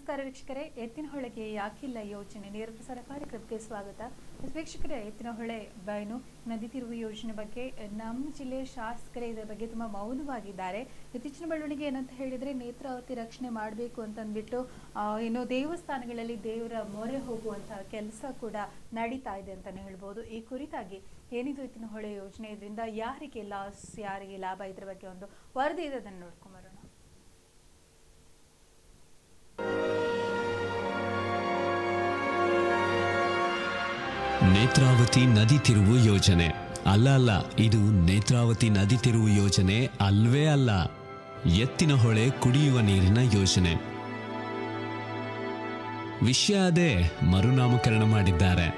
ನಮಸ್ಕಾರ ವೀಕ್ಷಕರೇ, ಎತ್ತಿನಹೊಳೆಗೆ ಯಾಕಿಲ್ಲ ಯೋಜನೆ ನೇರ ಪ್ರಸಾರ ಕಾರ್ಯಕ್ರಮಕ್ಕೆ ಸ್ವಾಗತ. ವೀಕ್ಷಕರೇ, ಎತ್ತಿನಹೊಳೆ ಬಯಲು ನದಿ ತಿರುವು ಯೋಜನೆ ಬಗ್ಗೆ ನಮ್ಮ ಜಿಲ್ಲೆಯ ಶಾಸಕರೇ ಇದರ ಬಗ್ಗೆ ತುಂಬಾ ಮೌನವಾಗಿದ್ದಾರೆ. ಇತ್ತೀಚಿನ ಬೆಳವಣಿಗೆ ಏನಂತ ಹೇಳಿದ್ರೆ ನೇತ್ರಾವತಿ ರಕ್ಷಣೆ ಮಾಡಬೇಕು ಅಂತಂದ್ಬಿಟ್ಟು ಇನ್ನು ದೇವಸ್ಥಾನಗಳಲ್ಲಿ ದೇವರ ಮೊರೆ ಹೋಗುವಂತಹ ಕೆಲಸ ಕೂಡ ನಡೀತಾ ಇದೆ ಅಂತಾನೆ ಹೇಳ್ಬೋದು. ಈ ಕುರಿತಾಗಿ ಏನಿದು ಎತ್ತಿನಹೊಳೆ ಯೋಜನೆ, ಇದರಿಂದ ಯಾರಿಗೆ ಲಾಸ್, ಯಾರಿಗೆ ಲಾಭ, ಇದ್ರ ಬಗ್ಗೆ ಒಂದು ವರದಿ ಇದೆ, ಅದನ್ನು ನೋಡ್ಕೊಂಬರೋಣ. ನೇತ್ರಾವತಿ ನದಿ ತಿರುವು ಯೋಜನೆ ಅಲ್ಲ, ಇದು ನೇತ್ರಾವತಿ ನದಿ ತಿರುವು ಯೋಜನೆ ಅಲ್ವೇ ಅಲ್ಲ. ಎತ್ತಿನಹೊಳೆ ಕುಡಿಯುವ ನೀರಿನ ಯೋಜನೆ. ವಿಷಯ ಅದೇ, ಮರುನಾಮಕರಣ ಮಾಡಿದ್ದಾರೆ.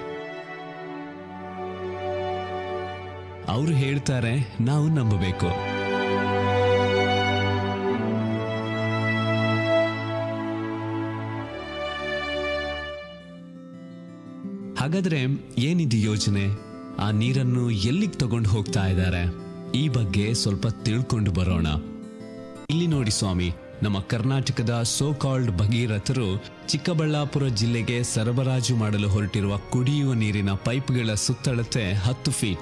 ಅವರು ಹೇಳ್ತಾರೆ, ನಾವು ನಂಬಬೇಕು. ಹಾಗಾದ್ರೆ ಏನಿದು ಯೋಜನೆ? ಆ ನೀರನ್ನು ಎಲ್ಲಿಗೆ ತಗೊಂಡು ಹೋಗ್ತಾ ಇದ್ದಾರೆ? ಈ ಬಗ್ಗೆ ಸ್ವಲ್ಪ ತಿಳ್ಕೊಂಡು ಬರೋಣ. ಇಲ್ಲಿ ನೋಡಿ ಸ್ವಾಮಿ, ನಮ್ಮ ಕರ್ನಾಟಕದ ಸೋ ಕಾಲ್ಡ್ ಭಗೀರಥರು ಚಿಕ್ಕಬಳ್ಳಾಪುರ ಜಿಲ್ಲೆಗೆ ಸರಬರಾಜು ಮಾಡಲು ಹೊರಟಿರುವ ಕುಡಿಯುವ ನೀರಿನ ಪೈಪ್ಗಳ ಸುತ್ತಳತೆ 10 ಫೀಟ್.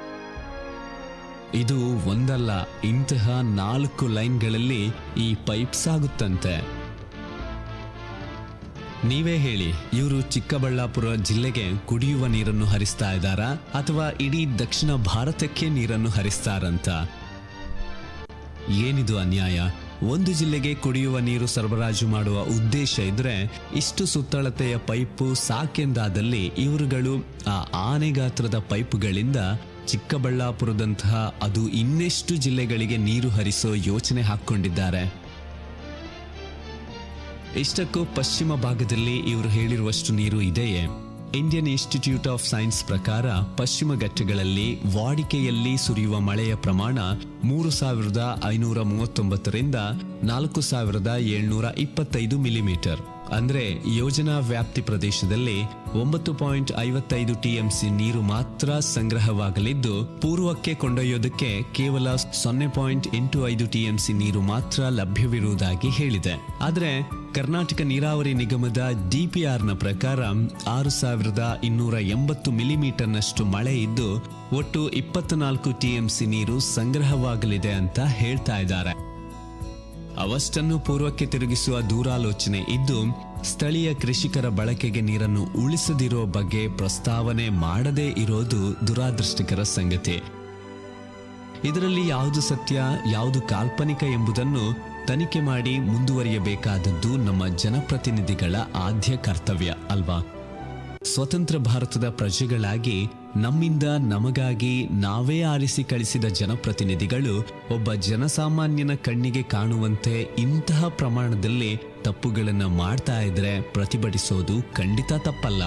ಇದು ಒಂದಲ್ಲ, ಇಂತಹ 4 ಲೈನ್ಗಳಲ್ಲಿ ಈ ಪೈಪ್ ಸಾಗುತ್ತಂತೆ. ನೀವೇ ಹೇಳಿ, ಇವರು ಚಿಕ್ಕಬಳ್ಳಾಪುರ ಜಿಲ್ಲೆಗೆ ಕುಡಿಯುವ ನೀರನ್ನು ಹರಿಸ್ತಾ ಇದ್ದಾರಾ ಅಥವಾ ಇಡೀ ದಕ್ಷಿಣ ಭಾರತಕ್ಕೆ ನೀರನ್ನು ಹರಿಸ್ತಾರಂತ? ಏನಿದು ಅನ್ಯಾಯ? ಒಂದು ಜಿಲ್ಲೆಗೆ ಕುಡಿಯುವ ನೀರು ಸರಬರಾಜು ಮಾಡುವ ಉದ್ದೇಶ ಇದ್ರೆ ಇಷ್ಟು ಸುತ್ತಳತೆಯ ಪೈಪು ಸಾಕೆಂದಾದಲ್ಲಿ ಇವರುಗಳು ಆ ಆನೆ ಗಾತ್ರದ ಪೈಪುಗಳಿಂದ ಚಿಕ್ಕಬಳ್ಳಾಪುರದಂತಹ ಅದು ಇನ್ನೆಷ್ಟು ಜಿಲ್ಲೆಗಳಿಗೆ ನೀರು ಹರಿಸೋ ಯೋಚನೆ ಹಾಕೊಂಡಿದ್ದಾರೆ. ಇಷ್ಟಕ್ಕೂ ಪಶ್ಚಿಮ ಭಾಗದಲ್ಲಿ ಇವರು ಹೇಳಿರುವಷ್ಟು ನೀರು ಇದೆಯೇ? ಇಂಡಿಯನ್ ಇನ್ಸ್ಟಿಟ್ಯೂಟ್ ಆಫ್ ಸೈನ್ಸ್ ಪ್ರಕಾರ ಪಶ್ಚಿಮ ಘಟ್ಟಗಳಲ್ಲಿ ವಾಡಿಕೆಯಲ್ಲಿ ಸುರಿಯುವ ಮಳೆಯ ಪ್ರಮಾಣ 3539 ರಿಂದ 4725 ಮಿಲಿಮೀಟರ್. ಅಂದ್ರೆ ಯೋಜನಾ ವ್ಯಾಪ್ತಿ ಪ್ರದೇಶದಲ್ಲಿ 9.55 ಟಿಎಂಸಿ ನೀರು ಮಾತ್ರ ಸಂಗ್ರಹವಾಗಲಿದ್ದು, ಪೂರ್ವಕ್ಕೆ ಕೊಂಡೊಯ್ಯೋದಕ್ಕೆ ಕೇವಲ 0.85 ಟಿಎಂಸಿ ನೀರು ಮಾತ್ರ ಲಭ್ಯವಿರುವುದಾಗಿ ಹೇಳಿದೆ. ಆದರೆ ಕರ್ನಾಟಕ ನೀರಾವರಿ ನಿಗಮದ ಡಿಪಿಆರ್ನ ಪ್ರಕಾರ 6280 ಮಿಲಿಮೀಟರ್ನಷ್ಟು ಮಳೆ ಇದ್ದು ಒಟ್ಟು 24 ಟಿಎಂಸಿ ನೀರು ಸಂಗ್ರಹವಾಗಲಿದೆ ಅಂತ ಹೇಳ್ತಾ ಇದ್ದಾರೆ. ಅವಷ್ಟನ್ನು ಪೂರ್ವಕ್ಕೆ ತಿರುಗಿಸುವ ದೂರಾಲೋಚನೆ ಇದ್ದು ಸ್ಥಳೀಯ ಕೃಷಿಕರ ಬಳಕೆಗೆ ನೀರನ್ನು ಉಳಿಸದಿರೋ ಬಗ್ಗೆ ಪ್ರಸ್ತಾವನೆ ಮಾಡದೇ ಇರೋದು ದುರಾದೃಷ್ಟಕರ ಸಂಗತಿ. ಇದರಲ್ಲಿ ಯಾವುದು ಸತ್ಯ, ಯಾವುದು ಕಾಲ್ಪನಿಕ ಎಂಬುದನ್ನು ತನಿಖೆ ಮಾಡಿ ಮುಂದುವರಿಯಬೇಕಾದದ್ದು ನಮ್ಮ ಜನಪ್ರತಿನಿಧಿಗಳ ಆದ್ಯ ಕರ್ತವ್ಯ ಅಲ್ವಾ? ಸ್ವತಂತ್ರ ಭಾರತದ ಪ್ರಜೆಗಳಾಗಿ ನಮ್ಮಿಂದ ನಮಗಾಗಿ ನಾವೇ ಆರಿಸಿ ಕಳಿಸಿದ ಜನಪ್ರತಿನಿಧಿಗಳು ಒಬ್ಬ ಜನಸಾಮಾನ್ಯನ ಕಣ್ಣಿಗೆ ಕಾಣುವಂತೆ ಇಂತಹ ಪ್ರಮಾಣದಲ್ಲಿ ತಪ್ಪುಗಳನ್ನು ಮಾಡ್ತಾ ಇದ್ರೆ ಪ್ರತಿಭಟಿಸೋದು ಖಂಡಿತ ತಪ್ಪಲ್ಲ.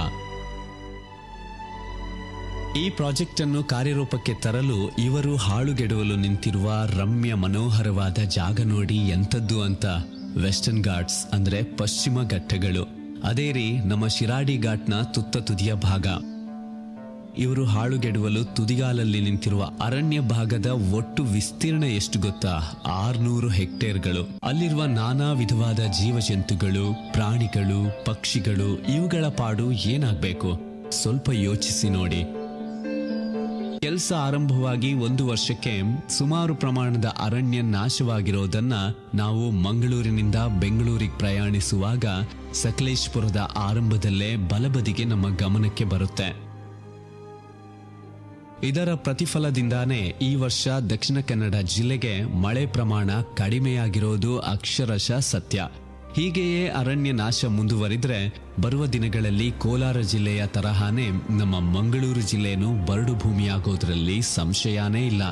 ಈ ಪ್ರಾಜೆಕ್ಟ್ ಅನ್ನು ಕಾರ್ಯರೂಪಕ್ಕೆ ತರಲು ಇವರು ಹಾಳುಗೆಡವಲು ನಿಂತಿರುವ ರಮ್ಯ ಮನೋಹರವಾದ ಜಾಗ ನೋಡಿ ಎಂಥದ್ದು ಅಂತ. ವೆಸ್ಟರ್ನ್ ಘಾಟ್ಸ್ ಅಂದ್ರೆ ಪಶ್ಚಿಮ ಘಟ್ಟಗಳು. ಅದೇ ರೀ ನಮ್ಮ ಶಿರಾಡಿ ಘಾಟ್ನ ತುತ್ತ ತುದಿಯ ಭಾಗ. ಇವರು ಹಾಳುಗೆಡವಲು ತುದಿಗಾಲಲ್ಲಿ ನಿಂತಿರುವ ಅರಣ್ಯ ಭಾಗದ ಒಟ್ಟು ವಿಸ್ತೀರ್ಣ ಎಷ್ಟು ಗೊತ್ತಾ? 600 ಹೆಕ್ಟೇರ್ಗಳು. ಅಲ್ಲಿರುವ ನಾನಾ ವಿಧವಾದ ಜೀವಜಂತುಗಳು, ಪ್ರಾಣಿಗಳು, ಪಕ್ಷಿಗಳು, ಇವುಗಳ ಪಾಡು ಏನಾಗಬೇಕು? ಸ್ವಲ್ಪ ಯೋಚಿಸಿ ನೋಡಿ. ಕೆಲಸ ಆರಂಭವಾಗಿ 1 ವರ್ಷಕ್ಕೆ ಸುಮಾರು ಪ್ರಮಾಣದ ಅರಣ್ಯ ನಾಶವಾಗಿರೋದನ್ನ ನಾವು ಮಂಗಳೂರಿನಿಂದ ಬೆಂಗಳೂರಿಗೆ ಪ್ರಯಾಣಿಸುವಾಗ ಸಕಲೇಶ್ಪುರದ ಆರಂಭದಲ್ಲೇ ಬಲಬದಿಗೆ ನಮ್ಮ ಗಮನಕ್ಕೆ ಬರುತ್ತೆ. ಇದರ ಪ್ರತಿಫಲದಿಂದಾನೇ ಈ ವರ್ಷ ದಕ್ಷಿಣ ಕನ್ನಡ ಜಿಲ್ಲೆಗೆ ಮಳೆ ಪ್ರಮಾಣ ಕಡಿಮೆಯಾಗಿರೋದು ಅಕ್ಷರಶಃ ಸತ್ಯ. ಹೀಗೆಯೇ ಅರಣ್ಯ ನಾಶ ಮುಂದುವರಿದ್ರೆ ಬರುವ ದಿನಗಳಲ್ಲಿ ಕೋಲಾರ ಜಿಲ್ಲೆಯ ತರಹಾನೇ ನಮ್ಮ ಮಂಗಳೂರು ಜಿಲ್ಲೆಯನ್ನು ಬರಡು ಭೂಮಿಯಾಗೋದ್ರಲ್ಲಿ ಸಂಶಯನೇ ಇಲ್ಲ.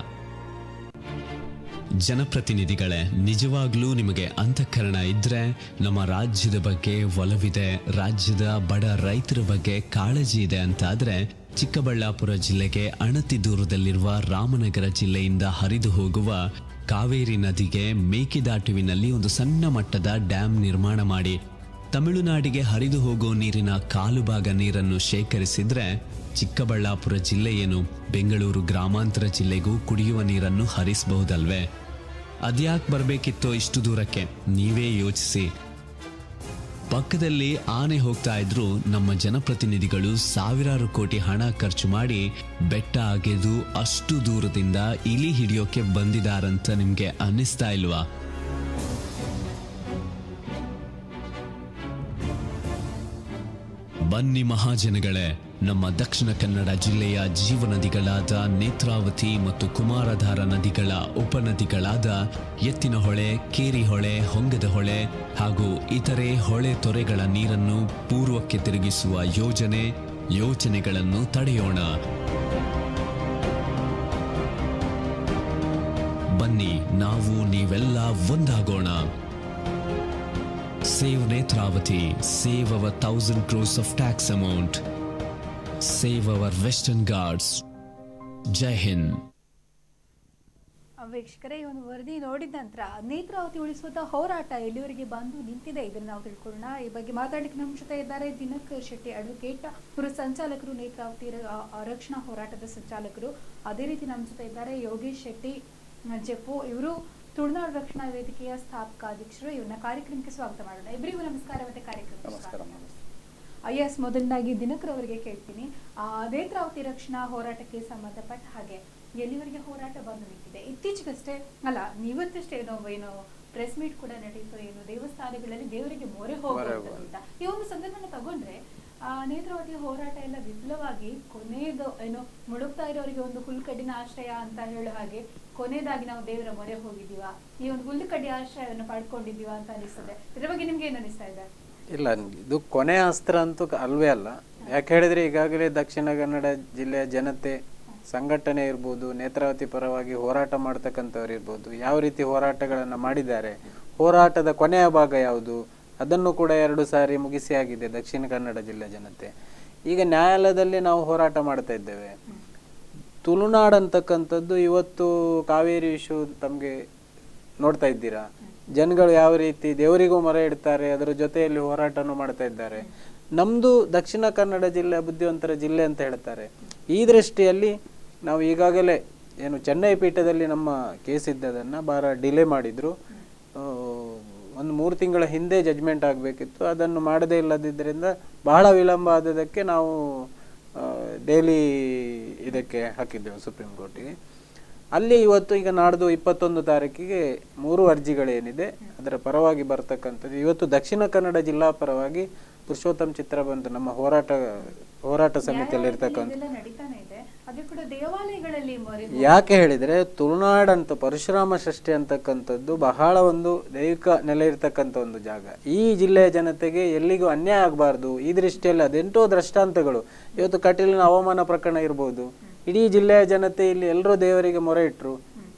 ಜನಪ್ರತಿನಿಧಿಗಳೇ, ನಿಜವಾಗ್ಲೂ ನಿಮಗೆ ಅಂತಃಕರಣ ಇದ್ರೆ, ನಮ್ಮ ರಾಜ್ಯದ ಬಗ್ಗೆ ಒಲವಿದೆ, ರಾಜ್ಯದ ಬಡ ರೈತರ ಬಗ್ಗೆ ಕಾಳಜಿ ಇದೆ ಅಂತಾದ್ರೆ ಚಿಕ್ಕಬಳ್ಳಾಪುರ ಜಿಲ್ಲೆಗೆ ಅಣತಿ ದೂರದಲ್ಲಿರುವ ರಾಮನಗರ ಜಿಲ್ಲೆಯಿಂದ ಹರಿದು ಹೋಗುವ ಕಾವೇರಿ ನದಿಗೆ ಮೇಕೆದಾಟುವಿನಲ್ಲಿ ಒಂದು ಸಣ್ಣ ಮಟ್ಟದ ಡ್ಯಾಂ ನಿರ್ಮಾಣ ಮಾಡಿ ತಮಿಳುನಾಡಿಗೆ ಹರಿದು ಹೋಗೋ ನೀರಿನ ಕಾಲು ಭಾಗ ನೀರನ್ನು ಶೇಖರಿಸಿದ್ರೆ ಚಿಕ್ಕಬಳ್ಳಾಪುರ ಜಿಲ್ಲೆಯೇನು ಬೆಂಗಳೂರು ಗ್ರಾಮಾಂತರ ಜಿಲ್ಲೆಗೂ ಕುಡಿಯುವ ನೀರನ್ನು ಹರಿಸಬಹುದಲ್ವೇ? ಅದ್ಯಾಕೆ ಬರಬೇಕಿತ್ತೋ ಇಷ್ಟು ದೂರಕ್ಕೆ? ನೀವೇ ಯೋಚಿಸಿ. ಪಕ್ಕದಲ್ಲಿ ಆನೆ ಹೋಗ್ತಾ ಇದ್ರು ನಮ್ಮ ಜನಪ್ರತಿನಿಧಿಗಳು ಸಾವಿರಾರು ಕೋಟಿ ಹಣ ಖರ್ಚು ಮಾಡಿ ಬೆಟ್ಟ ಅಗೆದು ಅಷ್ಟು ದೂರದಿಂದ ಇಲಿ ಹಿಡಿಯೋಕೆ ಬಂದಿದಾರಂತ ನಿಮ್ಗೆ ಅನ್ನಿಸ್ತಾ ಇಲ್ವಾ? ಬನ್ನಿ ಮಹಾಜನಗಳೇ, ನಮ್ಮ ದಕ್ಷಿಣ ಕನ್ನಡ ಜಿಲ್ಲೆಯ ಜೀವನದಿಗಳಾದ ನೇತ್ರಾವತಿ ಮತ್ತು ಕುಮಾರಧಾರ ನದಿಗಳ ಉಪನದಿಗಳಾದ ಎತ್ತಿನಹೊಳೆ, ಕೇರಿಹೊಳೆ, ಹೊಂಗದಹೊಳೆ ಹಾಗೂ ಇತರೆ ಹೊಳೆ ತೊರೆಗಳ ನೀರನ್ನು ಪೂರ್ವಕ್ಕೆ ತಿರುಗಿಸುವ ಯೋಜನೆಗಳನ್ನು ತಡೆಯೋಣ. ಬನ್ನಿ, ನಾವು ನೀವೆಲ್ಲ ಒಂದಾಗೋಣ. Save Netravati, save our 1,000 crores of tax amount, save our Western Ghats. Jai Hind. ವೀಕ್ಷಕರೇ, ಈ ಒಂದು ವರದಿ ನೋಡಿದ ನಂತರ ನೇತ್ರಾವತಿ ಉಳಿಸುವಂತ ಹೋರಾಟ ಎಲ್ಲಿವರೆಗೆ ಬಂದು ನಿಂತಿದೆ ಇದನ್ನು ನಾವು ತಿಳ್ಕೊಳ್ಳೋಣ. ಈ ಬಗ್ಗೆ ಮಾತಾಡಲಿಕ್ಕೆ ನಮ್ಮ ಜೊತೆ ಇದ್ದಾರೆ ದಿನಕರ್ ಶೆಟ್ಟಿ ಅಡ್ವೊಕೇಟ್, ಇವರು ಸಂಚಾಲಕರು, ನೇತ್ರಾವತಿ ರಕ್ಷಣಾ ಹೋರಾಟದ ಸಂಚಾಲಕರು. ಅದೇ ರೀತಿ ನಮ್ಮ ಜೊತೆ ಇದ್ದಾರೆ ಯೋಗೇಶ್ ಶೆಟ್ಟಿ ಜೆಪು, ಇವರು ತುಳುನಾಡು ರಕ್ಷಣಾ ವೇದಿಕೆಯ ಸ್ಥಾಪಕ ಅಧ್ಯಕ್ಷರು. ಇವ್ರನ್ನ ಕಾರ್ಯಕ್ರಮಕ್ಕೆ ಸ್ವಾಗತ ಮಾಡೋಣ. ಇಬ್ಬರಿಗೂ ನಮಸ್ಕಾರ. ಮತ್ತೆ ಕಾರ್ಯಕ್ರಮ ಮೊದಲನಾಗಿ ದಿನಕರ್ ಅವರಿಗೆ ಕೇಳ್ತೀನಿ, ನೇತ್ರಾವತಿ ರಕ್ಷಣಾ ಹೋರಾಟಕ್ಕೆ ಸಂಬಂಧಪಟ್ಟ ಹಾಗೆ ಎಲ್ಲಿವರೆಗೆ ಹೋರಾಟ ಬಂದು ನಿಂತಿದೆ? ಇತ್ತೀಚೆಗಷ್ಟೇ ಅಲ್ಲ, ನೀವತ್ತಷ್ಟೇ ಏನೋ ಪ್ರೆಸ್ ಮೀಟ್ ಕೂಡ ನಡೀತು, ಏನು ದೇವಸ್ಥಾನಗಳಲ್ಲಿ ದೇವರಿಗೆ ಮೊರೆ ಹೋಗುವುದು ಅಂತ. ಈ ಒಂದು ಸಂದರ್ಭನ ತಗೊಂಡ್ರೆ ನೇತ್ರಾವತಿ ಹೋರಾಟ ಎಲ್ಲ ವಿಫಲವಾಗಿ ಕೊನೆಯದು ಏನೋ ಮುಳುಗ್ತಾ ಇರೋರಿಗೆ ಒಂದು ಹುಲ್ಕಡ್ಡಿನ ಆಶ್ರಯ ಅಂತ ಹೇಳೋ ಹಾಗೆ ಕೊನೆಯದಾಗಿ ನಾವು ದೇವರ ಮೊರೆ ಹೋಗಿದ್ದೀವ, ಈ ಒಂದು ಹುಲ್ಕಡ್ಡಿ ಆಶ್ರಯವನ್ನು ಪಡ್ಕೊಂಡಿದ್ದೀವ ಅಂತ ಅನಿಸ್ತದೆ. ಇದ್ರ ಬಗ್ಗೆ ನಿಮ್ಗೆ ಏನು ಅನಿಸ್ತಾ ಇದೆ? ಇಲ್ಲ, ಇದು ಕೊನೆಯ ಅಸ್ತ್ರ ಅಂತೂ ಅಲ್ವೇ ಅಲ್ಲ. ಯಾಕೆ ಹೇಳಿದ್ರೆ ಈಗಾಗಲೇ ದಕ್ಷಿಣ ಕನ್ನಡ ಜಿಲ್ಲೆಯ ಜನತೆ, ಸಂಘಟನೆ ಇರ್ಬೋದು, ನೇತ್ರಾವತಿ ಪರವಾಗಿ ಹೋರಾಟ ಮಾಡ್ತಕ್ಕಂಥವ್ರು ಇರ್ಬೋದು, ಯಾವ ರೀತಿ ಹೋರಾಟಗಳನ್ನು ಮಾಡಿದ್ದಾರೆ, ಹೋರಾಟದ ಕೊನೆಯ ಭಾಗ ಯಾವುದು ಅದನ್ನು ಕೂಡ 2 ಸಾರಿ ಮುಗಿಸಿ ಆಗಿದೆ ದಕ್ಷಿಣ ಕನ್ನಡ ಜಿಲ್ಲೆಯ ಜನತೆ. ಈಗ ನ್ಯಾಯಾಲಯದಲ್ಲಿ ನಾವು ಹೋರಾಟ ಮಾಡ್ತಾ ಇದ್ದೇವೆ. ತುಳುನಾಡು ಅಂತಕ್ಕಂಥದ್ದು ಇವತ್ತು ಕಾವೇರಿ ಇಶ್ಯೂ ತಮಗೆ ನೋಡ್ತಾ ಇದ್ದೀರಾ, ಜನಗಳು ಯಾವ ರೀತಿ ದೇವರಿಗೂ ಮೊರೆ ಇಡ್ತಾರೆ, ಅದರ ಜೊತೆಯಲ್ಲಿ ಹೋರಾಟನೂ ಮಾಡ್ತಾ ಇದ್ದಾರೆ. ನಮ್ಮದು ದಕ್ಷಿಣ ಕನ್ನಡ ಜಿಲ್ಲೆ ಬುದ್ಧಿವಂತರ ಜಿಲ್ಲೆ ಅಂತ ಹೇಳ್ತಾರೆ. ಈ ದೃಷ್ಟಿಯಲ್ಲಿ ನಾವು ಈಗಾಗಲೇ ಏನು ಚೆನ್ನೈ ಪೀಠದಲ್ಲಿ ನಮ್ಮ ಕೇಸ್ ಇದ್ದದನ್ನು ಡಿಲೇ ಮಾಡಿದ್ರು. ಒಂದು 3 ತಿಂಗಳ ಹಿಂದೆ ಜಡ್ಜ್ಮೆಂಟ್ ಆಗಬೇಕಿತ್ತು, ಅದನ್ನು ಮಾಡದೇ ಇಲ್ಲದಿದ್ದರಿಂದ ಬಹಳ ವಿಳಂಬ ಆದದಕ್ಕೆ ನಾವು ಡೈಲಿ ಇದಕ್ಕೆ ಹಾಕಿದ್ದೆವು ಸುಪ್ರೀಂ ಕೋರ್ಟಿಗೆ. ಅಲ್ಲಿ ಇವತ್ತು ಈಗ ನಾಡ್ದು 21 ತಾರೀಕಿಗೆ 3 ಅರ್ಜಿಗಳೇನಿದೆ ಅದರ ಪರವಾಗಿ ಬರ್ತಕ್ಕಂಥದ್ದು. ಇವತ್ತು ದಕ್ಷಿಣ ಕನ್ನಡ ಜಿಲ್ಲಾ ಪರವಾಗಿ ಪುರುಷೋತ್ತಮ್ ಚಿತ್ರ ಬಂದು ನಮ್ಮ ಹೋರಾಟ ಸಮಿತಿಯಲ್ಲಿ ಇರ್ತಕ್ಕಂಥ. ಯಾಕೆ ಹೇಳಿದ್ರೆ ತುಳುನಾಡಂತ ಪರಶುರಾಮ ಷಷ್ಠಿ ಅಂತಕ್ಕಂಥದ್ದು ಬಹಳ ಒಂದು ದೈವಿಕ ನೆಲೆ ಇರ್ತಕ್ಕಂಥ ಒಂದು ಜಾಗ. ಈ ಜಿಲ್ಲೆಯ ಜನತೆಗೆ ಎಲ್ಲಿಗೂ ಅನ್ಯಾಯ ಆಗಬಾರ್ದು, ಈ ದೃಷ್ಟಿಯಲ್ಲಿ ಅದೆಂಟೋ ದೃಷ್ಟಾಂತಗಳು. ಇವತ್ತು ಕಟೀಲಿನ ಅವಮಾನ ಪ್ರಕರಣ ಇರ್ಬೋದು, ಇಡೀ ಜಿಲ್ಲೆಯ ಜನತೆ ಇಲ್ಲಿ ಎಲ್ಲರೂ ದೇವರಿಗೆ ಮೊರೆ ಇಟ್ರು.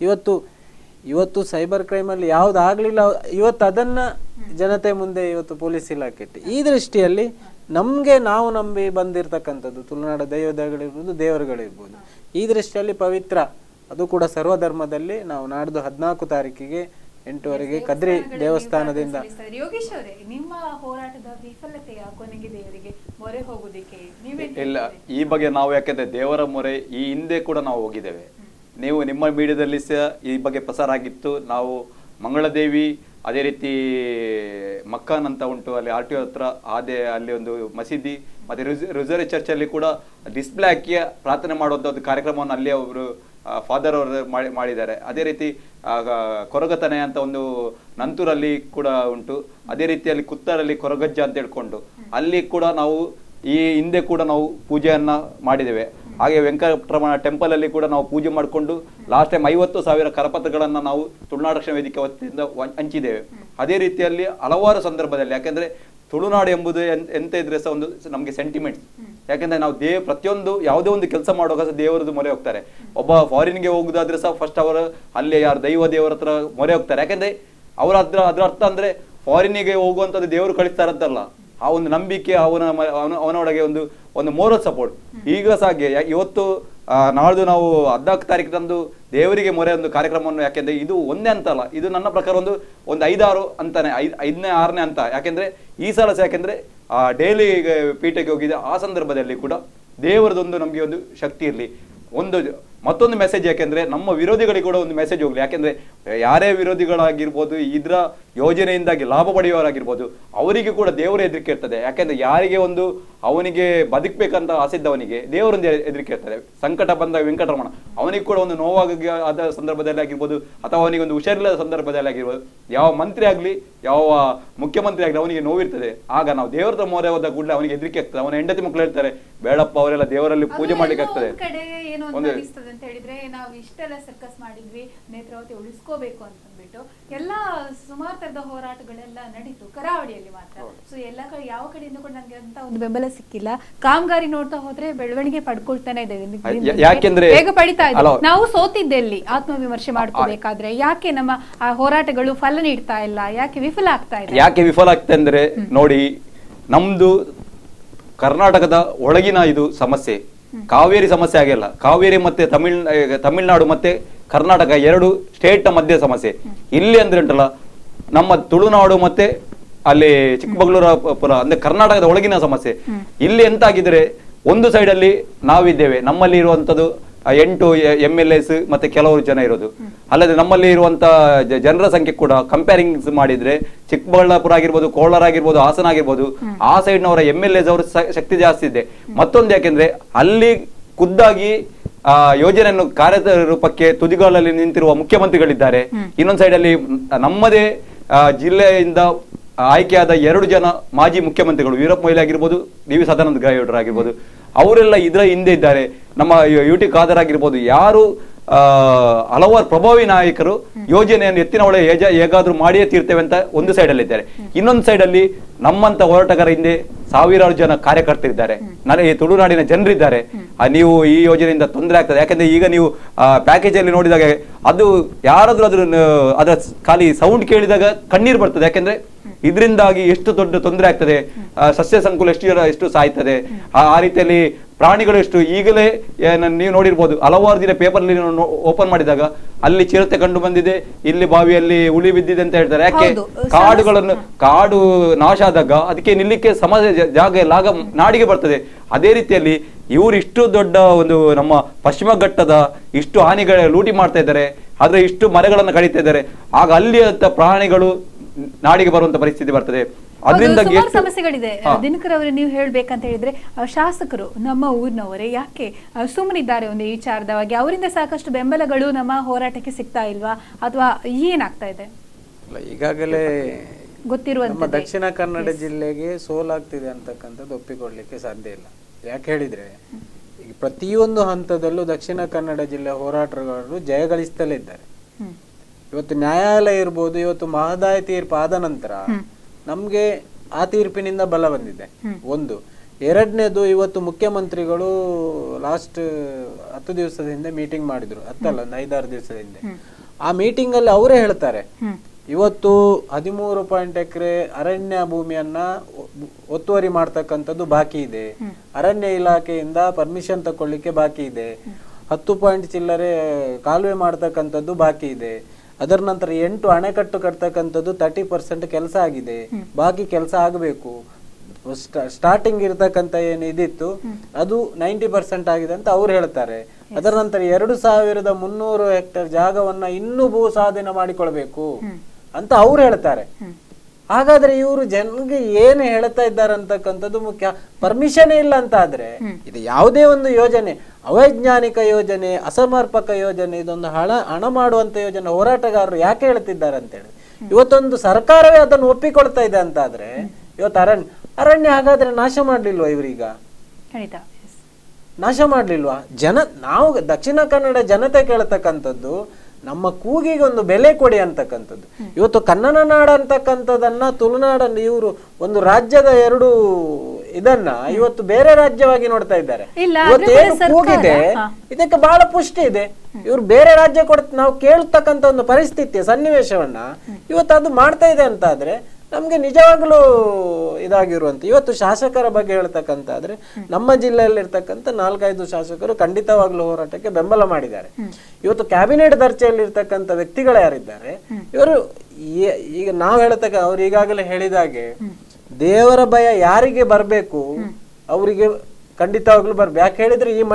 ಇವತ್ತು ಸೈಬರ್ ಕ್ರೈಮಲ್ಲಿ ಯಾವುದಾಗಲಿಲ್ಲ, ಇವತ್ತು ಅದನ್ನ ಜನತೆ ಮುಂದೆ ಇವತ್ತು ಪೊಲೀಸ್ ಇಲಾಖೆ ಇಟ್ಟು. ಈ ದೃಷ್ಟಿಯಲ್ಲಿ ನಾವು ನಂಬಿ ಬಂದಿರತಕ್ಕಂಥದ್ದು ತುಳುನಾಡ ದೈವಗಳಿರ್ಬೋದು, ದೇವರುಗಳಿರ್ಬೋದು. ಈ ದೃಷ್ಟಿಯಲ್ಲಿ ಪವಿತ್ರ, ಅದು ಕೂಡ ಸರ್ವಧರ್ಮದಲ್ಲಿ ನಾವು ನಾಡ್ದು 14 ತಾರೀಕಿಗೆ 8 ಕದ್ರಿ ದೇವಸ್ಥಾನದಿಂದ. ಯೋಗೇಶ್ ಅವರೇ, ನಿಮ್ಮ ಹೋರಾಟದ ವಿಫಲತೆಯ ಕೊನೆಗೆ ದೇವರಿಗೆ ಮೊರೆ ಹೋಗುವುದಕ್ಕೆ ಇಲ್ಲ, ಈ ಬಗ್ಗೆ ನಾವು ಯಾಕೆಂದ್ರೆ ದೇವರ ಮೊರೆ ಈ ಹಿಂದೆ ಕೂಡ ನಾವು ಹೋಗಿದ್ದೇವೆ. ನೀವು ನಿಮ್ಮ ಮೀಡಿಯಾದಲ್ಲಿ ಸಹ ಈ ಬಗ್ಗೆ ಪ್ರಸಾರ ಆಗಿತ್ತು. ನಾವು ಮಂಗಳದೇವಿ, ಅದೇ ರೀತಿ ಮಕ್ಕಾನ್ ಅಂತ ಉಂಟು, ಅಲ್ಲಿ RTO ಹತ್ರ ಅಲ್ಲಿ ಒಂದು ಮಸೀದಿ, ಮತ್ತೆ ರಿಸರ್ವ್ ಚರ್ಚಲ್ಲಿ ಕೂಡ ಡಿಸ್ಪ್ಲೇ ಹಾಕಿ ಪ್ರಾರ್ಥನೆ ಮಾಡುವಂಥ ಒಂದು ಕಾರ್ಯಕ್ರಮವನ್ನು ಅಲ್ಲಿ ಅವರು ಫಾದರ್ ಅವರು ಮಾಡಿದ್ದಾರೆ. ಅದೇ ರೀತಿ ಕೊರಗತನೆ ಅಂತ ಒಂದು ನಂತೂರಲ್ಲಿ ಕೂಡ ಉಂಟು. ಅದೇ ರೀತಿಯಲ್ಲಿ ಕುತ್ತಾರಲ್ಲಿ ಕೊರಗಜ್ಜ ಅಂತ ಹೇಳ್ಕೊಂಡು ಅಲ್ಲಿ ಕೂಡ ನಾವು ಈ ಹಿಂದೆ ಕೂಡ ನಾವು ಪೂಜೆಯನ್ನ ಮಾಡಿದ್ದೇವೆ. ಹಾಗೆ ವೆಂಕಟರಮಣ ಟೆಂಪಲ್ ಅಲ್ಲಿ ಕೂಡ ನಾವು ಪೂಜೆ ಮಾಡಿಕೊಂಡು ಲಾಸ್ಟ್ ಟೈಮ್ 50,000 ಕರಪತ್ರಗಳನ್ನ ನಾವು ತುಳುನಾಡು ರಕ್ಷಣಾ ವೇದಿಕೆ ವತಿಯಿಂದ ಹಂಚಿದ್ದೇವೆ. ಅದೇ ರೀತಿಯಲ್ಲಿ ಹಲವಾರು ಸಂದರ್ಭದಲ್ಲಿ, ಯಾಕೆಂದ್ರೆ ತುಳುನಾಡು ಎಂಬುದು ಎಂತ ಇದ್ರೆ ಸಹ ಒಂದು ನಮ್ಗೆ ಸೆಂಟಿಮೆಂಟ್ಸ್. ಯಾಕೆಂದ್ರೆ ನಾವು ಪ್ರತಿಯೊಂದು ಯಾವುದೇ ಒಂದು ಕೆಲಸ ಮಾಡುವಾಗ ಸಹ ದೇವರದ್ದು ಮೊರೆ ಹೋಗ್ತಾರೆ. ಒಬ್ಬ ಫಾರಿನ್ಗೆ ಹೋಗುದಾದ್ರೆ ಸಹ ಫಸ್ಟ್ ಅವರು ಅಲ್ಲಿ ಯಾರು ದೇವರ ಹತ್ರ ಮೊರೆ ಹೋಗ್ತಾರೆ. ಯಾಕೆಂದ್ರೆ ಅದರ ಅರ್ಥ ಅಂದ್ರೆ ಫಾರಿನಿಗೆ ಹೋಗುವಂತದ್ದು ದೇವರು ಕಳಿಸ್ತಾರಂತಲ್ಲ, ಆ ಒಂದು ನಂಬಿಕೆ, ಅವನೊಳಗೆ ಒಂದು ಮೋರಲ್ ಸಪೋರ್ಟ್. ಈಗ ಸಾಗೆ ಇವತ್ತು ನಾಳ್ದು ನಾವು 14 ತಾರೀಕಿನಂದು ದೇವರಿಗೆ ಮೊರೆ ಒಂದು ಕಾರ್ಯಕ್ರಮವನ್ನು, ಯಾಕೆಂದ್ರೆ ಇದು ಒಂದೇ ಅಂತಲ್ಲ, ಇದು ನನ್ನ ಪ್ರಕಾರ ಒಂದು 5-6 ಅಂತಾನೆ, 5ನೇ 6ನೇ ಅಂತ. ಯಾಕೆಂದ್ರೆ ಈ ಸಲ ಯಾಕೆಂದ್ರೆ ಡೈಲಿ ಪೀಠಕ್ಕೆ ಹೋಗಿದೆ, ಆ ಸಂದರ್ಭದಲ್ಲಿ ಕೂಡ ದೇವರದೊಂದು ನಮ್ಗೆ ಒಂದು ಶಕ್ತಿ ಇರಲಿ. ಒಂದು ಮತ್ತೊಂದು ಮೆಸೇಜ್, ಯಾಕೆಂದ್ರೆ ನಮ್ಮ ವಿರೋಧಿಗಳಿಗೆ ಕೂಡ ಒಂದು ಮೆಸೇಜ್ ಹೋಗ್ಲಿ. ಯಾಕೆಂದ್ರೆ ಯಾರೇ ವಿರೋಧಿಗಳಾಗಿರ್ಬೋದು, ಇದರ ಯೋಜನೆಯಿಂದಾಗಿ ಲಾಭ ಪಡೆಯುವವರಾಗಿರ್ಬೋದು, ಅವರಿಗೆ ಕೂಡ ದೇವರ ಹೆದರಿಕೆ ಇರ್ತದೆ. ಯಾಕೆಂದ್ರೆ ಯಾರಿಗೆ ಒಂದು ಅವನಿಗೆ ಬದುಕಬೇಕಂತ ಆಸೆ ಇದ್ದವನಿಗೆ ದೇವರೊಂದು ಹೆದರಿಕೆ ಇರ್ತದೆ. ಸಂಕಟ ಬಂದ ವೆಂಕಟರಮಣ ಅವನಿಗೆ ಕೂಡ ಒಂದು ನೋವಾಗಿ ಆದ ಸಂದರ್ಭದಲ್ಲಿ ಆಗಿರ್ಬೋದು, ಅಥವಾ ಅವನಿಗೆ ಒಂದು ಹುಷಾರಿಲ್ಲದ ಸಂದರ್ಭದಲ್ಲಿ ಆಗಿರ್ಬೋದು, ಯಾವ ಮಂತ್ರಿ ಆಗ್ಲಿ, ಯಾವ ಮುಖ್ಯಮಂತ್ರಿ ಆಗ್ಲಿ, ಅವನಿಗೆ ನೋವಿರ್ತದೆ. ಆಗ ನಾವು ದೇವರ ಮೊರೆ ಹೋದ ಕೂಡಲೇ ಅವನಿಗೆ ಹೆದರಿಕೆ ಆಗ್ತದೆ. ಅವನ ಹೆಂಡತಿ ಮಕ್ಕಳು ಹೇಳ್ತಾರೆ, ಬೇಡಪ್ಪ, ಅವರೆಲ್ಲ ದೇವರಲ್ಲಿ ಪೂಜೆ ಮಾಡ್ಲಿಕ್ಕೆ ಆಗ್ತದೆ. ಅಂತ ಹೇಳಿದ್ರೆ ನಾವು ಇಷ್ಟೆಲ್ಲ ಸರ್ಕಸ್ ಮಾಡಿದ್ವಿ, ನೇತ್ರಾವತಿ ಉಳಿಸ್ಕೋಬೇಕು ಅಂತಂದ್ಬಿಟ್ಟು ಎಲ್ಲ ಸುಮಾರು ತರದ ಹೋರಾಟಗಳೆಲ್ಲ ನಡೀತು ಕರಾವಳಿಯಲ್ಲಿ ಮಾತ್ರ. ಸೊ ಎಲ್ಲ ಕಡೆ ಯಾವ ಕಡೆಯಿಂದ ಕೂಡ ನಮ್ಗೆ ಅಂತ ಒಂದು ಬೆಂಬಲ ಸಿಕ್ಕಿಲ್ಲ. ಕಾಮಗಾರಿ ನೋಡ್ತಾ ಹೋದ್ರೆ ಬೆಳವಣಿಗೆ ಪಡ್ಕೊಳ್ತಾನೆ ಇದೆ, ಯಾಕೆಂದ್ರೆ ಬೇಗ ಪಡಿತಾ ಇದೆ. ನಾವು ಸೋತಿದ್ದೆ ಇಲ್ಲಿ ಆತ್ಮವಿಮರ್ಶೆ ಮಾಡ್ಕೋಬೇಕಾದ್ರೆ, ಯಾಕೆ ನಮ್ಮ ಆ ಹೋರಾಟಗಳು ಫಲ ನೀಡ್ತಾ ಇಲ್ಲ, ಯಾಕೆ ವಿಫಲ ಆಗ್ತಾ ಇದೆ? ಯಾಕೆ ವಿಫಲ ಆಗ್ತಾ ಅಂದ್ರೆ ನೋಡಿ, ನಮ್ದು ಕರ್ನಾಟಕದ ಒಳಗಿನ ಇದು ಸಮಸ್ಯೆ, ಕಾವೇರಿ ಸಮಸ್ಯೆ ಆಗಿಲ್ಲ. ಕಾವೇರಿ ಮತ್ತೆ ತಮಿಳ್ನಾಡು ಮತ್ತೆ ಕರ್ನಾಟಕ ಎರಡು ಸ್ಟೇಟ್ ನ ಮಧ್ಯೆ ಸಮಸ್ಯೆ. ಇಲ್ಲಿ ಅಂದ್ರೆ ಉಂಟಲ್ಲ, ನಮ್ಮ ತುಳುನಾಡು ಮತ್ತೆ ಅಲ್ಲಿ ಚಿಕ್ಕಮಗಳೂರು ಅಂದ್ರೆ ಕರ್ನಾಟಕದ ಒಳಗಿನ ಸಮಸ್ಯೆ. ಇಲ್ಲಿ ಎಂತ ಆಗಿದ್ರೆ, ಒಂದು ಸೈಡ್ ಅಲ್ಲಿ ನಾವಿದ್ದೇವೆ, ನಮ್ಮಲ್ಲಿ ಇರುವಂತದ್ದು 8 MLAs ಮತ್ತೆ ಕೆಲವರು ಜನ ಇರೋದು. ಅಲ್ಲದೆ ನಮ್ಮಲ್ಲಿ ಇರುವಂತ ಜನರ ಸಂಖ್ಯೆ ಕೂಡ ಕಂಪೇರಿಂಗ್ ಮಾಡಿದ್ರೆ ಚಿಕ್ಕಬಳ್ಳಾಪುರ ಆಗಿರ್ಬೋದು, ಕೋಲಾರ ಆಗಿರ್ಬೋದು, ಹಾಸನ ಆಗಿರ್ಬೋದು, ಆ ಸೈಡ್ ನವರ MLAs ಅವರ ಶಕ್ತಿ ಜಾಸ್ತಿ ಇದೆ. ಮತ್ತೊಂದು ಯಾಕೆಂದ್ರೆ ಅಲ್ಲಿ ಖುದ್ದಾಗಿ ಯೋಜನೆಯನ್ನು ಕಾರ್ಯರೂಪಕ್ಕೆ ತುದಿಗಾಲಲ್ಲಿ ನಿಂತಿರುವ ಮುಖ್ಯಮಂತ್ರಿಗಳಿದ್ದಾರೆ. ಇನ್ನೊಂದು ಸೈಡ್ ಅಲ್ಲಿ ನಮ್ಮದೇ ಜಿಲ್ಲೆಯಿಂದ ಆಯ್ಕೆಯಾದ 2 ಜನ ಮಾಜಿ ಮುಖ್ಯಮಂತ್ರಿಗಳು, ವೀರಪ್ಪ ಮೊಯ್ಲಿ ಆಗಿರ್ಬೋದು, DV ಸದಾನಂದ ಗೌಡರು ಆಗಿರ್ಬೋದು, ಅವರೆಲ್ಲ ಇದರ ಹಿಂದೆ ಇದ್ದಾರೆ. ನಮ್ಮ UT ಖಾದರ್ ಆಗಿರ್ಬೋದು, ಯಾರು ಹಲವಾರು ಪ್ರಭಾವಿ ನಾಯಕರು ಯೋಜನೆಯನ್ನು ಎತ್ತಿನ ಹೊಳೆ ಹೇಗಾದ್ರೂ ಮಾಡಿಯೇ ತೀರ್ತೇವೆ ಅಂತ ಒಂದು ಸೈಡ್ ಅಲ್ಲಿ ಇದ್ದಾರೆ. ಇನ್ನೊಂದು ಸೈಡ್ ಅಲ್ಲಿ ನಮ್ಮಂತ ಹೋರಾಟಗಾರ ಹಿಂದೆ ಸಾವಿರಾರು ಜನ ಕಾರ್ಯಕರ್ತರಿದ್ದಾರೆ, ಈ ತುಳುನಾಡಿನ ಜನರಿದ್ದಾರೆ. ನೀವು ಈ ಯೋಜನೆಯಿಂದ ತೊಂದರೆ ಆಗ್ತದೆ. ಯಾಕಂದ್ರೆ ಈಗ ನೀವು ಪ್ಯಾಕೇಜ್ ಅಲ್ಲಿ ನೋಡಿದಾಗ ಅದು ಯಾರಾದ್ರೂ ಅದರ ಖಾಲಿ ಸೌಂಡ್ ಕೇಳಿದಾಗ ಕಣ್ಣೀರು ಬರ್ತದೆ. ಯಾಕಂದ್ರೆ ಇದರಿಂದಾಗಿ ಎಷ್ಟು ದೊಡ್ಡ ತೊಂದರೆ ಆಗ್ತದೆ, ಸಸ್ಯ ಸಂಕುಲ ಎಷ್ಟು ಸಾಯ್ತದೆ, ಆ ರೀತಿಯಲ್ಲಿ ಪ್ರಾಣಿಗಳು ಎಷ್ಟು. ಈಗಲೇ ನೀವು ನೋಡಿರ್ಬೋದು, ಹಲವಾರು ದಿನ ಪೇಪರ್ ಓಪನ್ ಮಾಡಿದಾಗ ಅಲ್ಲಿ ಚಿರತೆ ಕಂಡು ಬಂದಿದೆ, ಇಲ್ಲಿ ಬಾವಿಯಲ್ಲಿ ಉಳಿ ಬಿದ್ದಿದೆ ಅಂತ ಹೇಳ್ತಾರೆ. ಯಾಕೆ? ಕಾಡು ನಾಶ ಆದಾಗ ಅದಕ್ಕೆ ನಿಲ್ಲಿಕ್ಕೆ ಸಮಸ್ಯೆ ಜಾಗ ಇಲ್ಲ, ಆಗ ನಾಡಿಗೆ ಬರ್ತದೆ. ಅದೇ ರೀತಿಯಲ್ಲಿ ಇವರು ಇಷ್ಟು ದೊಡ್ಡ ಒಂದು ನಮ್ಮ ಪಶ್ಚಿಮ ಘಟ್ಟದ ಇಷ್ಟು ಹಾನಿಗಳ ಲೂಟಿ ಮಾಡ್ತಾ ಇದ್ದಾರೆ, ಆದ್ರೆ ಇಷ್ಟು ಮರಗಳನ್ನು ಕಡಿತಾ ಇದ್ದಾರೆ. ಆಗ ಅಲ್ಲಿ ಪ್ರಾಣಿಗಳು ನಾಡಿಗೆ ಬರುವಂತ ಪರಿಸ್ಥಿತಿ ಬರ್ತದೆ. ಅದರಿಂದ ಸಮಸ್ಯೆಗಳಿದೆ. ದಿನಕರ್ ಅವರೇ, ನೀವು ಹೇಳ್ಬೇಕಂತ ಹೇಳಿದ್ರೆ ಶಾಸಕರು ನಮ್ಮ ಊರಿನವರೇ ಯಾಕೆ ಸುಮ್ಮನಿದ್ದಾರೆ ಒಂದು ಈ ವಿಚಾರದವಾಗಿ? ಅವರಿಂದ ಸಾಕಷ್ಟು ಬೆಂಬಲಗಳು ನಮ್ಮ ಹೋರಾಟಕ್ಕೆ ಸಿಗ್ತಾ ಇಲ್ವಾ, ಅಥವಾ ಏನಾಗ್ತಾ ಇದೆ? ಈಗಾಗಲೇ ಗೊತ್ತಿರುವಂತ ನಮ್ಮ ದಕ್ಷಿಣ ಕನ್ನಡ ಜಿಲ್ಲೆಗೆ ಸೋಲಾಗ್ತಿದೆ ಅಂತಕ್ಕಂಥದ್ದು ಒಪ್ಪಿಕೊಳ್ಳಲಿಕ್ಕೆ ಸಾಧ್ಯ ಇಲ್ಲ. ಯಾಕೆ ಹೇಳಿದ್ರೆ, ಈಗ ಪ್ರತಿಯೊಂದು ಹಂತದಲ್ಲೂ ದಕ್ಷಿಣ ಕನ್ನಡ ಜಿಲ್ಲೆ ಹೋರಾಟಗಾರರು ಜಯಗಳಿಸ್ತಲೇ ಇದ್ದಾರೆ. ಇವತ್ತು ನ್ಯಾಯಾಲಯ ಇರ್ಬೋದು, ಇವತ್ತು ಮಹದಾಯಿ ತೀರ್ಪು ಆದ ನಂತರ ನಮ್ಗೆ ಆ ತೀರ್ಪಿನಿಂದ ಬಲ ಬಂದಿದೆ ಒಂದು. ಎರಡನೇದು, ಇವತ್ತು ಮುಖ್ಯಮಂತ್ರಿಗಳು ಲಾಸ್ಟ್ 10 ದಿವಸದ ಹಿಂದೆ ಮೀಟಿಂಗ್ ಮಾಡಿದ್ರು, 10 ಅಲ್ಲ 5-6 ದಿವಸದ ಹಿಂದೆ. ಆ ಮೀಟಿಂಗ್ ಅಲ್ಲಿ ಅವರೇ ಹೇಳ್ತಾರೆ, ಇವತ್ತು 13 ಎಕರೆ ಅರಣ್ಯ ಭೂಮಿಯನ್ನ ಒತ್ತುವರಿ ಮಾಡ್ತಕ್ಕಂಥದ್ದು ಬಾಕಿ ಇದೆ, ಅರಣ್ಯ ಇಲಾಖೆಯಿಂದ ಪರ್ಮಿಷನ್ ತಕೊಳ್ಳಿಕ್ಕೆ ಬಾಕಿ ಇದೆ, 10 ಚಿಲ್ಲರೆ ಕಾಲುವೆ ಮಾಡ್ತಕ್ಕಂಥದ್ದು ಬಾಕಿ ಇದೆ, ಅದರ ನಂತರ 8 ಅಣೆಕಟ್ಟು ಕಟ್ತಕ್ಕಂಥದ್ದು 30% ಕೆಲಸ ಆಗಿದೆ, ಬಾಕಿ ಕೆಲಸ ಆಗಬೇಕು. ಸ್ಟಾರ್ಟಿಂಗ್ ಇರ್ತಕ್ಕಂಥ ಏನು ಇದಿತ್ತು ಅದು 90% ಆಗಿದೆ ಅಂತ ಅವ್ರು ಹೇಳ್ತಾರೆ. ಅದರ ನಂತರ 2300 ಹೆಕ್ಟೇರ್ ಜಾಗವನ್ನ ಇನ್ನೂ ಭೂ ಸ್ವಾಧೀನ ಮಾಡಿಕೊಳ್ಬೇಕು ಅಂತ ಅವ್ರು ಹೇಳ್ತಾರೆ. ಹಾಗಾದ್ರೆ ಇವರು ಜನರಿಗೆ ಏನು ಹೇಳ್ತಾ ಇದ್ದಾರೆ ಅಂತಕ್ಕಂಥದ್ದು ಮುಖ್ಯ. ಪರ್ಮಿಷನ್ ಇಲ್ಲ ಅಂತ ಆದ್ರೆ ಇದು ಯಾವುದೇ ಒಂದು ಯೋಜನೆ, ಅವೈಜ್ಞಾನಿಕ ಯೋಜನೆ, ಅಸಮರ್ಪಕ ಯೋಜನೆ, ಇದೊಂದು ಹಣ ಮಾಡುವಂತ ಯೋಜನೆ ಹೋರಾಟಗಾರರು ಯಾಕೆ ಹೇಳ್ತಿದ್ದಾರೆ ಅಂತ ಹೇಳಿ, ಇವತ್ತೊಂದು ಸರ್ಕಾರವೇ ಅದನ್ನು ಒಪ್ಪಿಕೊಳ್ತಾ ಇದೆ ಅಂತ ಆದ್ರೆ, ಇವತ್ತು ಅರಣ್ಯ ಹಾಗಾದ್ರೆ ನಾಶ ಮಾಡ್ಲಿಲ್ವಾ ಇವ್ರೀಗ? ನಾಶ ಮಾಡ್ಲಿಲ್ವಾ? ನಾವು ದಕ್ಷಿಣ ಕನ್ನಡ ಜನತೆ ಕೇಳತಕ್ಕಂಥದ್ದು ನಮ್ಮ ಕೂಗಿಗೆ ಒಂದು ಬೆಲೆ ಕೊಡಿ ಅಂತಕ್ಕಂಥದ್ದು. ಇವತ್ತು ಕನ್ನಡ ನಾಡು ಅಂತಕ್ಕಂಥದನ್ನ ತುಳುನಾಡನ್ನು ಇವರು ಒಂದು ರಾಜ್ಯದ 2 ಇದನ್ನ ಇವತ್ತು ಬೇರೆ ರಾಜ್ಯವಾಗಿ ನೋಡ್ತಾ ಇದ್ದಾರೆ. ಇವತ್ತೇನು ಕೂಗಿದೆ ಇದಕ್ಕೆ ಬಹಳ ಪುಷ್ಟಿ ಇದೆ. ಇವ್ರು ಬೇರೆ ರಾಜ್ಯ ನಾವು ಕೇಳ್ತಕ್ಕಂಥ ಒಂದು ಪರಿಸ್ಥಿತಿ ಸನ್ನಿವೇಶವನ್ನ ಇವತ್ತು ಅದು ಮಾಡ್ತಾ ಇದೆ ಅಂತ ಆದ್ರೆ ನಮ್ಗೆ ನಿಜವಾಗ್ಲೂ ಇದಾಗಿರುವಂತ. ಇವತ್ತು ಶಾಸಕರ ಬಗ್ಗೆ ಹೇಳ್ತಕ್ಕಂತಾದ್ರೆ ನಮ್ಮ ಜಿಲ್ಲೆಯಲ್ಲಿರ್ತಕ್ಕಂಥ 4-5 ಶಾಸಕರು ಖಂಡಿತವಾಗ್ಲೂ ಹೋರಾಟಕ್ಕೆ ಬೆಂಬಲ ಮಾಡಿದ್ದಾರೆ. ಇವತ್ತು ಕ್ಯಾಬಿನೆಟ್ ದರ್ಜೆಯಲ್ಲಿ ಇರ್ತಕ್ಕಂಥ ವ್ಯಕ್ತಿಗಳು ಯಾರಿದ್ದಾರೆ ಇವರು ಈಗ ನಾವು ಅವ್ರು ಈಗಾಗಲೇ ಹೇಳಿದಾಗೆ ದೇವರ ಭಯ ಯಾರಿಗೆ ಬರಬೇಕು ಅವರಿಗೆ ಖಂಡಿತವಾಗ್ಲೂ ಬರ್ಬೇಕು. ಯಾಕೆ ಹೇಳಿದ್ರೆ ಈ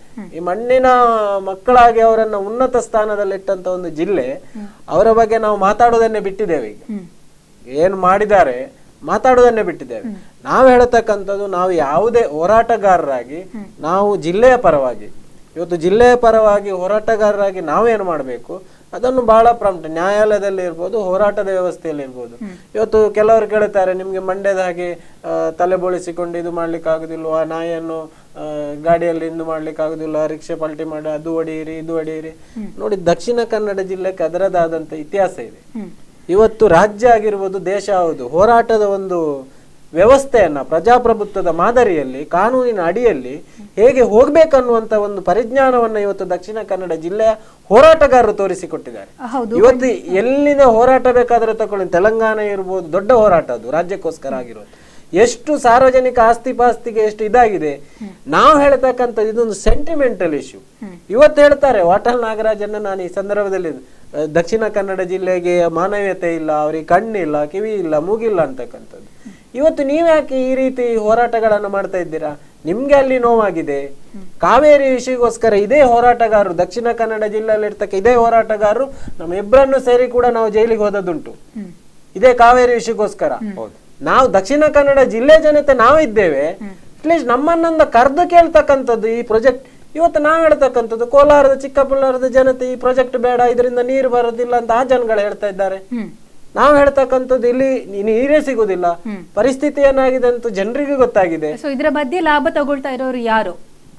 ಮಣ್ಣಿನ ಮಕ್ಕಳಾಗಿ ಅವರನ್ನ ಉನ್ನತ ಸ್ಥಾನದಲ್ಲಿಟ್ಟಂತ ಒಂದು ಜಿಲ್ಲೆ, ಅವರ ಬಗ್ಗೆ ನಾವು ಮಾತಾಡೋದನ್ನೇ ಬಿಟ್ಟಿದ್ದೇವೆ. ಈಗ ಏನ್ ಮಾಡಿದ್ದಾರೆ ಮಾತಾಡೋದನ್ನೇ ಬಿಟ್ಟಿದ್ದೇವೆ. ನಾವು ಹೇಳತಕ್ಕಂಥದ್ದು, ನಾವು ಯಾವುದೇ ಹೋರಾಟಗಾರರಾಗಿ ನಾವು ಜಿಲ್ಲೆಯ ಪರವಾಗಿ, ಇವತ್ತು ಜಿಲ್ಲೆಯ ಪರವಾಗಿ ಹೋರಾಟಗಾರರಾಗಿ ನಾವೇನು ಮಾಡಬೇಕು ಅದನ್ನು ಬಹಳ ಪ್ರಾಂಪ್ಟ್ ನ್ಯಾಯಾಲಯದಲ್ಲಿ ಇರ್ಬೋದು, ಹೋರಾಟದ ವ್ಯವಸ್ಥೆಯಲ್ಲಿ ಇರ್ಬೋದು. ಇವತ್ತು ಕೆಲವರು ಕೇಳುತ್ತಾರೆ, ನಿಮ್ಗೆ ಮಂಡ್ಯದ ಹಾಗೆ ತಲೆ ಬೋಳಿಸಿಕೊಂಡು ಇದು ಮಾಡ್ಲಿಕ್ಕೆ ಆಗುದಿಲ್ವಾ, ನಾಯಿಯನ್ನು ಗಾಡಿಯಲ್ಲಿ ಇದು ಮಾಡ್ಲಿಕ್ಕೆ ಆಗುದಿಲ್ಲ, ರಿಕ್ಷೆ ಪಲ್ಟಿ ಮಾಡಿ ಅದು ಹೊಡೆಯಿರಿ ಇದು ಹೊಡೆಯಿರಿ. ನೋಡಿ, ದಕ್ಷಿಣ ಕನ್ನಡ ಜಿಲ್ಲೆಗೆ ಅದರದಾದಂತ ಇತಿಹಾಸ ಇದೆ. ಇವತ್ತು ರಾಜ್ಯ ಆಗಿರ್ಬೋದು, ದೇಶ ಹೌದು, ಹೋರಾಟದ ಒಂದು ವ್ಯವಸ್ಥೆಯನ್ನ ಪ್ರಜಾಪ್ರಭುತ್ವದ ಮಾದರಿಯಲ್ಲಿ ಕಾನೂನಿನ ಅಡಿಯಲ್ಲಿ ಹೇಗೆ ಹೋಗ್ಬೇಕನ್ನುವಂತ ಒಂದು ಪರಿಜ್ಞಾನವನ್ನ ಇವತ್ತು ದಕ್ಷಿಣ ಕನ್ನಡ ಜಿಲ್ಲೆಯ ಹೋರಾಟಗಾರರು ತೋರಿಸಿಕೊಟ್ಟಿದ್ದಾರೆ. ಇವತ್ತು ಎಲ್ಲಿನ ಹೋರಾಟ ಬೇಕಾದ್ರೆ ತಗೊಳ್ಳಿ, ತೆಲಂಗಾಣ ಇರ್ಬೋದು, ದೊಡ್ಡ ಹೋರಾಟ ಅದು ರಾಜ್ಯಕ್ಕೋಸ್ಕರ ಆಗಿರೋದು. ಎಷ್ಟು ಸಾರ್ವಜನಿಕ ಆಸ್ತಿ ಪಾಸ್ತಿಗೆ ಎಷ್ಟು ಇದಾಗಿದೆ. ನಾವು ಹೇಳ್ತಕ್ಕಂಥದ್ದು ಇದೊಂದು ಸೆಂಟಿಮೆಂಟಲ್ ಇಶ್ಯೂ. ಇವತ್ತು ಹೇಳ್ತಾರೆ ವಾಟಾಳ್ ನಾಗರಾಜನ್ನ, ನಾನು ಈ ಸಂದರ್ಭದಲ್ಲಿ ದಕ್ಷಿಣ ಕನ್ನಡ ಜಿಲ್ಲೆಗೆ ಮಾನವೀಯತೆ ಇಲ್ಲ, ಅವ್ರಿಗೆ ಕಣ್ಣಿಲ್ಲ, ಕಿವಿ ಇಲ್ಲ, ಮೂಗಿಲ್ಲ ಅಂತಕ್ಕಂಥದ್ದು. ಇವತ್ತು ನೀವ್ಯಾಕೆ ಈ ರೀತಿ ಹೋರಾಟಗಳನ್ನು ಮಾಡ್ತಾ ಇದ್ದೀರಾ? ನಿಮ್ಗೆ ಅಲ್ಲಿ ನೋವಾಗಿದೆ. ಕಾವೇರಿ ವಿಷಯಕ್ಕೋಸ್ಕರ ಇದೇ ಹೋರಾಟಗಾರರು, ದಕ್ಷಿಣ ಕನ್ನಡ ಜಿಲ್ಲೆಯಲ್ಲಿ ಇರ್ತಕ್ಕ ಇದೇ ಹೋರಾಟಗಾರರು ನಮ್ಮ ಇಬ್ಬರನ್ನು ಸೇರಿ ಕೂಡ ನಾವು ಜೈಲಿಗೆ ಹೋದದುಂಟು, ಇದೇ ಕಾವೇರಿ ವಿಷಯಕ್ಕೋಸ್ಕರ. ನಾವು ದಕ್ಷಿಣ ಕನ್ನಡ ಜಿಲ್ಲೆ ಜನತೆ ನಾವಿದ್ದೇವೆ, ಅಟ್ಲೀಸ್ಟ್ ನಮ್ಮನ್ನ ಕರೆದು ಕೇಳ್ತಕ್ಕಂಥದ್ದು ಈ ಪ್ರಾಜೆಕ್ಟ್. ಇವತ್ತು ನಾವು ಹೇಳ್ತಕ್ಕಂಥದ್ದು, ಕೋಲಾರದ ಚಿಕ್ಕಬಳ್ಳಾರದ ಜನತೆ ಈ ಪ್ರಾಜೆಕ್ಟ್ ಬೇಡ, ಇದರಿಂದ ನೀರು ಬರೋದಿಲ್ಲ ಅಂತ ಆ ಜನಗಳು ಹೇಳ್ತಾ ಇದ್ದಾರೆ. ನಾವು ಹೇಳ್ತಕ್ಕಂಥದ್ದು ಇಲ್ಲಿ ನೀರೇ ಸಿಗುದಿಲ್ಲ, ಪರಿಸ್ಥಿತಿ ಏನಾಗಿದೆ ಅಂತ ಜನರಿಗೆ ಗೊತ್ತಾಗಿದೆ. ಇದರ ಮಧ್ಯೆ ಲಾಭ ತಗೊಳ್ತಾ ಇರೋರು ಯಾರು?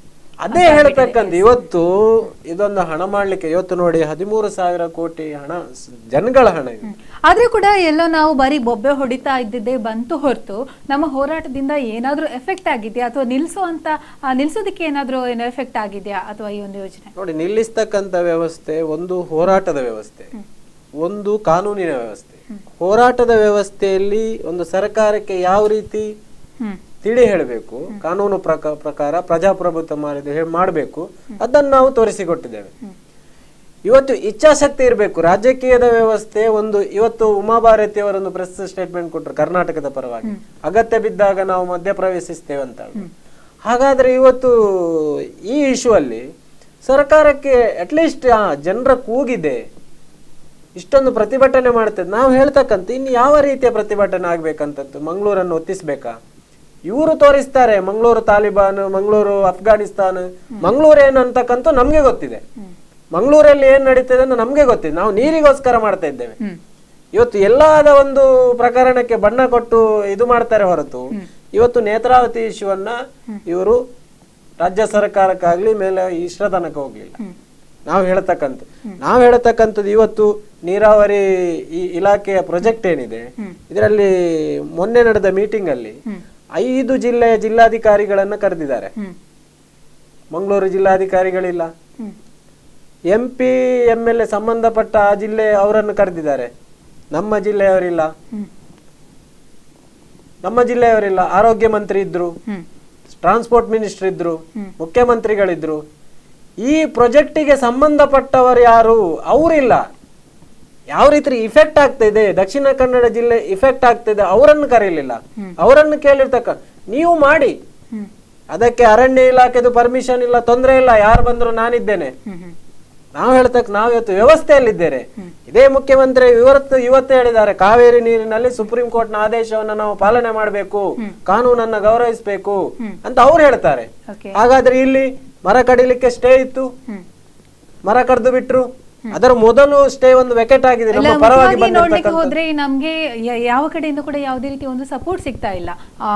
ಅದೇ ಹೇಳ್ತಕ್ಕಂಥ ಇವತ್ತು ಇದೊಂದು ಹಣ ಮಾಡ್ಲಿಕ್ಕೆ, ಇವತ್ತು ನೋಡಿ 13,000 ಕೋಟಿ ಹಣ, ಜನಗಳ ಹಣ ಇದೆ. ಆದ್ರೂ ಕೂಡ ಎಲ್ಲೋ ನಾವು ಬರೀ ಬೊಬ್ಬೆ ಹೊಡಿತಾ ಇದ್ದಿದ್ದೇ ಬಂತು ಹೊರತು ನಮ್ಮ ಹೋರಾಟದಿಂದ ಏನಾದ್ರೂ ಎಫೆಕ್ಟ್ ಆಗಿದೆಯಾ, ಅಥವಾ ನಿಲ್ಸೋದಕ್ಕೆ ಏನಾದ್ರೂ ಏನೋ ಎಫೆಕ್ಟ್ ಆಗಿದೆಯಾ ಅಥವಾ ಈ ಒಂದು ಯೋಜನೆ? ನೋಡಿ, ನಿಲ್ಲಿಸ್ತಕ್ಕಂಥ ವ್ಯವಸ್ಥೆ ಒಂದು ಹೋರಾಟದ ವ್ಯವಸ್ಥೆ, ಒಂದು ಕಾನೂನಿನ ವ್ಯವಸ್ಥೆ. ಹೋರಾಟದ ವ್ಯವಸ್ಥೆಯಲ್ಲಿ ಒಂದು ಸರ್ಕಾರಕ್ಕೆ ಯಾವ ರೀತಿ ತಿಳಿ ಹೇಳಬೇಕು, ಕಾನೂನು ಪ್ರಕಾರ ಪ್ರಜಾಪ್ರಭುತ್ವ ಮಾಡಬೇಕು, ಅದನ್ನು ನಾವು ತೋರಿಸಿಕೊಟ್ಟಿದ್ದೇವೆ. ಇವತ್ತು ಇಚ್ಛಾಶಕ್ತಿ ಇರಬೇಕು. ರಾಜಕೀಯದ ವ್ಯವಸ್ಥೆ ಒಂದು, ಇವತ್ತು ಉಮಾಭಾರತಿ ಅವರೊಂದು ಪ್ರೆಸ್ ಸ್ಟೇಟ್ಮೆಂಟ್ ಕೊಟ್ಟರು ಕರ್ನಾಟಕದ ಪರವಾಗಿ, ಅಗತ್ಯ ಬಿದ್ದಾಗ ನಾವು ಮಧ್ಯಪ್ರವೇಶಿಸ್ತೇವೆ ಅಂತ. ಹಾಗಾದ್ರೆ ಇವತ್ತು ಈ ಇಶ್ಯೂ ಅಲ್ಲಿ ಸರ್ಕಾರಕ್ಕೆ ಅಟ್ಲೀಸ್ಟ್ ಜನರ ಕೂಗಿದೆ, ಇಷ್ಟೊಂದು ಪ್ರತಿಭಟನೆ ಮಾಡ್ತದೆ. ನಾವು ಹೇಳ್ತಕ್ಕಂಥ ಇನ್ನು ಯಾವ ರೀತಿಯ ಪ್ರತಿಭಟನೆ ಆಗ್ಬೇಕಂತದ್ದು, ಮಂಗಳೂರನ್ನು ಒತ್ತಿಸ್ಬೇಕಾ? ಇವರು ತೋರಿಸ್ತಾರೆ ಮಂಗಳೂರು ತಾಲಿಬಾನ್, ಮಂಗಳೂರು ಅಫ್ಘಾನಿಸ್ತಾನ್. ಮಂಗಳೂರು ಏನಂತಕ್ಕಂಥ ನಮ್ಗೆ ಗೊತ್ತಿದೆ, ಮಂಗಳೂರಲ್ಲಿ ಏನ್ ನಡೀತದೆ ಅಂತ ನಮ್ಗೆ ಗೊತ್ತಿದೆ. ನಾವು ನೀರಿಗೋಸ್ಕರ ಮಾಡ್ತಾ ಇದ್ದೇವೆ. ಇವತ್ತು ಎಲ್ಲಾದ ಒಂದು ಪ್ರಕರಣಕ್ಕೆ ಬಣ್ಣ ಕೊಟ್ಟು ಇದು ಮಾಡ್ತಾರೆ ಹೊರತು, ಇವತ್ತು ನೇತ್ರಾವತಿ ಇಶ್ಯೂವನ್ನ ಇವರು ರಾಜ್ಯ ಸರ್ಕಾರಕ್ಕಾಗ್ಲಿ ಮೇಲೆ ಇಷ್ಟರ ತನಕ ಹೋಗ್ಲಿಲ್ಲ. ನಾವು ಹೇಳ್ತಕ್ಕಂಥದ್ದು ಇವತ್ತು ನೀರಾವರಿ ಇಲಾಖೆಯ ಪ್ರಾಜೆಕ್ಟ್ ಏನಿದೆ, ಇದರಲ್ಲಿ ಮೊನ್ನೆ ನಡೆದ ಮೀಟಿಂಗ್ ಅಲ್ಲಿ 5 ಜಿಲ್ಲೆಯ ಜಿಲ್ಲಾಧಿಕಾರಿಗಳನ್ನ ಕರೆದಿದ್ದಾರೆ. ಮಂಗಳೂರು ಜಿಲ್ಲಾಧಿಕಾರಿಗಳಿಲ್ಲ, MP MLA ಸಂಬಂಧಪಟ್ಟ ಆ ಜಿಲ್ಲೆ ಅವರನ್ನು ಕರೆದಿದ್ದಾರೆ. ನಮ್ಮ ಜಿಲ್ಲೆಯವರಿಲ್ಲ. ಆರೋಗ್ಯ ಮಂತ್ರಿ ಇದ್ರು, ಟ್ರಾನ್ಸ್ಪೋರ್ಟ್ ಮಿನಿಸ್ಟರ್ ಇದ್ರು, ಮುಖ್ಯಮಂತ್ರಿಗಳಿದ್ರು. ಈ ಪ್ರಾಜೆಕ್ಟಿಗೆ ಸಂಬಂಧಪಟ್ಟವರು ಯಾರು? ಅವರಿಲ್ಲ. ಯಾವ ರೀತಿ ಇಫೆಕ್ಟ್ ಆಗ್ತಾ ಇದೆ, ದಕ್ಷಿಣ ಕನ್ನಡ ಜಿಲ್ಲೆ ಇಫೆಕ್ಟ್ ಆಗ್ತಿದೆ, ಅವರನ್ನು ಕರೀಲಿಲ್ಲ. ಅವರನ್ನು ಕೇಳಿರ್ತಕ್ಕ ನೀವು ಮಾಡಿ, ಅದಕ್ಕೆ ಅರಣ್ಯ ಇಲಾಖೆದು ಪರ್ಮಿಷನ್ ಇಲ್ಲ, ತೊಂದರೆ ಇಲ್ಲ, ಯಾರು ಬಂದ್ರು ನಾನಿದ್ದೇನೆ. ನಾವು ಇವತ್ತು ವ್ಯವಸ್ಥೆಯಲ್ಲಿದ್ದೇವೆ. ಇದೇ ಮುಖ್ಯಮಂತ್ರಿ ಇವತ್ತು ಹೇಳಿದ್ದಾರೆ, ಕಾವೇರಿ ನೀರಿನಲ್ಲಿ ಸುಪ್ರೀಂ ಕೋರ್ಟ್ ನ ಆದೇಶವನ್ನ ನಾವು ಪಾಲನೆ ಮಾಡಬೇಕು, ಕಾನೂನನ್ನ ಗೌರವಿಸಬೇಕು ಅಂತ ಅವ್ರು ಹೇಳ್ತಾರೆ. ಹಾಗಾದ್ರೆ ಇಲ್ಲಿ ಮರ ಕಡಿಲಿಕ್ಕೆ ಸ್ಟೇ ಇತ್ತು, ಮರ ಕಡ್ದು ಬಿಟ್ರು. ಅದರ ಮೊದಲು ಸ್ಟೇ ಒಂದು ವೆಕೆಟ್ ಆಗಿದೆ. ನಮ್ಮ ಪರವಾಗಿ ನೋಡ್ಲಿಕ್ಕೆ ಹೋದ್ರೆ ನಮ್ಗೆ ಯಾವ ಕಡೆಯಿಂದ ಕೂಡ ಯಾವುದೇ ರೀತಿ ಒಂದು ಸಪೋರ್ಟ್ ಸಿಗ್ತಾ ಇಲ್ಲ.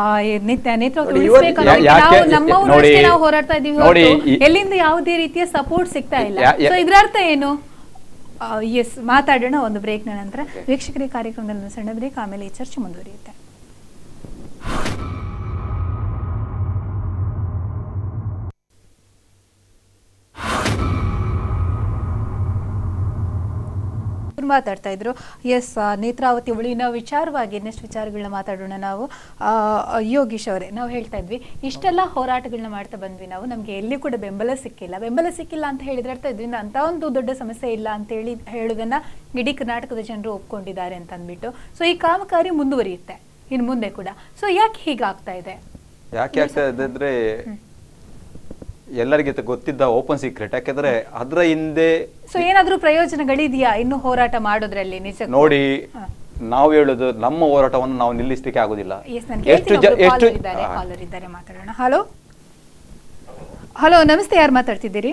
ನಾವು ಹೋರಾಡ್ತಾ ಇದೀವಿ, ಎಲ್ಲಿಂದ ಯಾವುದೇ ರೀತಿಯ ಸಪೋರ್ಟ್ ಸಿಗ್ತಾ ಇಲ್ಲ. ಸೊ ಇದ್ರ ಅರ್ಥ ಏನು? ಎಸ್, ಮಾತಾಡೋಣ ಒಂದು ಬ್ರೇಕ್ ನಂತರ. ವೀಕ್ಷಕರಿಗೆ ಕಾರ್ಯಕ್ರಮದಲ್ಲಿ ಸಣ್ಣ ಬ್ರೇಕ್, ಆಮೇಲೆ ಈ ಚರ್ಚೆ ಮುಂದುವರಿಯುತ್ತೆ. ಮಾತಾಡ್ತಾ ಇದ್ರು. ಎಸ್, ನೇತ್ರಾವತಿ ಉಳಿನ ವಿಚಾರವಾಗಿ ಇನ್ನಷ್ಟು ವಿಚಾರಗಳನ್ನ ಮಾತಾಡೋಣ ನಾವು. ಯೋಗೀಶ್ ಅವರೇ, ನಾವು ಹೇಳ್ತಾ ಇದ್ವಿ ಇಷ್ಟೆಲ್ಲ ಹೋರಾಟಗಳನ್ನ ಮಾಡ್ತಾ ಬಂದ್ವಿ ನಾವು, ನಮ್ಗೆ ಎಲ್ಲಿ ಕೂಡ ಬೆಂಬಲ ಸಿಕ್ಕಿಲ್ಲ ಅಂತ ಹೇಳಿದ್ರೆ ಅರ್ಥ ಇದರಿಂದ ಅಂತ ಒಂದು ದೊಡ್ಡ ಸಮಸ್ಯೆ ಇಲ್ಲ ಅಂತ ಹೇಳೋದನ್ನ ಇಡೀ ಕರ್ನಾಟಕದ ಜನರು ಒಪ್ಕೊಂಡಿದ್ದಾರೆ ಅಂತ ಅಂದ್ಬಿಟ್ಟು. ಸೊ ಈ ಕಾಮಗಾರಿ ಮುಂದುವರಿಯುತ್ತೆ ಇನ್ನು ಮುಂದೆ ಕೂಡ. ಸೊ ಯಾಕೆ ಹೀಗಾಗ್ತಾ ಇದೆ? ಯಾಕೆ ಆಗ್ತಾ ಇದೆ ಅಂದ್ರೆ ಎಲ್ಲರಿಗೆ ಗೊತ್ತಿದ್ದ ಓಪನ್ ಸೀಕ್ರೆಟ್. ಯಾಕೆಂದ್ರೆ ಅದರ ಹಿಂದೆ ಸೊ ಏನಾದ್ರೂ ಪ್ರಯೋಜನಗಳಿದೆಯಾ ಇನ್ನು ಹೋರಾಟ ಮಾಡೋದ್ರಲ್ಲಿ? ನಿಜ ನೋಡಿ, ನಾವು ಹೇಳೋದು ನಮ್ಮ ಹೋರಾಟವನ್ನು ನಾವು ನಿಲ್ಲಿಸಲಿಕ್ಕೆ ಆಗುದಿಲ್ಲ. ಮಾತಾಡೋಣ. ಹಲೋ ಹಲೋ, ನಮಸ್ತೆ, ಯಾರು ಮಾತಾಡ್ತಿದ್ದೀರಿ?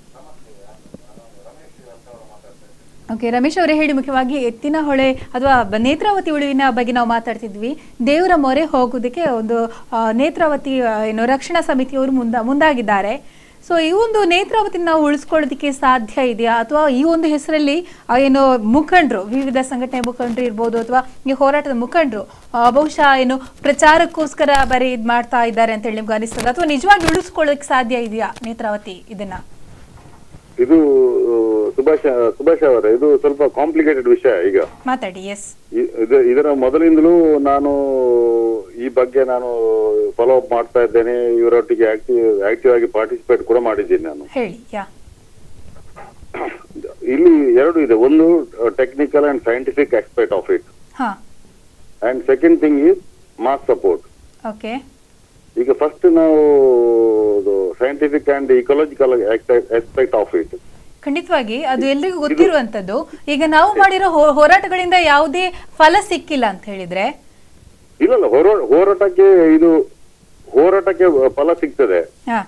ಓಕೆ, ರಮೇಶ್ ಅವರೇ ಹೇಳಿ. ಮುಖ್ಯವಾಗಿ ಎತ್ತಿನಹೊಳೆ ಅಥವಾ ನೇತ್ರಾವತಿ ಉಳಿವಿನ ಬಗ್ಗೆ ನಾವು ಮಾತಾಡ್ತಿದ್ವಿ. ದೇವರ ಮೊರೆ ಹೋಗೋದಕ್ಕೆ ಒಂದು ನೇತ್ರಾವತಿ ಏನು ರಕ್ಷಣಾ ಸಮಿತಿಯವರು ಮುಂದಾಗಿದ್ದಾರೆ. ಸೊ ಈ ಒಂದು ನೇತ್ರಾವತಿನ ನಾವು ಉಳಿಸ್ಕೊಳ್ಳೋದಕ್ಕೆ ಸಾಧ್ಯ ಇದೆಯಾ, ಅಥವಾ ಈ ಒಂದು ಹೆಸರಲ್ಲಿ ಏನು ಮುಖಂಡರು, ವಿವಿಧ ಸಂಘಟನೆ ಮುಖಂಡರು ಇರ್ಬೋದು ಅಥವಾ ಈ ಹೋರಾಟದ ಮುಖಂಡರು ಬಹುಶಃ ಏನು ಪ್ರಚಾರಕ್ಕೋಸ್ಕರ ಬರೀ ಇದು ಮಾಡ್ತಾ ಇದ್ದಾರೆ ಅಂತ ಹೇಳಿ ನಿಮ್ಗೆ ಅನಿಸ್ತದ, ಅಥವಾ ನಿಜವಾಗಿ ಉಳಿಸ್ಕೊಳ್ಳೋಕೆ ಸಾಧ್ಯ ಇದೆಯಾ ನೇತ್ರಾವತಿ ಇದನ್ನ? ಇದು ಸುಭಾಷ್ ಅವರೇ, ಇದು ಸ್ವಲ್ಪ ಕಾಂಪ್ಲಿಕೇಟೆಡ್ ವಿಷಯ. ಈಗ ಮಾತಾಡಿ. ಎಸ್, ಇದರ ಮೊದಲಿಂದಲೂ ನಾನು ಈ ಬಗ್ಗೆ ನಾನು ಫಾಲೋ ಅಪ್ ಮಾಡ್ತಾ ಇದ್ದೇನೆ. ಇವರೊಟ್ಟಿಗೆ ಆಕ್ಟಿವ್ ಆಗಿ ಪಾರ್ಟಿಸಿಪೇಟ್ ಕೂಡ ಮಾಡಿದ್ದೀನಿ ನಾನು. ಹೇಳಿ. ಇಲ್ಲಿ ಎರಡು ಇದೆ. ಒಂದು technical and scientific aspect of it, and second thing is mass support. Okay, ಈಗ ಫಸ್ಟ್ ನಾವು scientific and ecological aspect of it. ಖಂಡಿತವಾಗಿ ಅದು ಎಲ್ರಿಗೂ ಗೊತ್ತಿರುವಂತದ್ದು. ಈಗ ನಾವು ಮಾಡಿರೋ ಹೋರಾಟಗಳಿಂದ ಯಾವುದೇ ಫಲ ಸಿಕ್ಕಿಲ್ಲ ಅಂತ ಹೇಳಿದ್ರೆ? ಇಲ್ಲ, ಹೋರಾಟಕ್ಕೆ ಫಲ ಸಿಗ್ತದೆ.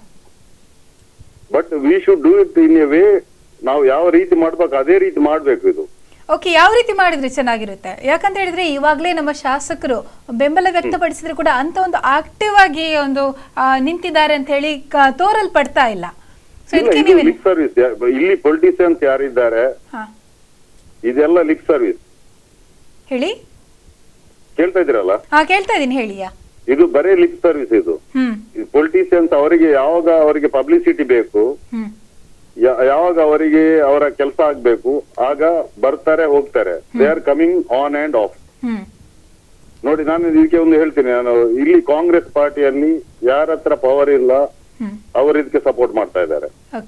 But we should do it in a way. ನಾವು ಯಾವ ರೀತಿ ಮಾಡ್ಬೇಕು ಅದೇ ರೀತಿ ಮಾಡ್ಬೇಕು ಇದು. ಓಕೆ, ಯಾವ ರೀತಿ ಮಾಡಿದ್ರೆ ಚೆನ್ನಾಗಿರುತ್ತೆ? ಯಾಕಂತ ಹೇಳಿದ್ರೆ ಇವಾಗ್ಲೇ ನಮ್ಮ ಶಾಸಕರು ಬೆಂಬಲ ವ್ಯಕ್ತಪಡಿಸಿದ್ರೆ ಕೂಡ ಅಂತ ಒಂದು ಆಕ್ಟಿವ್ ಆಗಿ ಒಂದು ನಿಂತಿದ್ದಾರೆ ಅಂತ ಹೇಳಿ ತೋರಲ್ಪಡ್ತಾ ಇಲ್ಲ. Lip service. ಇಲ್ಲಿ ಪೊಲಿಟಿಷಿಯನ್ಸ್ ಯಾರಿದ್ದಾರೆ, ಇದೆಲ್ಲ ಲಿಪ್ ಸರ್ವಿಸ್. ಹೇಳಿ, ಕೇಳ್ತಾ ಇದ್ದೀರಲ್ಲ? ಕೇಳ್ತಾ ಇದೀನಿ, ಹೇಳಿ. ಇದು ಬರೀ ಲಿಪ್ ಸರ್ವಿಸ್. ಇದು ಪೊಲಿಟಿಷಿಯನ್ಸ್ ಅವರಿಗೆ ಯಾವಾಗ ಅವರಿಗೆ ಪಬ್ಲಿಸಿಟಿ ಬೇಕು, ಯಾವಾಗ ಅವರಿಗೆ ಅವರ ಕೆಲಸ ಆಗ್ಬೇಕು, ಆಗ ಬರ್ತಾರೆ ಹೋಗ್ತಾರೆ. They are coming on and off. ನೋಡಿ, ನಾನು ಇದಕ್ಕೆ ಒಂದು ಹೇಳ್ತೀನಿ. ನಾನು ಇಲ್ಲಿ ಕಾಂಗ್ರೆಸ್ ಪಾರ್ಟಿಯಲ್ಲಿ ಯಾರ ಹತ್ರ ಪವರ್ ಇಲ್ಲ, ಅವರು ಇದಕ್ಕೆ ಸಪೋರ್ಟ್ ಮಾಡ್ತಾ ಇದ್ದಾರೆ.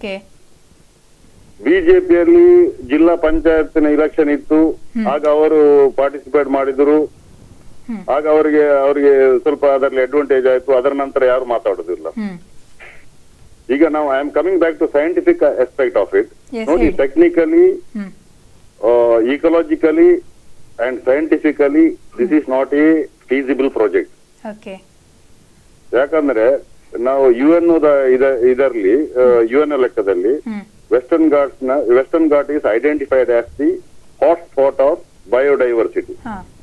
ಬಿಜೆಪಿಯಲ್ಲಿ ಜಿಲ್ಲಾ ಪಂಚಾಯತ್ನ ಇಲೆಕ್ಷನ್ ಇತ್ತು, ಆಗ ಅವರು ಪಾರ್ಟಿಸಿಪೇಟ್ ಮಾಡಿದ್ರು. ಆಗ ಅವರಿಗೆ ಸ್ವಲ್ಪ ಅದರಲ್ಲಿ ಅಡ್ವಾಂಟೇಜ್ ಆಯ್ತು. ಅದರ ನಂತರ ಯಾರು ಮಾತಾಡೋದಿಲ್ಲ. ಈಗ ನಾವು I am coming back to scientific aspect of it. ನೋಡಿ, technically, ecologically and scientifically this is not a feasible project. ಯಾಕಂದ್ರೆ ನಾವು UN ಇದರಲ್ಲಿ UN ಲೆಕ್ಕದಲ್ಲಿ western ghat is identified as the hot spot of biodiversity.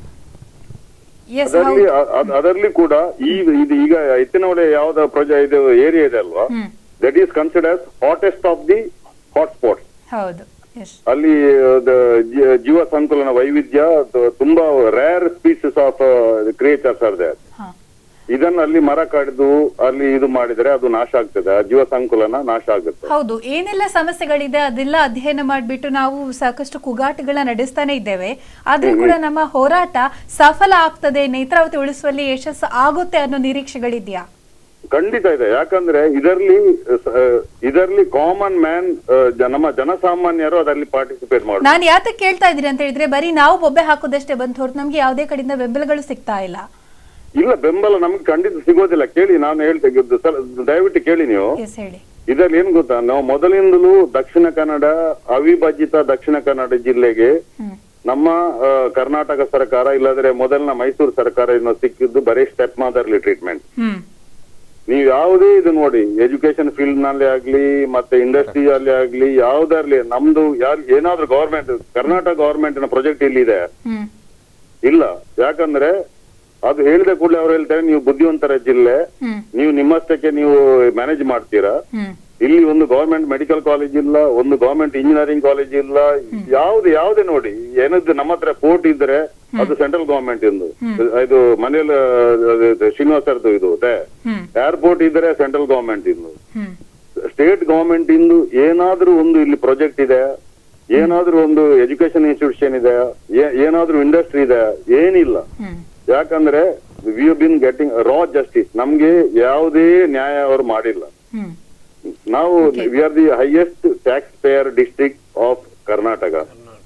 ಅದರಲ್ಲಿ ಕೂಡ ಈಗ ಎತ್ತಿನಹೊಳೆ ಯಾವ್ದು ಇದು ಏರಿಯಾ ಇದೆ ಅಲ್ವಾ, that is considered as hottest of the hot spot. ಅಲ್ಲಿ ಜೀವ ಸಂಕುಲನ ವೈವಿಧ್ಯ, ತುಂಬಾ rare species of creatures are there. ಇದನ್ನ ಅಲ್ಲಿ ಮರ ಕಡಿದು ಅಲ್ಲಿ ಇದು ಮಾಡಿದ್ರೆ ಅದು ನಾಶ ಆಗ್ತದೆ, ಜೀವ ಸಂಕುಲನ ನಾಶ ಆಗುತ್ತೆ. ಹೌದು, ಏನೆಲ್ಲ ಸಮಸ್ಯೆಗಳಿದೆ ಅದೆಲ್ಲ ಅಧ್ಯಯನ ಮಾಡ್ಬಿಟ್ಟು ನಾವು ಸಾಕಷ್ಟು ಕೂಗಾಟಗಳನ್ನ ನಡೆಸ್ತಾನೆ ಇದ್ದೇವೆ. ಆದ್ರೂ ಕೂಡ ನಮ್ಮ ಹೋರಾಟ ಸಫಲ ಆಗ್ತದೆ, ನೇತ್ರಾವತಿ ಉಳಿಸುವಲ್ಲಿ ಯಶಸ್ಸು ಆಗುತ್ತೆ ಅನ್ನೋ ನಿರೀಕ್ಷೆಗಳಿದೆಯಾ? ಖಂಡಿತ ಇದೆ. ಯಾಕಂದ್ರೆ ಇದರಲ್ಲಿ ಕಾಮನ್ ಮ್ಯಾನ್, ನಮ್ಮ ಜನಸಾಮಾನ್ಯರು ಅದರಲ್ಲಿ ಪಾರ್ಟಿಸಿಪೇಟ್ ಮಾಡಿ. ನಾನು ಯಾತಕ್ಕೆ ಕೇಳ್ತಾ ಇದ್ದೀನಿ ಅಂತ ಹೇಳಿದ್ರೆ, ಬರೀ ನಾವು ಬೊಬ್ಬೆ ಹಾಕೋದಷ್ಟೇ ಬಂದು ಹೊರತು ನಮ್ಗೆ ಯಾವುದೇ ಕಡೆಯಿಂದ ಬೆಂಬಲಗಳು ಸಿಗ್ತಾ ಇಲ್ಲ. ಇಲ್ಲ, ಬೆಂಬಲ ನಮ್ಗೆ ಖಂಡಿತ ಸಿಗೋದಿಲ್ಲ. ಕೇಳಿ, ನಾನು ಹೇಳ್ತೇನೆ, ದಯವಿಟ್ಟು ಕೇಳಿ ನೀವು. ಇದರಲ್ಲಿ ಏನ್ ಗೊತ್ತಾ, ನಾವು ಮೊದಲಿಂದಲೂ ದಕ್ಷಿಣ ಕನ್ನಡ, ಅವಿಭಜಿತ ದಕ್ಷಿಣ ಕನ್ನಡ ಜಿಲ್ಲೆಗೆ ನಮ್ಮ ಕರ್ನಾಟಕ ಸರ್ಕಾರ, ಇಲ್ಲಾಂದ್ರೆ ಮೊದಲಿನ ಮೈಸೂರು ಸರ್ಕಾರ ಸಿಕ್ಕಿದ್ದು ಬರೀ ಸ್ಟೆಪ್ ಮಾದರ್ಲಿ ಟ್ರೀಟ್ಮೆಂಟ್. ನೀವು ಯಾವುದೇ ಇದು ನೋಡಿ, ಎಜುಕೇಶನ್ ಫೀಲ್ಡ್ ನಲ್ಲಿ ಆಗ್ಲಿ, ಮತ್ತೆ ಇಂಡಸ್ಟ್ರಿ ಅಲ್ಲಿ ಆಗ್ಲಿ, ಯಾವ್ದಾರ್ಲಿ ನಮ್ದು ಏನಾದ್ರೂ ಗವರ್ಮೆಂಟ್, ಕರ್ನಾಟಕ ಗವರ್ಮೆಂಟ್ ನ ಪ್ರಾಜೆಕ್ಟ್ ಇಲ್ಲಿ ಇದೆ ಇಲ್ಲ. ಯಾಕಂದ್ರೆ ಅದು ಹೇಳಿದ ಕೂಡಲೇ ಅವ್ರು ಹೇಳ್ತಾರೆ, ನೀವು ಬುದ್ಧಿವಂತರ ಜಿಲ್ಲೆ, ನೀವು ನಿಮ್ಮಷ್ಟಕ್ಕೆ ನೀವು ಮ್ಯಾನೇಜ್ ಮಾಡ್ತೀರಾ. ಇಲ್ಲಿ ಒಂದು ಗವರ್ಮೆಂಟ್ ಮೆಡಿಕಲ್ ಕಾಲೇಜ್ ಇಲ್ಲ, ಒಂದು ಗವರ್ಮೆಂಟ್ ಇಂಜಿನಿಯರಿಂಗ್ ಕಾಲೇಜ್ ಇಲ್ಲ, ಯಾವುದೇ ನೋಡಿ. ಏನದ್ದು ನಮ್ಮ ಹತ್ರ ಪೋರ್ಟ್ ಇದ್ರೆ ಅದು ಸೆಂಟ್ರಲ್ ಗವರ್ಮೆಂಟ್ ಇಂದು, ಇದು ಮನೇಲಿ ಶ್ರೀನಿವಾಸರ್ದು ಇದು ಏರ್ಪೋರ್ಟ್ ಇದ್ರೆ ಸೆಂಟ್ರಲ್ ಗವರ್ಮೆಂಟ್ ಇಂದು, ಸ್ಟೇಟ್ ಗವರ್ಮೆಂಟ್ ಇಂದು ಏನಾದ್ರೂ ಒಂದು ಇಲ್ಲಿ ಪ್ರಾಜೆಕ್ಟ್ ಇದೆ, ಏನಾದ್ರೂ ಒಂದು ಎಜುಕೇಶನ್ ಇನ್ಸ್ಟಿಟ್ಯೂಷನ್ ಇದೆ, ಏನಾದ್ರೂ ಇಂಡಸ್ಟ್ರಿ ಇದೆ, ಏನಿಲ್ಲ. ಯಾಕಂದ್ರೆ we have been getting raw justice. ನಮ್ಗೆ ಯಾವುದೇ ನ್ಯಾಯ ಅವರು ಮಾಡಿಲ್ಲ. ನಾವು we are the highest tax payer district of Karnataka.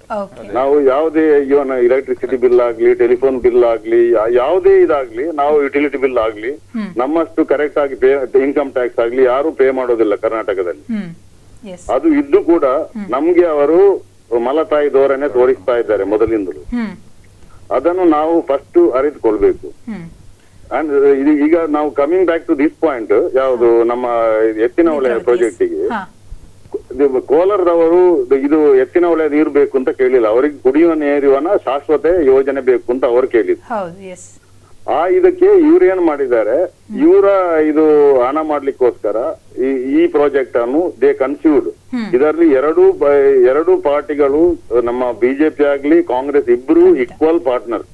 ನಾವು ಯಾವುದೇ ಇವನ್ ಎಲೆಕ್ಟ್ರಿಸಿಟಿ ಬಿಲ್ ಆಗ್ಲಿ, ಟೆಲಿಫೋನ್ ಬಿಲ್ ಆಗ್ಲಿ, ಯಾವುದೇ ಇದಾಗ್ಲಿ, ನಾವು ಯುಟಿಲಿಟಿ ಬಿಲ್ ಆಗ್ಲಿ ನಮ್ಮಷ್ಟು ಕರೆಕ್ಟ್ ಆಗಿ ಇನ್ಕಮ್ ಟ್ಯಾಕ್ಸ್ ಆಗ್ಲಿ ಯಾರು ಪೇ ಮಾಡೋದಿಲ್ಲ ಕರ್ನಾಟಕದಲ್ಲಿ. ಅದು ಇದ್ದು ಕೂಡ ನಮ್ಗೆ ಅವರು ಮಲತಾಯಿ ಧೋರಣೆ ತೋರಿಸ್ತಾ ಇದ್ದಾರೆ ಮೊದಲಿಂದಲೂ. ಅದನ್ನು ನಾವು ಫಸ್ಟ್ ಅರಿತುಕೊಳ್ಬೇಕು. ಅಂಡ್ ಈಗ ನಾವು coming back to this point, ಯಾವುದು ನಮ್ಮ ಎತ್ತಿನ ಹೊಳೆ ಪ್ರಾಜೆಕ್ಟಿಗೆ, ಕೋಲಾರದವರು ಇದು ಎತ್ತಿನ ಹೊಳೆ ನೀರು ಬೇಕು ಅಂತ ಕೇಳಿಲ್ಲ, ಅವರಿಗೆ ಕುಡಿಯುವ ನೀರಿನ ಶಾಶ್ವತ ಯೋಜನೆ ಬೇಕು ಅಂತ ಅವ್ರು ಕೇಳಿದ್ರು. ಇದಕ್ಕೆ ಇವ್ರು ಏನ್ ಮಾಡಿದ್ದಾರೆ, ಇವರ ಇದು ಹಣ ಮಾಡ್ಲಿಕ್ಕೋಸ್ಕರ ಈ ಪ್ರಾಜೆಕ್ಟ್ ಅನ್ನು ದೇ ಕನ್ಸ್ಯೂಡ್. ಇದರಲ್ಲಿ ಎರಡು ಪಾರ್ಟಿಗಳು, ನಮ್ಮ ಬಿಜೆಪಿ ಆಗ್ಲಿ ಕಾಂಗ್ರೆಸ್, ಇಬ್ರು ಈಕ್ವಲ್ ಪಾರ್ಟ್ನರ್.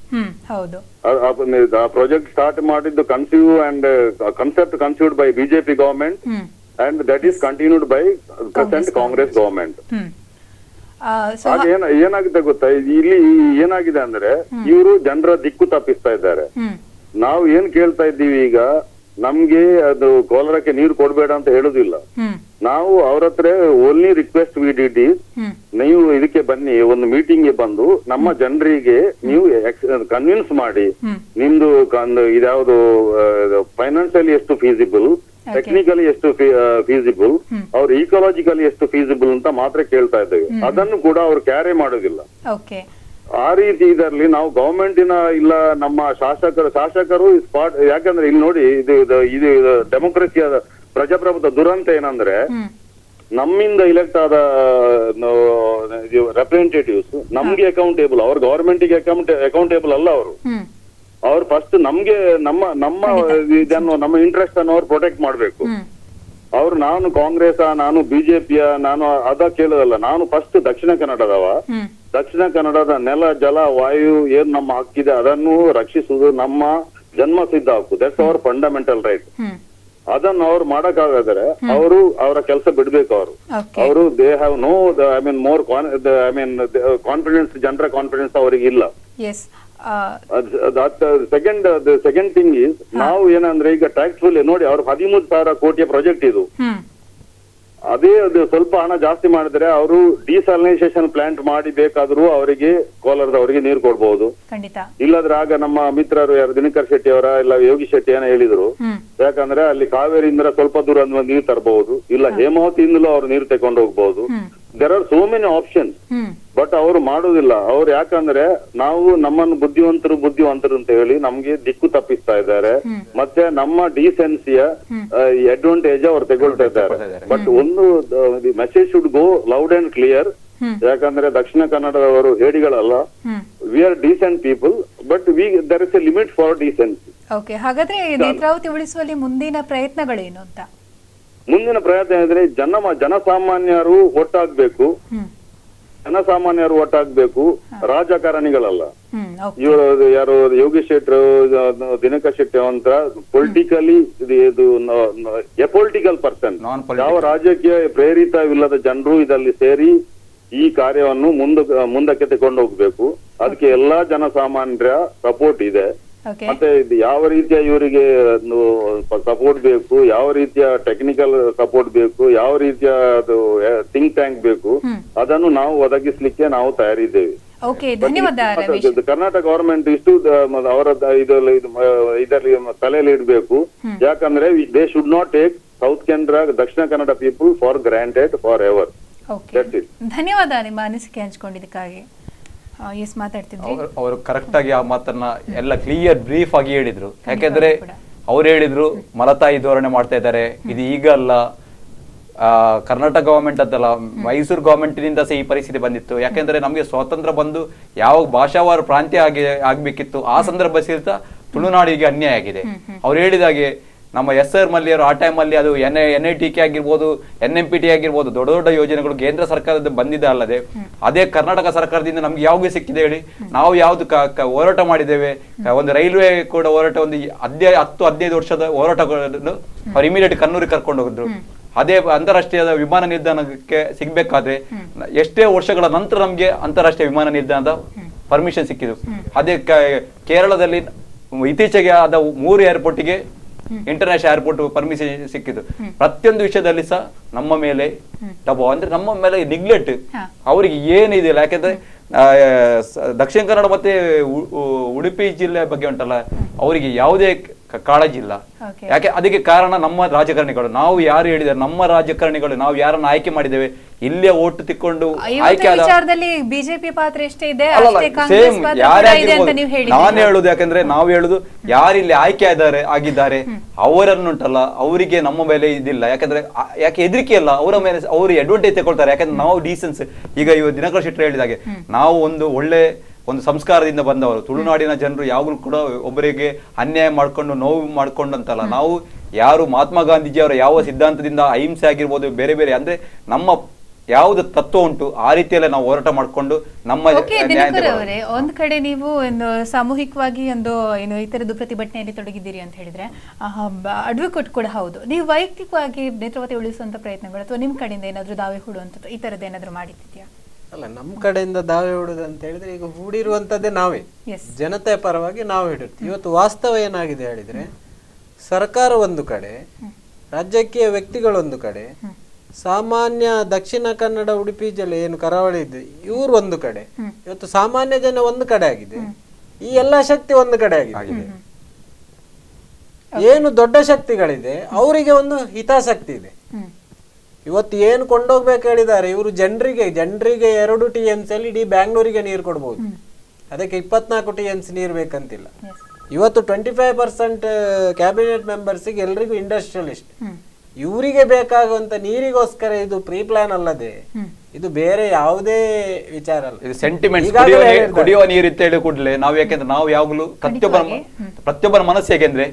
ಆ ಪ್ರಾಜೆಕ್ಟ್ ಸ್ಟಾರ್ಟ್ ಮಾಡಿದ್ದು conceive and concept conceived by BJP government and that is continued by present Congress government. ಏನಾಗಿದೆ ಗೊತ್ತಾ, ಇಲ್ಲಿ ಏನಾಗಿದೆ ಅಂದ್ರೆ ಇವರು ಜನರ ದಿಕ್ಕು ತಪ್ಪಿಸ್ತಾ ಇದ್ದಾರೆ. ನಾವು ಏನ್ ಕೇಳ್ತಾ ಇದ್ದೀವಿ ಈಗ, ನಮ್ಗೆ ಅದು ಕೋಲಾರಕ್ಕೆ ನೀರು ಕೊಡ್ಬೇಡ ಅಂತ ಹೇಳುದಿಲ್ಲ. ನಾವು ಅವ್ರ ಹತ್ರ only request we did is, ನೀವು ಇದಕ್ಕೆ ಬನ್ನಿ, ಒಂದು ಮೀಟಿಂಗ್ ಗೆ ಬಂದು ನಮ್ಮ ಜನರಿಗೆ ನೀವು ಕನ್ವಿನ್ಸ್ ಮಾಡಿ, ನಿಮ್ದು ಇದ್ಯಾವುದು ಫೈನಾನ್ಷಿಯಲಿ ಎಷ್ಟು ಫೀಸಿಬಲ್, ಟೆಕ್ನಿಕಲಿ ಎಷ್ಟು ಫೀಸಿಬಲ್, ಅವ್ರು ಈಕಾಲಜಿಕಲಿ ಎಷ್ಟು ಫೀಸಿಬಲ್ ಅಂತ ಮಾತ್ರ ಕೇಳ್ತಾ ಇದ್ದೇವೆ. ಅದನ್ನು ಕೂಡ ಅವ್ರು ಕ್ಯಾರಿ ಮಾಡೋದಿಲ್ಲ. ಆ ರೀತಿ ಇದರಲ್ಲಿ ನಾವು ಗವರ್ಮೆಂಟಿನ ಇಲ್ಲ ನಮ್ಮ ಶಾಸಕರು ಸ್ಪಾಟ್, ಯಾಕಂದ್ರೆ ಇಲ್ಲಿ ನೋಡಿ, ಇದು ಡೆಮೋಕ್ರಸಿಯ ಪ್ರಜಾಪ್ರಭುತ್ವ ದುರಂತ ಏನಂದ್ರೆ, ನಮ್ಮಿಂದ ಇಲೆಕ್ಟ್ ಆದ ರೆಪ್ರೆಸೆಂಟೇಟಿವ್ಸ್ ನಮ್ಗೆ ಅಕೌಂಟೇಬಲ್, ಅವ್ರ ಗವರ್ಮೆಂಟ್ಗೆ ಅಕೌಂಟೇಬಲ್ ಅಲ್ಲ. ಅವ್ರು ಫಸ್ಟ್ ನಮ್ಗೆ ನಮ್ಮ ಇದನ್ನು, ನಮ್ಮ ಇಂಟ್ರೆಸ್ಟ್ ಅನ್ನು ಅವ್ರು ಪ್ರೊಟೆಕ್ಟ್ ಮಾಡ್ಬೇಕು. ಅವ್ರು ನಾನು ಕಾಂಗ್ರೆಸ್, ನಾನು ಬಿಜೆಪಿಯ, ನಾನು ಅದ ಕೇಳೋದಲ್ಲ. ನಾನು ಫಸ್ಟ್ ದಕ್ಷಿಣ ಕನ್ನಡದವ. ದಕ್ಷಿಣ ಕನ್ನಡದ ನೆಲ, ಜಲ, ವಾಯು ಏನ್ ನಮ್ಮ ಹಕ್ಕಿದೆ ಅದನ್ನು ರಕ್ಷಿಸುವುದು ನಮ್ಮ ಜನ್ಮ ಸಿದ್ಧ ಹಕ್ಕು. That's our fundamental right. ಅದನ್ನು ಅವ್ರು ಮಾಡಕ್ಕಾಗದ್ರೆ ಅವರು ಅವರ ಕೆಲಸ ಬಿಡ್ಬೇಕು. ಅವರು they have no more confidence, ಜನರ ಕಾನ್ಫಿಡೆನ್ಸ್ ಅವರಿಗೆ ಇಲ್ಲ. ಸೆಕೆಂಡ್ ಥಿಂಗ್ ಈಸ್, ನಾವು ಏನಂದ್ರೆ ಈಗ ಟ್ಯಾಕ್ಸ್ ನೋಡಿ, ಅವ್ರ 13,000 ಕೋಟಿಯ ಪ್ರಾಜೆಕ್ಟ್ ಇದು. ಅದೇ ಅದು ಸ್ವಲ್ಪ ಹಣ ಜಾಸ್ತಿ ಮಾಡಿದ್ರೆ ಅವರು ಡಿಸಾಲಿನೈಸೇಷನ್ ಪ್ಲಾಂಟ್ ಮಾಡಿ ಬೇಕಾದ್ರೂ ಅವರಿಗೆ ಕೋಲಾರದವರಿಗೆ ನೀರು ಕೊಡ್ಬಹುದು. ಇಲ್ಲದ್ರೆ ಆಗ ನಮ್ಮ ಮಿತ್ರರು ಯಾರು ದಿನಕರ್ ಶೆಟ್ಟಿ ಅವರ ಇಲ್ಲ ಯೋಗಿ ಶೆಟ್ಟಿ ಏನೋ ಹೇಳಿದ್ರು, ಯಾಕಂದ್ರೆ ಅಲ್ಲಿ ಕಾವೇರಿಯಿಂದ ಸ್ವಲ್ಪ ದೂರ ನೀರು ತರಬಹುದು, ಇಲ್ಲ ಹೇಮಾವತಿಯಿಂದಲೂ ಅವ್ರು ನೀರು ತಗೊಂಡು ಹೋಗ್ಬಹುದು. There are so many options. But ಅವರು ಮಾಡುದಿಲ್ಲ. ಅವ್ರು ಯಾಕಂದ್ರೆ ನಾವು ನಮ್ಮನ್ನು ಬುದ್ಧಿವಂತರು ಅಂತ ಹೇಳಿ ನಮ್ಗೆ ದಿಕ್ಕು ತಪ್ಪಿಸ್ತಾ ಇದ್ದಾರೆ. ಮತ್ತೆ ನಮ್ಮ ಡಿಸೆನ್ಸಿಯ ಅಡ್ವಾಂಟೇಜ್ ಅವ್ರು ತಗೊಳ್ತಾ ಇದ್ದಾರೆ. ಬಟ್ ಒಂದು message should go loud and clear. ಯಾಕಂದ್ರೆ ದಕ್ಷಿಣ ಕನ್ನಡದವರು ಹೇಡಿಗಳಲ್ಲ. We are decent people, but there is a limit for decency. ಹಾಗಾದ್ರೆ ನೇತ್ರಾವತಿ ಉಳಿಸುವಲ್ಲಿ ಮುಂದಿನ ಪ್ರಯತ್ನಗಳೇನು ಅಂತ? ಮುಂದಿನ ಪ್ರಯತ್ನ ಅಂದ್ರೆ ಜನಸಾಮಾನ್ಯರು ಒಟ್ಟಾಗ್ಬೇಕು. ರಾಜಕಾರಣಿಗಳಲ್ಲ. ಇವರು ಯಾರು ಯೋಗೇಶ್ ಶೆಟ್ಟಿ, ದಿನಕರ್ ಶೆಟ್ಟಿ ಅಂತ ಪೊಲಿಟಿಕಲಿ ಎಪೊಲಿಟಿಕಲ್ ಪರ್ಸನ್, ಯಾವ ರಾಜಕೀಯ ಪ್ರೇರಿತವಿಲ್ಲದ ಜನರು ಇದರಲ್ಲಿ ಸೇರಿ ಈ ಕಾರ್ಯವನ್ನು ಮುಂದಕ್ಕೆ ತಗೊಂಡು ಹೋಗ್ಬೇಕು. ಅದಕ್ಕೆ ಎಲ್ಲಾ ಜನಸಾಮಾನ್ಯರ ಸಪೋರ್ಟ್ ಇದೆ. ಮತ್ತೆ ಯಾವ ರೀತಿಯ ಇವರಿಗೆ ಸಪೋರ್ಟ್ ಬೇಕು, ಯಾವ ರೀತಿಯ ಟೆಕ್ನಿಕಲ್ ಸಪೋರ್ಟ್ ಬೇಕು, ಯಾವ ರೀತಿಯ ಥಿಂಕ್ ಟ್ಯಾಂಕ್ ಬೇಕು, ಅದನ್ನು ನಾವು ಒದಗಿಸ್ಲಿಕ್ಕೆ ನಾವು ತಯಾರಿದ್ದೇವೆ. ಕರ್ನಾಟಕ ಗವರ್ಮೆಂಟ್ ಇಷ್ಟು ಅವರ ಇದರಲ್ಲಿ ತಲೆಯಲ್ಲಿ ಇಡಬೇಕು. ಯಾಕಂದ್ರೆ they should not take south Kannada, Dakshina Kannada people for granted for ever. ಧನ್ಯವಾದ ನಿಮ್ಮ ಅನಿಸಿಕೆ ಹಂಚ್ಕೊಂಡಿದ್ದಕ್ಕಾಗಿ. ಅವರು ಕರೆಕ್ಟ್ ಆಗಿ ಆ ಮಾತನ್ನ ಎಲ್ಲ ಕ್ಲಿಯರ್ ಬ್ರೀಫ್ ಆಗಿ ಹೇಳಿದ್ರು. ಯಾಕೆಂದ್ರೆ ಅವ್ರು ಹೇಳಿದ್ರು ಮಲತಾಯಿ ಧೋರಣೆ ಮಾಡ್ತಾ ಇದ್ದಾರೆ, ಇದು ಈಗ ಅಲ್ಲ, ಕರ್ನಾಟಕ ಗವರ್ಮೆಂಟ್ ಅಂತಲ್ಲ, ಮೈಸೂರು ಗವರ್ಮೆಂಟ್ನಿಂದ ಸಹ ಈ ಪರಿಸ್ಥಿತಿ ಬಂದಿತ್ತು. ಯಾಕೆಂದ್ರೆ ನಮ್ಗೆ ಸ್ವಾತಂತ್ರ್ಯ ಬಂದು ಯಾವ ಭಾಷಾವಾರ ಪ್ರಾಂತ್ಯ ಆಗ್ಬೇಕಿತ್ತು ಆ ಸಂದರ್ಭ ಸಹಿತ ತುಳುನಾಡಿಗೆ ಅನ್ಯಾಯ ಆಗಿದೆ. ಅವ್ರು ಹೇಳಿದಾಗೆ ನಮ್ಮ SR ಮಲ್ಲಿಯವರು ಆ ಟೈಮಲ್ಲಿ ಅದು NITK ಆಗಿರ್ಬೋದು, NMPT ಆಗಿರ್ಬೋದು, ದೊಡ್ಡ ದೊಡ್ಡ ಯೋಜನೆಗಳು ಕೇಂದ್ರ ಸರ್ಕಾರದ ಬಂದಿದೆ. ಅಲ್ಲದೆ ಅದೇ ಕರ್ನಾಟಕ ಸರ್ಕಾರದಿಂದ ನಮ್ಗೆ ಯಾವಾಗ ಸಿಕ್ಕಿದೆ ಹೇಳಿ? ನಾವು ಯಾವ್ದು ಹೋರಾಟ ಮಾಡಿದ್ದೇವೆ. ಒಂದು ರೈಲ್ವೆ ಕೂಡ ಹೋರಾಟ, ಒಂದು 10-15 ವರ್ಷದ ಹೋರಾಟಗಳನ್ನು ಅವ್ರು ಇಮಿಡಿಯೇಟ್ ಕಣ್ಣೂರಿಗೆ ಕರ್ಕೊಂಡು ಹೋಗಿದ್ರು. ಅದೇ ಅಂತಾರಾಷ್ಟ್ರೀಯ ವಿಮಾನ ನಿಲ್ದಾಣಕ್ಕೆ ಸಿಗ್ಬೇಕಾದ್ರೆ ಎಷ್ಟೇ ವರ್ಷಗಳ ನಂತರ ನಮ್ಗೆ ಅಂತಾರಾಷ್ಟ್ರೀಯ ವಿಮಾನ ನಿಲ್ದಾಣದ ಪರ್ಮಿಷನ್ ಸಿಕ್ಕಿದ್ರು. ಅದೇ ಕೇರಳದಲ್ಲಿ ಇತ್ತೀಚೆಗೆ ಆದ 3 ಏರ್ಪೋರ್ಟ್ಗೆ ಇಂಟರ್ನ್ಯಾಷನಲ್ ಏರ್ಪೋರ್ಟ್ ಪರ್ಮಿಷನ್ ಸಿಕ್ಕಿದ್ದು. ಪ್ರತಿಯೊಂದು ವಿಷಯದಲ್ಲಿ ಸಹ ನಮ್ಮ ಮೇಲೆ ಡಬ್ಬ, ಅಂದ್ರೆ ನಮ್ಮ ಮೇಲೆ ನಿಗ್ಲೆಕ್ಟ್. ಅವರಿಗೆ ಏನಿದೆಯಲ್ಲ, ಯಾಕಂದ್ರೆ ದಕ್ಷಿಣ ಕನ್ನಡ ಮತ್ತೆ ಉಡುಪಿ ಜಿಲ್ಲೆ ಬಗ್ಗೆ ಉಂಟಲ್ಲ, ಅವರಿಗೆ ಯಾವುದೇ ಕಾಳಜಿ ಇಲ್ಲ. ಯಾಕೆ? ಅದಕ್ಕೆ ಕಾರಣ ನಮ್ಮ ರಾಜಕಾರಣಿಗಳು. ನಾವು ಯಾರು ಹೇಳಿದ್ದಾರೆ, ನಮ್ಮ ರಾಜಕಾರಣಿಗಳು, ನಾವು ಯಾರನ್ನ ಆಯ್ಕೆ ಮಾಡಿದ್ದೇವೆ, ಇಲ್ಲೇ ಓಟು ತಿಕ್ಕೊಂಡು ಆಯ್ಕೆ ಬಿಜೆಪಿ ಪಾತ್ರ ಎಷ್ಟೇ ಇದೆ, ಸೇಮ್ ಯಾರೇ ನಾನು ಹೇಳುದು. ಯಾಕಂದ್ರೆ ನಾವು ಹೇಳುದು ಯಾರಿಲ್ಲಿ ಆಯ್ಕೆ ಆಗಿದ್ದಾರೆ ಅವರನ್ನುಂಟಲ್ಲ, ಅವರಿಗೆ ನಮ್ಮ ಮೇಲೆ ಇದಿಲ್ಲ. ಯಾಕೆ ಹೆದರಿಕೆ ಇಲ್ಲ ಅವರ ಮೇಲೆ, ಅವರು ಅಡ್ವಾಂಟೇಜ್ ತಗೊಳ್ತಾರೆ. ಯಾಕಂದ್ರೆ ನಾವು ಡೀಸೆನ್ಸ್, ಈಗ ದಿನಕರ್ ಶೆಟ್ಟರ್ ಹೇಳಿದಾಗೆ ನಾವು ಒಂದು ಸಂಸ್ಕಾರದಿಂದ ಬಂದವರು. ತುಳುನಾಡಿನ ಜನರು ಯಾವಾಗಲೂ ಕೂಡ ಒಬ್ಬರಿಗೆ ಅನ್ಯಾಯ ಮಾಡ್ಕೊಂಡು ನೋವು ಮಾಡ್ಕೊಂಡು ಅಂತಲ್ಲ, ನಾವು ಯಾರು ಮಹಾತ್ಮ ಗಾಂಧೀಜಿಯವರ ಯಾವ ಸಿದ್ಧಾಂತದಿಂದ ಅಹಿಂಸೆ ಆಗಿರ್ಬೋದು, ಬೇರೆ ಬೇರೆ ಅಂದ್ರೆ ನಮ್ಮ ಯಾವ್ದು ತತ್ವ ಉಂಟು ಆ ರೀತಿಯಲ್ಲೇ ನಾವು ಹೋರಾಟ ಮಾಡ್ಕೊಂಡು ನಮ್ಮ ಒಂದ್ ಕಡೆ ನೀವು ಒಂದು ಸಾಮೂಹಿಕವಾಗಿ ಒಂದು ಏನು ಈ ತರದ್ದು ಪ್ರತಿಭಟನೆಯಲ್ಲಿ ತೊಡಗಿದ್ದೀರಿ ಅಂತ ಹೇಳಿದ್ರೆ ಅಡ್ವೊಕೇಟ್ ಕೂಡ ಹೌದು. ನೀವು ವೈಯಕ್ತಿಕವಾಗಿ ನೇತ್ರಾವತಿ ಉಳಿಸುವಂತ ಪ್ರಯತ್ನಗಳು ಅಥವಾ ನಿಮ್ ಕಡೆಯಿಂದ ಏನಾದ್ರು ದಾವೆ ಹೂಡುವಂಥದ್ದು ಈ ತರದ್ದು ಏನಾದ್ರು ಮಾಡಿದ್ಯಾ? ಅಲ್ಲ, ನಮ್ಮ ಕಡೆಯಿಂದ ದಾವೆ ಹೂಡುದು ಅಂತ ಹೇಳಿದ್ರೆ ಈಗ ಹೂಡಿರುವಂತದ್ದೇ ನಾವೇ, ಜನತೆಯ ಪರವಾಗಿ ನಾವು ಹಿಡಿರ್ತೀವಿ. ಇವತ್ತು ವಾಸ್ತವ ಏನಾಗಿದೆ ಹೇಳಿದ್ರೆ, ಸರ್ಕಾರ ಒಂದು ಕಡೆ, ರಾಜಕೀಯ ವ್ಯಕ್ತಿಗಳೊಂದು ಕಡೆ, ಸಾಮಾನ್ಯ ದಕ್ಷಿಣ ಕನ್ನಡ ಉಡುಪಿ ಜಿಲ್ಲೆ ಏನು ಕರಾವಳಿ ಇದೆ ಇವ್ರು ಒಂದು ಕಡೆ, ಇವತ್ತು ಸಾಮಾನ್ಯ ಜನ ಒಂದು ಕಡೆ ಆಗಿದೆ. ಈ ಎಲ್ಲಾ ಶಕ್ತಿ ಒಂದು ಕಡೆ ಆಗಿದೆ. ಏನು ದೊಡ್ಡ ಶಕ್ತಿಗಳಿದೆ ಅವರಿಗೆ ಒಂದು ಹಿತಾಸಕ್ತಿ ಇದೆ. ಇವತ್ತು ಏನು ಕೊಂಡೋಗ್ಬೇಕು ಹೇಳಿದ್ದಾರೆ ಇವರು, ಜನರಿಗೆ 2 TMC ಅಲ್ಲಿ ಇಡೀ ಬ್ಯಾಂಗ್ಳೂರಿಗೆ ನೀರು ಕೊಡ್ಬೋದು. ಅದಕ್ಕೆ 24 TMC ನೀರು ಬೇಕಂತಿಲ್ಲ. ಇವತ್ತು 25% ಕ್ಯಾಬಿನೆಟ್ ಮೆಂಬರ್ಸ್ಗೆ ಎಲ್ರಿಗೂ ಇಂಡಸ್ಟ್ರಿಯಲಿಸ್ಟ್. ಇವರಿಗೆ ಬೇಕಾಗುವಂತ ನೀರಿಗೋಸ್ಕರ ಇದು ಪ್ರೀ ಪ್ಲಾನ್ ಅಲ್ಲದೆ ಇದು ಬೇರೆ ಯಾವುದೇ ವಿಚಾರ ಅಲ್ಲ. ಇದು ಸೆಂಟಿಮೆಂಟ್. ಕುಡಿಯುವ ನೀರು ಅಂತ ಹೇಳಿ ಕೂಡಲೇ ನಾವು, ಯಾಕೆಂದ್ರೆ ನಾವು ಯಾವಾಗಲೂ ಪ್ರತಿಯೊಬ್ಬರ ಮನಸ್ಸು ಹೇಗೆಂದ್ರೆ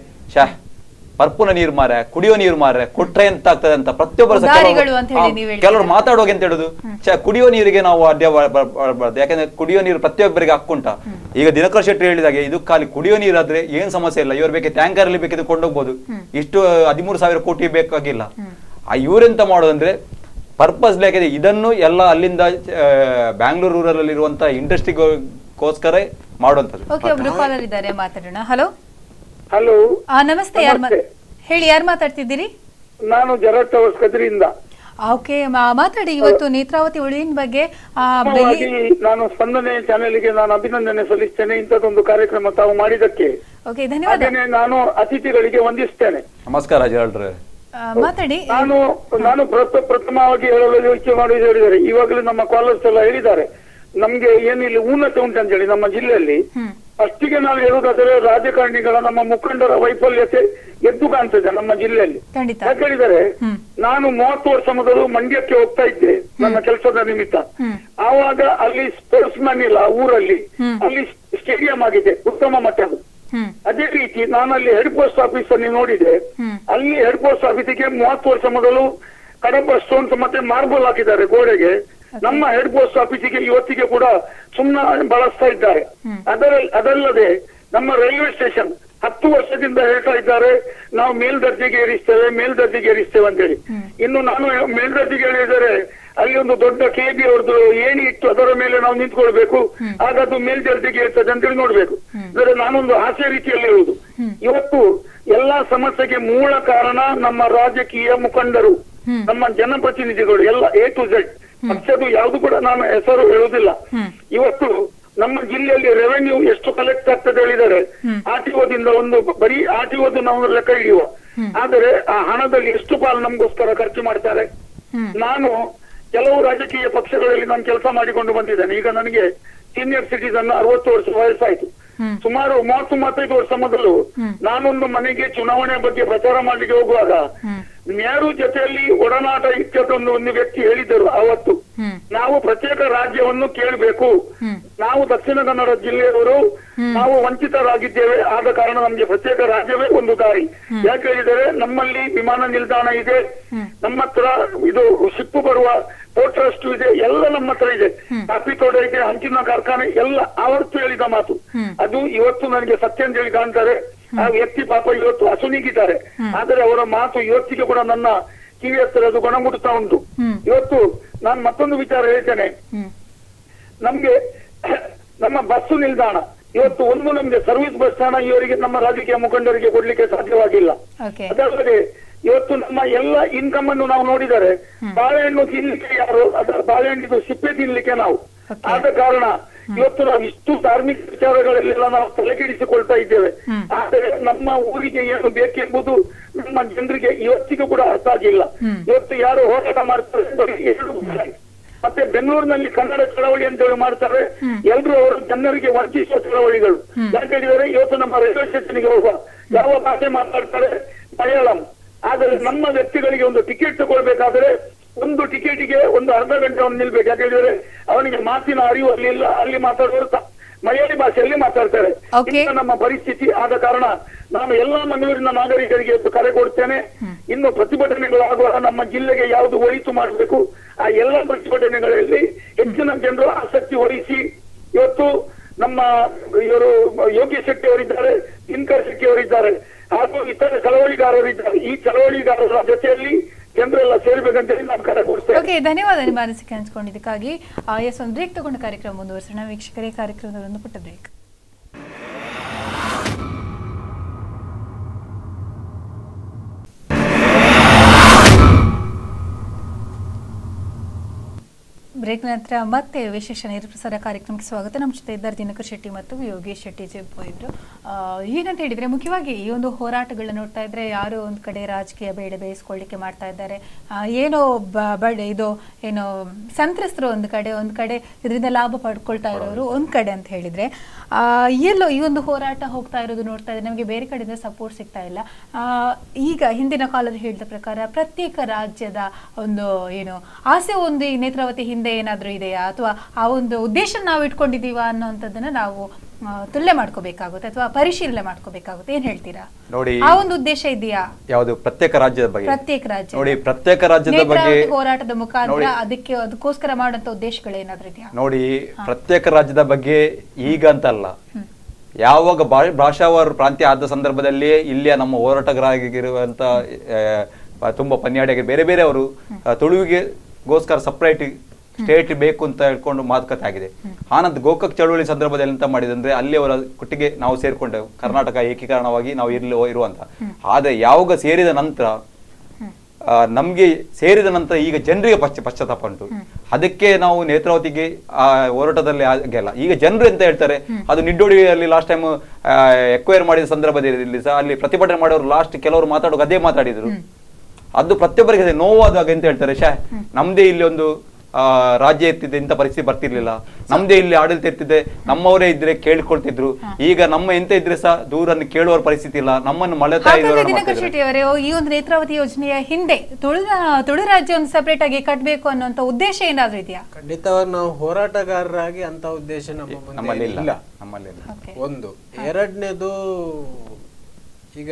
ಪರ್ಪುನ ನೀರು ಮಾರ, ಕುಡಿಯೋ ನೀರು ಮಾರ ಕೊಟ್ರೆ ಎಂತ ಆಗ್ತದೆ ಅಂತ ಪ್ರತಿಯೊಬ್ಬರು ಕೆಲವರು ಮಾತಾಡುವಾಗ ಎಂತ ಹೇಳುದು, ಕುಡಿಯೋ ನೀರಿಗೆ ನಾವು ಅಡ್ಡ ಬರಬಾರ್ದು. ಯಾಕಂದ್ರೆ ಕುಡಿಯೋ ನೀರು ಪ್ರತಿಯೊಬ್ಬರಿಗೆ ಹಕ್ಕುಂಟ. ಈಗ ದಿನಕರ್ ಶೆಟ್ಟಿ ಹೇಳಿದಾಗೆ ಇದು ಖಾಲಿ ಕುಡಿಯೋ ನೀರಾದ್ರೆ ಏನ್ ಸಮಸ್ಯೆ ಇಲ್ಲ, ಇವ್ರು ಬೇಕೆ ಟ್ಯಾಂಕರ್ ಅಲ್ಲಿ ಬೇಕಿದ್ರೆ ಕೊಂಡೋಗ್ಬೋದು. ಇಷ್ಟು 13,000 ಕೋಟಿ ಬೇಕಾಗಿಲ್ಲ. ಇವ್ರೆಂತ ಮಾಡೋದಂದ್ರೆ ಪರ್ಪಸ್ ಯಾಕಂದ್ರೆ ಇದನ್ನು ಎಲ್ಲ ಅಲ್ಲಿಂದ ಬ್ಯಾಂಗ್ಳೂರ್ ರೂರಲ್ ಅಲ್ಲಿ ಇರುವಂತ ಇಂಡಸ್ಟ್ರಿಗೋಸ್ಕರ ಮಾಡುವಂತದ್ದು. ಮಾತಾಡೋಣ. ಹಲೋ ಹಲೋ, ನಮಸ್ತೆ. ಹೇಳಿ, ಯಾರು ಮಾತಾಡ್ತಿದ್ದೀರಿ? ನಾನು ಜರಟ್ ಕದ್ರಿಯಿಂದ. ಓಕೆ, ಮಾತಾಡಿ. ಇವತ್ತು ನೇತ್ರಾವತಿ ಉಳಿವಿನ ಬಗ್ಗೆ ನಾನು ಸ್ಪಂದನೆ ಚಾನೆಲ್ಗೆ ನಾನು ಅಭಿನಂದನೆ ಸಲ್ಲಿಸ್ತೇನೆ. ಇಂಥದ್ದೊಂದು ಕಾರ್ಯಕ್ರಮ ತಾವು ಮಾಡಿದ್ದಕ್ಕೆ ಧನ್ಯವಾದ. ನಾನು ಅತಿಥಿಗಳಿಗೆ ವಂದಿಸ್ತೇನೆ. ನಮಸ್ಕಾರ ಜರಟ್ರೆ, ಮಾತಾಡಿ. ನಾನು ಪ್ರಥಮವಾಗಿ ಹೇಳಲು ಯೋಚನೆ ಮಾಡಿ ಹೇಳಿದ್ದಾರೆ. ಇವಾಗಲೂ ನಮ್ಮ ಕಾಲರ್ಸ್ ಎಲ್ಲ ಹೇಳಿದ್ದಾರೆ ನಮ್ಗೆ ಏನಿಲ್ಲ ಉನ್ನತ ಉಂಟಂತ ಹೇಳಿ ನಮ್ಮ ಜಿಲ್ಲೆಯಲ್ಲಿ. ಅಷ್ಟಿಗೆ ನಾವು ಹೇಳುವುದಾದ್ರೆ ರಾಜಕಾರಣಿಗಳ ನಮ್ಮ ಮುಖಂಡರ ವೈಫಲ್ಯತೆ ಎದ್ದು ಕಾಣ್ತದೆ ನಮ್ಮ ಜಿಲ್ಲೆಯಲ್ಲಿ. ಯಾಕೆ ಹೇಳಿದರೆ, ನಾನು 30 ವರ್ಷ ಮೊದಲು ಮಂಡ್ಯಕ್ಕೆ ಹೋಗ್ತಾ ಇದ್ದೆ ನನ್ನ ಕೆಲಸದ ನಿಮಿತ್ತ. ಆವಾಗ ಅಲ್ಲಿ ಸ್ಪೋರ್ಟ್ಸ್ ಮ್ಯಾನ್ ಇಲ್ಲ ಊರಲ್ಲಿ, ಅಲ್ಲಿ ಸ್ಟೇಡಿಯಂ ಆಗಿದೆ ಉತ್ತಮ ಮಟ್ಟದ. ಅದೇ ರೀತಿ ನಾನು ಅಲ್ಲಿ ಹೆಡ್ ಪೋಸ್ಟ್ ಆಫೀಸ್ ಅಲ್ಲಿ ನೋಡಿದೆ. ಅಲ್ಲಿ ಹೆಡ್ ಪೋಸ್ಟ್ ಆಫೀಸಿಗೆ 30 ವರ್ಷ ಮೊದಲು ಕಡಪ ಸ್ಟೋನ್ಸ್ ಮತ್ತೆ ಮಾರ್ಬಲ್ ಹಾಕಿದ್ದಾರೆ ಗೋಡೆಗೆ. ನಮ್ಮ ಹೆಡ್ ಪೋಸ್ಟ್ ಆಫೀಸಿಗೆ ಇವತ್ತಿಗೆ ಕೂಡ ಸುಮ್ಮನೆ ಬಳಸ್ತಾ ಇದ್ದಾರೆ. ಅದಲ್ಲದೆ ನಮ್ಮ ರೈಲ್ವೆ ಸ್ಟೇಷನ್ 10 ವರ್ಷದಿಂದ ಹೇಳ್ತಾ ಇದ್ದಾರೆ ನಾವು ಮೇಲ್ದರ್ಜೆಗೆ ಏರಿಸ್ತೇವೆ ಅಂತೇಳಿ. ಇನ್ನು ನಾನು ಮೇಲ್ದರ್ಜೆಗೆ ಹೇಳಿದರೆ ಅಲ್ಲಿ ಒಂದು ದೊಡ್ಡ KB ಅವ್ರದ್ದು ಏಣಿ ಇಟ್ಟು ಅದರ ಮೇಲೆ ನಾವು ನಿಂತ್ಕೊಳ್ಬೇಕು, ಆಗ ಅದು ಮೇಲ್ದರ್ಜೆಗೆ ಇರ್ತದೆ ಅಂತೇಳಿ ನೋಡ್ಬೇಕು. ಅಂದ್ರೆ ನಾನೊಂದು ಹಾಸ್ಯ ರೀತಿಯಲ್ಲಿ ಹೇಳುವುದು, ಇವತ್ತು ಎಲ್ಲಾ ಸಮಸ್ಯೆಗೆ ಮೂಲ ಕಾರಣ ನಮ್ಮ ರಾಜಕೀಯ ಮುಖಂಡರು, ನಮ್ಮ ಜನಪ್ರತಿನಿಧಿಗಳು ಎಲ್ಲ A to Z. ಪಕ್ಷದ್ದು ಯಾವ್ದು ಕೂಡ ನಾನು ಹೆಸರು ಹೇಳುವುದಿಲ್ಲ. ಇವತ್ತು ನಮ್ಮ ಜಿಲ್ಲೆಯಲ್ಲಿ ರೆವೆನ್ಯೂ ಎಷ್ಟು ಕಲೆಕ್ಟ್ ಆಗ್ತದೆ ಹೇಳಿದರೆ RTOದಿಂದ ಒಂದು ಬರೀ RTOದು ನಾವು ಲೆಕ್ಕ ಹಿಡಿಯುವ, ಆದರೆ ಆ ಹಣದಲ್ಲಿ ಎಷ್ಟು ಪಾಲು ನಮಗೋಸ್ಕರ ಖರ್ಚು ಮಾಡ್ತಾರೆ. ನಾನು ಕೆಲವು ರಾಜಕೀಯ ಪಕ್ಷಗಳಲ್ಲಿ ನಾನು ಕೆಲಸ ಮಾಡಿಕೊಂಡು ಬಂದಿದ್ದೇನೆ. ಈಗ ನನಗೆ ಸೀನಿಯರ್ ಸಿಟಿಸನ್ 60 ವರ್ಷ ವಯಸ್ಸಾಯ್ತು. ಸುಮಾರು 30-35 ವರ್ಷ ಮೊದಲು ನಾನೊಂದು ಮನೆಗೆ ಚುನಾವಣೆ ಬಗ್ಗೆ ಪ್ರಚಾರ ಮಾಡಲಿಕ್ಕೆ ಹೋಗುವಾಗ ನೆಹರು ಜೊತೆಯಲ್ಲಿ ಒಡನಾಟ ಇಟ್ಟದೊಂದು ಒಂದು ವ್ಯಕ್ತಿ ಹೇಳಿದ್ದರು ಅವತ್ತು, ನಾವು ಪ್ರತ್ಯೇಕ ರಾಜ್ಯವನ್ನು ಕೇಳಬೇಕು, ನಾವು ದಕ್ಷಿಣ ಕನ್ನಡ ಜಿಲ್ಲೆಯವರು, ನಾವು ವಂಚಿತರಾಗಿದ್ದೇವೆ, ಆದ ಕಾರಣ ನಮ್ಗೆ ಪ್ರತ್ಯೇಕ ರಾಜ್ಯವೇ ಒಂದು ದಾರಿ. ಯಾಕೆ ಹೇಳಿದರೆ ನಮ್ಮಲ್ಲಿ ವಿಮಾನ ನಿಲ್ದಾಣ ಇದೆ, ನಮ್ಮ ಹತ್ರ ಇದು ಶಿಪ್ಪು ಬರುವ ಪೋರ್ಟ್ ಟ್ರಸ್ಟ್ ಇದೆ, ಎಲ್ಲ ನಮ್ಮ ಹತ್ರ ಇದೆ, ಕಾಫಿ ತೋಟ ಇದೆ, ಹಂಚಿನ ಕಾರ್ಖಾನೆ ಎಲ್ಲ ಅವತ್ತು ಹೇಳಿದ ಮಾತು. ಅದು ಇವತ್ತು ನನಗೆ ಸತ್ಯ ಅಂತ ಹೇಳಿ ಕಾಣ್ತಾರೆ. ಆ ವ್ಯಕ್ತಿ ಪಾಪ ಇವತ್ತು ಅಸುನೀಗಿದ್ದಾರೆ, ಆದರೆ ಅವರ ಮಾತು ಇವತ್ತಿಗೆ ಕೂಡ ನನ್ನ ಕಿವಿ ಹತ್ತಿರ ಅದು ಗುಣಮುಟ್ತಾ ಉಂಟು. ಇವತ್ತು ನಾನು ಮತ್ತೊಂದು ವಿಚಾರ ಹೇಳ್ತೇನೆ. ನಮ್ಗೆ ನಮ್ಮ ಬಸ್ಸು ನಿಲ್ದಾಣ ಇವತ್ತು ಒಂದು ನಮ್ಗೆ ಸರ್ವಿಸ್ ಬಸ್ ಸ್ಟ್ಯಾಂಡ್ ಇವರಿಗೆ ನಮ್ಮ ರಾಜಕೀಯ ಮುಖಂಡರಿಗೆ ಕೊಡ್ಲಿಕ್ಕೆ ಸಾಧ್ಯವಾಗಿಲ್ಲ. ಅದಲ್ಲದೆ ಇವತ್ತು ನಮ್ಮ ಎಲ್ಲ ಇನ್ಕಮ್ ಅನ್ನು ನಾವು ನೋಡಿದರೆ ಬಾಳೆಹಣ್ಣು ತಿನ್ಲಿಕ್ಕೆ ಯಾರು, ಅದರ ಬಾಳೆಹಣ್ಣಿದು ಸಿಪ್ಪೆ ತಿನ್ಲಿಕ್ಕೆ ನಾವು. ಆದ ಕಾರಣ ಇವತ್ತು ನಾವು ಇಷ್ಟು ಧಾರ್ಮಿಕ ವಿಚಾರಗಳಲ್ಲೆಲ್ಲ ನಾವು ತಲೆಕೆಡಿಸಿಕೊಳ್ತಾ ಇದ್ದೇವೆ. ಆದರೆ ನಮ್ಮ ಊರಿಗೆ ಏನು ಬೇಕೆಂಬುದು ನಮ್ಮ ಜನರಿಗೆ ಇವತ್ತಿಗೂ ಕೂಡ ಅರ್ಥ ಆಗಿಲ್ಲ. ಇವತ್ತು ಯಾರು ಹೋರಾಟ ಮಾಡ್ತಾರೆ, ಮತ್ತೆ ಬೆಂಗಳೂರಿನಲ್ಲಿ ಕನ್ನಡ ಚಳವಳಿ ಅಂತ ಹೇಳಿ ಮಾಡ್ತಾರೆ, ಎಲ್ರು ಅವರು ಜನರಿಗೆ ವಂಚಿಸುವ ಚಳವಳಿಗಳು. ಯಾಕೆ ಹೇಳಿದರೆ ಇವತ್ತು ನಮ್ಮ ರೈಲ್ವೆ ಸ್ಟೇಷನ್ಗೆ ಹೋಗುವ ಯಾವ ಭಾಷೆ ಮಾತಾಡ್ತಾರೆ, ಮಲಯಾಳಂ. ಆದರೆ ನಮ್ಮ ವ್ಯಕ್ತಿಗಳಿಗೆ ಒಂದು ಟಿಕೆಟ್ ತಗೊಳ್ಬೇಕಾದ್ರೆ ಒಂದು ಟಿಕೆಟಿಗೆ ಒಂದು ಅರ್ಧ ಗಂಟೆ ಅವನು ನಿಲ್ಬೇಕು. ಯಾಕೆ ಹೇಳಿದ್ರೆ ಅವನಿಗೆ ಮಾತಿನ ಅರಿವು ಅಲ್ಲಿ ಇಲ್ಲ, ಅಲ್ಲಿ ಮಾತಾಡುವವರು ಮಲಯಾಳಿ ಭಾಷೆಯಲ್ಲಿ ಮಾತಾಡ್ತಾರೆ. ನಮ್ಮ ಪರಿಸ್ಥಿತಿ ಆದ ಕಾರಣ ನಾನು ಎಲ್ಲಾ ಮಂಗಳೂರಿನ ನಾಗರಿಕರಿಗೆ ಕರೆ ಕೊಡ್ತೇನೆ. ಇನ್ನು ಪ್ರತಿಭಟನೆಗಳಾಗುವ ನಮ್ಮ ಜಿಲ್ಲೆಗೆ ಯಾವುದು ಒಳಿತು ಮಾಡಬೇಕು ಆ ಎಲ್ಲ ಪ್ರತಿಭಟನೆಗಳಲ್ಲಿ ಹೆಚ್ಚಿನ ಜನರು ಆಸಕ್ತಿ ವಹಿಸಿ. ಇವತ್ತು ನಮ್ಮ ಇವರು ಯೋಗಿ ಶೆಟ್ಟಿ ಅವರಿದ್ದಾರೆ, ದಿನಕರ್ ಶೆಟ್ಟಿ ಅವರಿದ್ದಾರೆ, ಹಾಗೂ ಇತರ ಚಳವಳಿಗಾರರಿದ್ದಾರೆ. ಈ ಚಳವಳಿಗಾರರ ಜೊತೆಯಲ್ಲಿ ಜನರೆಲ್ಲ ಸೇರ್ಬೇಕಂತ ಹೇಳಿ ನಾವು ಕರೆ ಕೊಡ್ತೇವೆ. ಧನ್ಯವಾದ ನಿಮ್ಮ ಅನಿಸಿಕೆ ಹಂಚ್ಕೊಂಡಿದ್ದಕ್ಕಾಗಿ. ಒಂದು ಬ್ರೇಕ್ ತಗೊಂಡ ಕಾರ್ಯಕ್ರಮ ಮುಂದುವರಿಸೋಣ ವೀಕ್ಷಕರೇ. ಕಾರ್ಯಕ್ರಮದ ಒಂದು ಪುಟ್ಟ ಬ್ರೇಕ್. ಬ್ರೇಕ್ ನಂತರ ಮತ್ತೆ ವಿಶೇಷ ನೇರ ಪ್ರಸಾರ ಕಾರ್ಯಕ್ರಮಕ್ಕೆ ಸ್ವಾಗತ. ನಮ್ಮ ಜೊತೆ ಇದ್ದಾರೆ ದಿನಕರ್ ಶೆಟ್ಟಿ ಮತ್ತು ಯೋಗೇಶ್ ಶೆಟ್ಟಿ ಜೆಬ್ಬು ಇದ್ರು. ಏನಂತ ಹೇಳಿದ್ರೆ, ಮುಖ್ಯವಾಗಿ ಈ ಒಂದು ಹೋರಾಟಗಳನ್ನ ನೋಡ್ತಾ ಇದ್ರೆ ಯಾರೋ ಒಂದು ಕಡೆ ರಾಜಕೀಯ ಬೇಡ ಬೇಯಿಸ್ಕೊಳ್ಳಿಕ್ಕೆ ಮಾಡ್ತಾ ಇದ್ದಾರೆ, ಏನೋ ಇದು ಏನೋ ಸಂತ್ರಸ್ತರು ಒಂದು ಕಡೆ ಇದರಿಂದ ಲಾಭ ಪಡ್ಕೊಳ್ತಾ ಇರೋರು ಒಂದು ಕಡೆ ಅಂತ ಹೇಳಿದ್ರೆ, ಎಲ್ಲೋ ಈ ಒಂದು ಹೋರಾಟ ಹೋಗ್ತಾ ಇರೋದು ನೋಡ್ತಾ ಇದ್ರೆ ನಮಗೆ ಬೇರೆ ಕಡೆಯಿಂದ ಸಪೋರ್ಟ್ ಸಿಗ್ತಾ ಇಲ್ಲ. ಈಗ ಹಿಂದಿನ ಕಾಲದಲ್ಲಿ ಹೇಳಿದ ಪ್ರಕಾರ ಪ್ರತ್ಯೇಕ ರಾಜ್ಯದ ಒಂದು ಏನು ಆಸೆ ಒಂದು ಈ ನೇತ್ರಾವತಿ ಹಿಂದೆ ಏನಾದ್ರೂ ಇದೆಯಾ, ಅಥವಾ ಆ ಒಂದು ಉದ್ದೇಶ ನಾವು ಇಟ್ಕೊಂಡಿದೀವ ಅನ್ನೋಂಥದ್ದನ್ನ ನಾವು ತುಲನೆ ಮಾಡ್ಕೋಬೇಕಾಗುತ್ತೆ ಅಥವಾ ಪರಿಶೀಲನೆ ಮಾಡ್ಕೋಬೇಕಾಗುತ್ತೆ. ಏನ್ ಹೇಳ್ತೀರಾ? ನೋಡಿ, ಆ ಒಂದು ಉದ್ದೇಶ ಇದೆಯಾ? ಯಾವುದು ಪ್ರತ್ಯೇಕ ರಾಜ್ಯದ ಬಗ್ಗೆ? ಪ್ರತ್ಯೇಕ ರಾಜ್ಯ ನೋಡಿ, ಪ್ರತ್ಯೇಕ ರಾಜ್ಯದ ಬಗ್ಗೆ ಹೋರಾಟದ ಮುಖಾಂತರ ಅದಕ್ಕೋಸ್ಕರ ಮಾಡುವಂತ ಉದ್ದೇಶಗಳು ಏನಾದ್ರೂ ಇದೆಯಾ? ನೋಡಿ, ಪ್ರತ್ಯೇಕ ರಾಜ್ಯದ ಬಗ್ಗೆ ಈಗ ಅಂತಲ್ಲ, ಯಾವಾಗ ಭಾಷಾವಾರು ಪ್ರಾಂತ್ಯ ಆದ ಸಂದರ್ಭದಲ್ಲಿ ಇಲ್ಲಿಯ ನಮ್ಮ ಹೋರಾಟಗಾರರಾಗಿರುವಂತ ತುಂಬಾ ಪನ್ಯಾಡಿಗೆ ಬೇರೆ ಬೇರೆ ಅವರು ತುಳುವಿಗೆಗೋಸ್ಕರ ಸಪರೇಟ್ ಸ್ಟೇಟ್ ಬೇಕು ಅಂತ ಹೇಳ್ಕೊಂಡು ಮಾತುಕತೆ ಆಗಿದೆ. ಆನಂತರ ಗೋಕಾಕ್ ಚಳವಳಿ ಸಂದರ್ಭದಲ್ಲಿ ಎಂತ ಮಾಡಿದಂದ್ರೆ ಅಲ್ಲಿ ಅವರ ಒಟ್ಟಿಗೆ ನಾವು ಸೇರ್ಕೊಂಡೆವು, ಕರ್ನಾಟಕ ಏಕೀಕರಣವಾಗಿ ನಾವು ಇರುವಂತ. ಆದ್ರೆ ಯಾವಾಗ ಸೇರಿದ ನಂತರ ನಮ್ಗೆ ಸೇರಿದ ನಂತರ ಈಗ ಜನರಿಗೆ ಪಶ್ಚಾತ್ತಾಪ ಉಂಟು. ಅದಕ್ಕೆ ನಾವು ನೇತ್ರಾವತಿಗೆ ಆ ಹೋರಾಟದಲ್ಲಿ ಆಗಿಲ್ಲ. ಈಗ ಜನರು ಎಂತ ಹೇಳ್ತಾರೆ, ಅದು ನಿಡ್ಡೋಡಿಯಲ್ಲಿ ಲಾಸ್ಟ್ ಟೈಮ್ ಎಕ್ವೈರ್ ಮಾಡಿದ ಸಂದರ್ಭದಲ್ಲಿ ಸಹ ಅಲ್ಲಿ ಪ್ರತಿಭಟನೆ ಮಾಡೋರು ಲಾಸ್ಟ್ ಕೆಲವರು ಮಾತಾಡುವಾಗ ಅದೇ ಮಾತಾಡಿದ್ರು. ಅದು ಪ್ರತಿಯೊಬ್ಬರಿಗೆ ನೋವಾದಾಗ ಎಂತ ಹೇಳ್ತಾರೆ, ನಮ್ದೇ ಇಲ್ಲಿ ಒಂದು ರಾಜ್ಯ ಇರ್ತಿದೆ, ಇಂಥ ಪರಿಸ್ಥಿತಿ ಬರ್ತಿರ್ಲಿಲ್ಲ, ನಮ್ದೇ ಇಲ್ಲಿ ಆಡಳಿತ ಇರ್ತಿದೆ, ನಮ್ಮವರೇ ಇದ್ರೆ ಕೇಳಿಕೊಳ್ತಿದ್ರು. ಈಗ ನಮ್ಮ ಎಂತ ಇದ್ರೆ ಸಹ ದೂರನ್ನು ಕೇಳುವ ಪರಿಸ್ಥಿತಿ ಇಲ್ಲ, ನಮ್ಮನ್ನು ದಿನಕರ್ ಶೆಟ್ಟಿ ಅವರೇ, ಈ ಒಂದು ನೇತ್ರಾವತಿ ಯೋಜನೆಯ ಹಿಂದೆ ತುಳು ರಾಜ್ಯ ಒಂದು ಸಪರೇಟ್ ಆಗಿ ಕಟ್ಟಬೇಕು ಅನ್ನುವಂತ ಉದ್ದೇಶ ಏನಾದ್ರೂ ಇದೆಯಾ? ಖಂಡಿತವಾಗಿ ನಾವು ಹೋರಾಟಗಾರರಾಗಿ ಅಂತ ಉದ್ದೇಶ ನಮ್ಮಲ್ಲಿ ಇಲ್ಲ. ಒಂದು. ಎರಡನೇದು, ಈಗ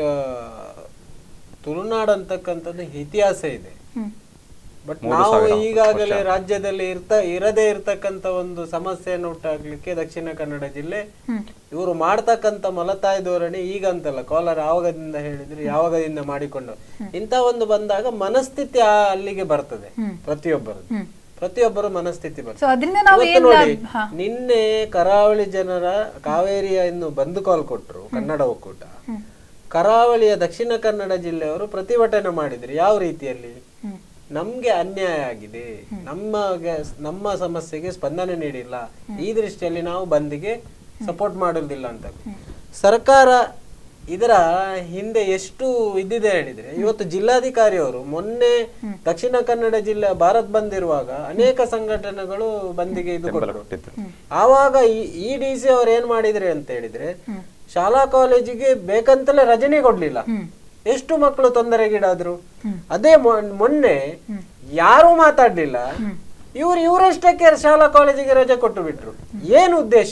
ತುಳುನಾಡು ಅಂತಕ್ಕಂಥದ್ದು ಇತಿಹಾಸ ಇದೆ. ಬಟ್ ನಾವು ಈಗಾಗಲೇ ರಾಜ್ಯದಲ್ಲಿ ಇರದೇ ಇರ್ತಕ್ಕಂತ ಒಂದು ಸಮಸ್ಯೆಯನ್ನು ಉಂಟಾಗ್ಲಿಕ್ಕೆ ದಕ್ಷಿಣ ಕನ್ನಡ ಜಿಲ್ಲೆ ಇವರು ಮಾಡ್ತಕ್ಕಂತ ಮಲತಾಯಿ ಧೋರಣೆ ಈಗ ಅಂತಲ್ಲ, ಕೋಲಾರ ಆವಾಗದಿಂದ ಹೇಳಿದ್ರೆ ಯಾವಾಗದಿಂದ ಮಾಡಿಕೊಂಡು ಇಂತ ಒಂದು ಬಂದಾಗ ಮನಸ್ಥಿತಿ ಅಲ್ಲಿಗೆ ಬರ್ತದೆ. ಪ್ರತಿಯೊಬ್ಬರ ಮನಸ್ಥಿತಿ ಬರ್ತದೆ. ನೋಡಿ, ನಿನ್ನೆ ಕರಾವಳಿ ಜನರ ಕಾವೇರಿಯನ್ನು ಬಂದು ಕಾಲ್ ಕೊಟ್ರು ಕನ್ನಡ ಒಕ್ಕೂಟ. ಕರಾವಳಿಯ ದಕ್ಷಿಣ ಕನ್ನಡ ಜಿಲ್ಲೆಯವರು ಪ್ರತಿಭಟನೆ ಮಾಡಿದ್ರು. ಯಾವ ರೀತಿಯಲ್ಲಿ? ನಮ್ಗೆ ಅನ್ಯಾಯ ಆಗಿದೆ, ನಮ್ಮ ಸಮಸ್ಯೆಗೆ ಸ್ಪಂದನೆ ನೀಡಿಲ್ಲ, ಈ ದೃಷ್ಟಿಯಲ್ಲಿ ನಾವು ಬಂದಿಗೆ ಸಪೋರ್ಟ್ ಮಾಡುವುದಿಲ್ಲ ಅಂತ. ಸರ್ಕಾರ ಇದರ ಹಿಂದೆ ಎಷ್ಟು ಇದ್ದಿದೆ ಹೇಳಿದ್ರೆ, ಇವತ್ತು ಜಿಲ್ಲಾಧಿಕಾರಿಯವರು ಮೊನ್ನೆ ದಕ್ಷಿಣ ಕನ್ನಡ ಜಿಲ್ಲೆ ಭಾರತ್ ಬಂದ್ ಇರುವಾಗ ಅನೇಕ ಸಂಘಟನೆಗಳು ಬಂದಿಗೆ ಇದು ಕೊಟ್ಟರು. ಆವಾಗ ಈ DC ಅವರು ಏನ್ ಮಾಡಿದ್ರೆ ಅಂತ ಹೇಳಿದ್ರೆ, ಶಾಲಾ ಕಾಲೇಜಿಗೆ ಬೇಕಂತಲೇ ರಜನೆ ಕೊಡ್ಲಿಲ್ಲ. ಎಷ್ಟು ಮಕ್ಕಳು ತೊಂದರೆಗೀಡಾದ್ರು. ಅದೇ ಮೊನ್ನೆ ಯಾರು ಮಾತಾಡ್ಲಿಲ್ಲ, ಇವರಷ್ಟಕ್ಕೆ ಶಾಲಾ ಕಾಲೇಜಿಗೆ ರಜೆ ಕೊಟ್ಟು ಬಿಟ್ರು. ಏನು ಉದ್ದೇಶ?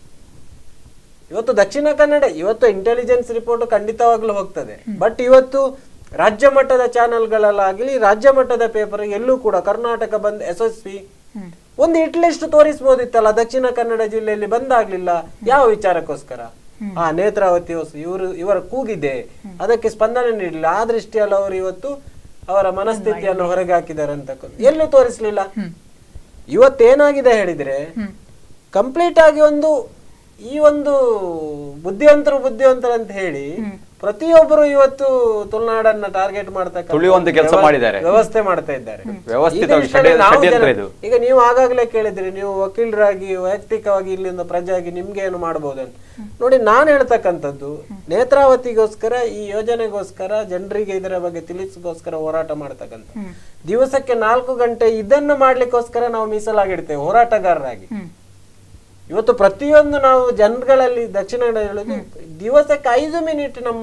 ಇವತ್ತು ದಕ್ಷಿಣ ಕನ್ನಡ, ಇವತ್ತು ಇಂಟೆಲಿಜೆನ್ಸ್ ರಿಪೋರ್ಟ್ ಖಂಡಿತವಾಗ್ಲೂ ಹೋಗ್ತದೆ. ಬಟ್ ಇವತ್ತು ರಾಜ್ಯ ಮಟ್ಟದ ಚಾನೆಲ್ಗಳಲ್ಲಾಗಲಿ ರಾಜ್ಯ ಮಟ್ಟದ ಪೇಪರ್ ಎಲ್ಲೂ ಕೂಡ ಕರ್ನಾಟಕ ಬಂದ್ ಯಶಸ್ವಿ ಒಂದು ಇಟ್ಲಿಸ್ಟ್ ತೋರಿಸಬಹುದಿತ್ತಲ್ಲ. ದಕ್ಷಿಣ ಕನ್ನಡ ಜಿಲ್ಲೆಯಲ್ಲಿ ಬಂದಾಗ್ಲಿಲ್ಲ. ಯಾವ ವಿಚಾರಕ್ಕೋಸ್ಕರ? ನೇತ್ರಾವತಿ ಇವರ ಕೂಗಿದೆ, ಅದಕ್ಕೆ ಸ್ಪಂದನೆ ನೀಡಲಿಲ್ಲ. ಆ ದೃಷ್ಟಿಯಲ್ಲಿ ಅವರು ಇವತ್ತು ಅವರ ಮನಸ್ಥಿತಿಯನ್ನು ಹೊರಗೆ ಹಾಕಿದ್ದಾರೆ ಅಂತ ಎಲ್ಲೂ ತೋರಿಸ್ಲಿಲ್ಲ. ಇವತ್ತೇನಾಗಿದೆ ಹೇಳಿದ್ರೆ, ಕಂಪ್ಲೀಟ್ ಆಗಿ ಈ ಒಂದು ಬುದ್ಧಿವಂತರು ಅಂತ ಹೇಳಿ ಪ್ರತಿಯೊಬ್ಬರು ಇವತ್ತು ತುಳುನಾಡನ್ನ ಟಾರ್ಗೆಟ್ ತುಳಿಯುವಂತ ಕೆಲಸ ಮಾಡಿದ್ದಾರೆ, ವ್ಯವಸ್ಥೆ ಮಾಡ್ತಾ ಇದ್ದಾರೆ. ಈಗ ನೀವು ಆಗಾಗ್ಲೇ ಕೇಳಿದ್ರಿ, ನೀವು ವಕೀಲರಾಗಿ ವೈಯಕ್ತಿಕವಾಗಿ ಇಲ್ಲಿಂದ ಪ್ರಜೆಯಾಗಿ ನಿಮ್ಗೆ ಏನು ಮಾಡಬಹುದಂತ. ನೋಡಿ, ನಾನು ಹೇಳ್ತಕ್ಕಂಥದ್ದು ನೇತ್ರಾವತಿಗೋಸ್ಕರ, ಈ ಯೋಜನೆಗೋಸ್ಕರ, ಜನರಿಗೆ ಇದರ ಬಗ್ಗೆ ತಿಳಿಸಗೋಸ್ಕರ ಹೋರಾಟ ಮಾಡ್ತಕ್ಕಂಥ ದಿವಸಕ್ಕೆ 4 ಗಂಟೆ ಇದನ್ನು ಮಾಡ್ಲಿಕ್ಕೋಸ್ಕರ ನಾವು ಮೀಸಲಾಗಿಡ್ತೇವೆ ಹೋರಾಟಗಾರರಾಗಿ. ಇವತ್ತು ಪ್ರತಿಯೊಂದು ನಾವು ಜನಗಳಲ್ಲಿ ದಕ್ಷಿಣ ಕನ್ನಡ ಹೇಳುದು, ದಿವಸಕ್ಕೆ 5 ಮಿನಿಟ್ ನಮ್ಮ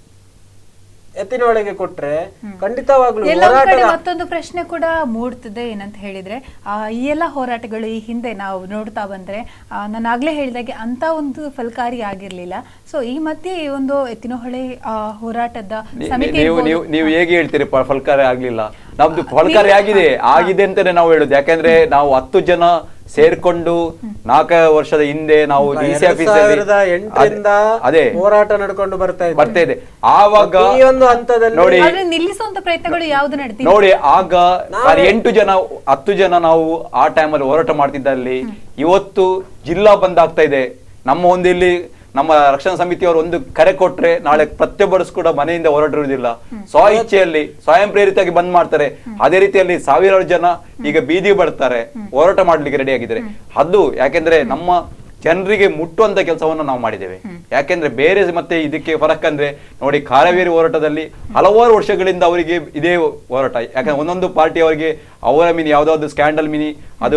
ಎತ್ತಿನೊಳಗೆ ಕೊಟ್ರೆ ಖಂಡಿತವಾಗ್ಲೂ ಮತ್ತೊಂದು ಪ್ರಶ್ನೆ ಕೂಡ ಮೂಡ್ತದೆ. ಏನಂತ ಹೇಳಿದ್ರೆ, ಈ ಎಲ್ಲ ಹೋರಾಟಗಳು ಈ ಹಿಂದೆ ನಾವು ನೋಡ್ತಾ ಬಂದ್ರೆ ನಾನು ಆಗ್ಲೇ ಹೇಳಿದಾಗೆ ಅಂತ ಒಂದು ಫಲಕಾರಿ ಆಗಿರ್ಲಿಲ್ಲ. ಸೊ ಈ ಮಧ್ಯೆ ಈ ಒಂದು ಎತ್ತಿನಹೊಳೆ ಹೋರಾಟದ ಸಮಿತಿ ನೀವು ಹೇಗೆ ಹೇಳ್ತೀರಿ ಫಲಕಾರಿ ಆಗ್ಲಿಲ್ಲ? ನಮ್ದು ಫಲಕಾರಿ ಆಗಿದೆ ಅಂತಾನೆ ನಾವು ಹೇಳುದು. ಯಾಕಂದ್ರೆ ನಾವು 10 ಜನ ಸೇರ್ಕೊಂಡು 4 ವರ್ಷದ ಹಿಂದೆ ನಾವು ಡಿಸಿ ಆಫೀಸ್ ಅದೇ ಹೋರಾಟ ನಡ್ಕೊಂಡು ಬರ್ತಾ ಇದೆ. ಆವಾಗ ನೋಡಿ, ನಿಲ್ಲಿಸುವಂತ ಪ್ರಯತ್ನಗಳು ಯಾವ್ದು ನಡೆದಿದೆ ನೋಡಿ. ಆಗ 8 ಜನ 10 ಜನ ನಾವು ಆ ಟೈಮಲ್ಲಿ ಹೋರಾಟ ಮಾಡ್ತಿದ್ದಲ್ಲಿ ಇವತ್ತು ಜಿಲ್ಲಾ ಬಂದ್ ಆಗ್ತಾ ಇದೆ. ನಮ್ಮ ಒಂದು ಇಲ್ಲಿ ನಮ್ಮ ರಕ್ಷಣಾ ಸಮಿತಿಯವರು ಒಂದು ಕರೆ ಕೊಟ್ರೆ ನಾಳೆ ಪ್ರತಿಯೊಬ್ಬರು ಕೂಡ ಮನೆಯಿಂದ ಹೊರಟಿರುವುದಿಲ್ಲ, ಸ್ವ ಇಚ್ಛೆಯಲ್ಲಿ ಸ್ವಯಂ ಪ್ರೇರಿತವಾಗಿ ಬಂದ್ ಮಾಡ್ತಾರೆ. ಅದೇ ರೀತಿಯಲ್ಲಿ ಸಾವಿರಾರು ಜನ ಈಗ ಬೀದಿಗೆ ಬರ್ತಾರೆ, ಹೋರಾಟ ಮಾಡ್ಲಿಕ್ಕೆ ರೆಡಿ ಆಗಿದ್ದಾರೆ. ಅದು ಯಾಕೆಂದ್ರೆ ನಮ್ಮ ಜನರಿಗೆ ಮುಟ್ಟುವಂತ ಕೆಲಸವನ್ನು ನಾವು ಮಾಡಿದ್ದೇವೆ. ಯಾಕೆಂದ್ರೆ ಬೇರೆ ಮತ್ತೆ ಇದಕ್ಕೆ ಫರಕ್ ಅಂದ್ರೆ ನೋಡಿ, ಕಾರವೇರಿ ಹೋರಾಟದಲ್ಲಿ ಹಲವಾರು ವರ್ಷಗಳಿಂದ ಅವರಿಗೆ ಇದೇ ಹೋರಾಟ. ಯಾಕಂದ್ರೆ ಒಂದೊಂದು ಪಾರ್ಟಿ ಅವರಿಗೆ ಅವರ ಮಿನಿ ಯಾವ್ದಾದ್ರು ಸ್ಕ್ಯಾಂಡಲ್ ಮಿನಿ ಅದು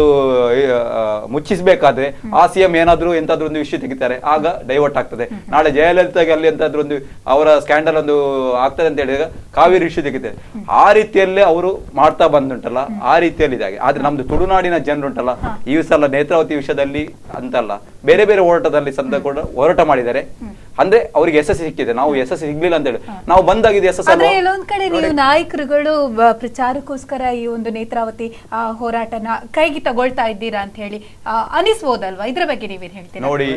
ಮುಚ್ಚಿಸಬೇಕಾದ್ರೆ ಆ ಸಿಎಂ ಏನಾದ್ರು ಎಂತಾದ್ರೂ ಒಂದು ವಿಷಯ ತೆಗಿತಾರೆ, ಆಗ ಡೈವರ್ಟ್ ಆಗ್ತದೆ. ನಾಳೆ ಜಯಲಲಿತಾಗೆ ಅಲ್ಲಿ ಎಂತಾದ್ರೂ ಒಂದು ಅವರ ಸ್ಕ್ಯಾಂಡಲ್ ಒಂದು ಆಗ್ತದೆ ಅಂತ ಹೇಳಿದಾಗ ಕಾವೇರಿ ವಿಷಯ ತೆಗಿತಾರೆ. ಆ ರೀತಿಯಲ್ಲೇ ಅವರು ಮಾಡ್ತಾ ಬಂದುಂಟಲ್ಲ, ಆ ರೀತಿಯಲ್ಲಿ ಇದಾಗೆ. ಆದ್ರೆ ನಮ್ದು ತುಳುನಾಡಿನ ಜನರು ಉಂಟಲ್ಲ, ಈ ಸಲ ನೇತ್ರಾವತಿ ವಿಷಯದಲ್ಲಿ ಅಂತಲ್ಲ, ಬೇರೆ ಬೇರೆ ಹೋರಾಟದಲ್ಲಿ ಸಂದ ಕೂಡ ಹೋರಾಟ ಮಾಡಿದ್ದಾರೆ. ಅಂದ್ರೆ ಅವ್ರಿಗೆ ಯಶಸ್ಸು ಸಿಕ್ಕಿದೆ, ನಾವು ಯಶಸ್ಸು ಸಿಗ್ಲಿಲ್ಲ ಅಂತ ಹೇಳಿ ನಾವು ಬಂದಾಗಿದೆ ಯಶಸ್ಸು. ಕೆಲವೊಂದ್ ಕಡೆ ನೀವು ನಾಯಕರುಗಳು ಪ್ರಚಾರಕ್ಕೋಸ್ಕರ ಈ ಒಂದು ನೇತ್ರಾವತಿ ಹೋರಾಟನ ಕೈಗೆ ತಗೊಳ್ತಾ ಇದ್ದೀರಾ ಅಂತ ಹೇಳಿ ಅನಿಸ್ಬೋದಲ್ವಾ? ಇದ್ರ ಬಗ್ಗೆ ನೀವೇನ್ ಹೇಳ್ತೀರಾ? ನೋಡಿ,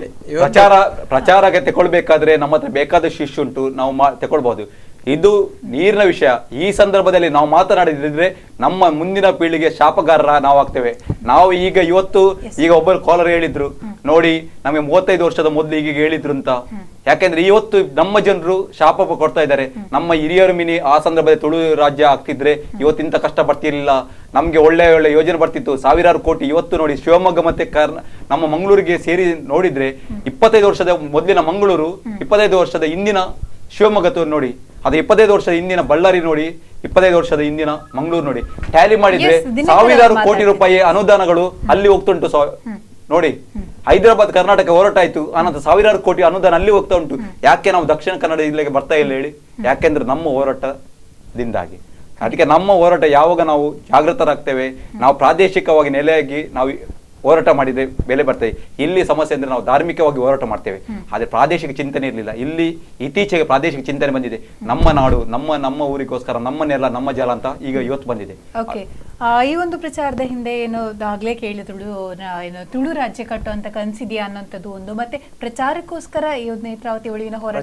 ಪ್ರಚಾರಕ್ಕೆ ತಗೊಳ್ಬೇಕಾದ್ರೆ ನಮ್ಮ ಹತ್ರ ಬೇಕಾದಷ್ಟು ಇಶ್ಯೂ ಉಂಟು, ನಾವು ತಗೊಳ್ಬಹುದು. ಇದು ನೀರಿನ ವಿಷಯ. ಈ ಸಂದರ್ಭದಲ್ಲಿ ನಾವು ಮಾತನಾಡಿದ್ರೆ ನಮ್ಮ ಮುಂದಿನ ಪೀಳಿಗೆ ಶಾಪಗಾರರ ನಾವು ಆಗ್ತೇವೆ. ನಾವು ಇವತ್ತು ಒಬ್ಬರು ಕಾಲರ್ ಹೇಳಿದ್ರು ನೋಡಿ, ನಮಗೆ 35 ವರ್ಷದ ಮೊದಲು ಈಗ ಹೇಳಿದ್ರು ಅಂತ. ಯಾಕೆಂದ್ರೆ ಇವತ್ತು ನಮ್ಮ ಜನರು ಶಾಪ ಕೊಡ್ತಾ ಇದ್ದಾರೆ. ನಮ್ಮ ಹಿರಿಯರು ಮಿನಿ ಆ ಸಂದರ್ಭದಲ್ಲಿ ತುಳು ರಾಜ್ಯ ಆಗ್ತಿದ್ರೆ ಇವತ್ತಿಂತ ಕಷ್ಟ ಬರ್ತಿರ್ಲಿಲ್ಲ, ನಮ್ಗೆ ಒಳ್ಳೆ ಒಳ್ಳೆ ಯೋಜನೆ ಬರ್ತಿತ್ತು, ಸಾವಿರಾರು ಕೋಟಿ. ಇವತ್ತು ನೋಡಿ, ಶಿವಮೊಗ್ಗ ಮತ್ತೆ ನಮ್ಮ ಮಂಗಳೂರಿಗೆ ಸೇರಿ ನೋಡಿದ್ರೆ 25 ವರ್ಷದ ಮೊದಲಿನ ಮಂಗಳೂರು, 25 ವರ್ಷದ ಹಿಂದಿನ ಶಿವಮೊಗ್ಗ ನೋಡಿ, ಅದು 25 ವರ್ಷದ ಹಿಂದಿನ ಬಳ್ಳಾರಿ ನೋಡಿ, 25 ವರ್ಷದ ಹಿಂದಿನ ಮಂಗಳೂರು ನೋಡಿ, ಟ್ಯಾಲಿ ಮಾಡಿದ್ರೆ ಸಾವಿರಾರು ಕೋಟಿ ರೂಪಾಯಿ ಅನುದಾನಗಳು ಅಲ್ಲಿ ಹೋಗ್ತುಂಟು ನೋಡಿ. ಹೈದರಾಬಾದ್ ಕರ್ನಾಟಕ ಹೋರಾಟ ಆಯ್ತು, ಅನಂತರ ಸಾವಿರಾರು ಕೋಟಿ ಅನುದಾನ ಅಲ್ಲಿ ಹೋಗ್ತಾ ಉಂಟು. ಯಾಕೆ ನಾವು ದಕ್ಷಿಣ ಕನ್ನಡ ಜಿಲ್ಲೆಗೆ ಬರ್ತಾ ಇಲ್ಲ ಹೇಳಿ? ಯಾಕೆಂದ್ರೆ ನಮ್ಮ ಹೋರಾಟದಿಂದಾಗಿ. ಅದಕ್ಕೆ ನಮ್ಮ ಹೋರಾಟ ಯಾವಾಗ ನಾವು ಜಾಗೃತರಾಗ್ತೇವೆ, ನಾವು ಪ್ರಾದೇಶಿಕವಾಗಿ ನೆಲೆಯಾಗಿ ನಾವು ಹೋರಾಟ ಮಾಡಿದ್ರೆ ಬೆಲೆ ಬರ್ತದೆ. ಇಲ್ಲಿ ಸಮಸ್ಯೆ ಅಂದ್ರೆ ನಾವು ಧಾರ್ಮಿಕವಾಗಿ ಹೋರಾಟ ಮಾಡ್ತೇವೆ, ಆದ್ರೆ ಪ್ರಾದೇಶಿಕ ಚಿಂತನೆ ಇರಲಿಲ್ಲ. ಇಲ್ಲಿ ಇತ್ತೀಚೆಗೆ ಪ್ರಾದೇಶಿಕ ಚಿಂತನೆ ಬಂದಿದೆ. ನಮ್ಮ ನಾಡು, ನಮ್ಮ ಊರಿಗೋಸ್ಕರ, ನಮ್ಮ ನೆಲ, ನಮ್ಮ ಜಲ ಅಂತ ಈಗ ಇವತ್ತು ಬಂದಿದೆ. ಓಕೆ, ಈ ಒಂದು ಪ್ರಚಾರದ ಹಿಂದೆ ಏನು ಆಗ್ಲೇ ಕೇಳಿದ್ರು, ಏನು ತುಳು ರಾಜ್ಯ ಕಟ್ಟುವಂತ ಕನ್ಸಿದೆಯಾ ಅನ್ನೋಂಥದ್ದು ಒಂದು, ಮತ್ತೆ ಪ್ರಚಾರಕ್ಕೋಸ್ಕರ ಈ ಒಂದು ನೇತ್ರಾವತಿ ಉಳಿವಿನ ಹೋರಾಟ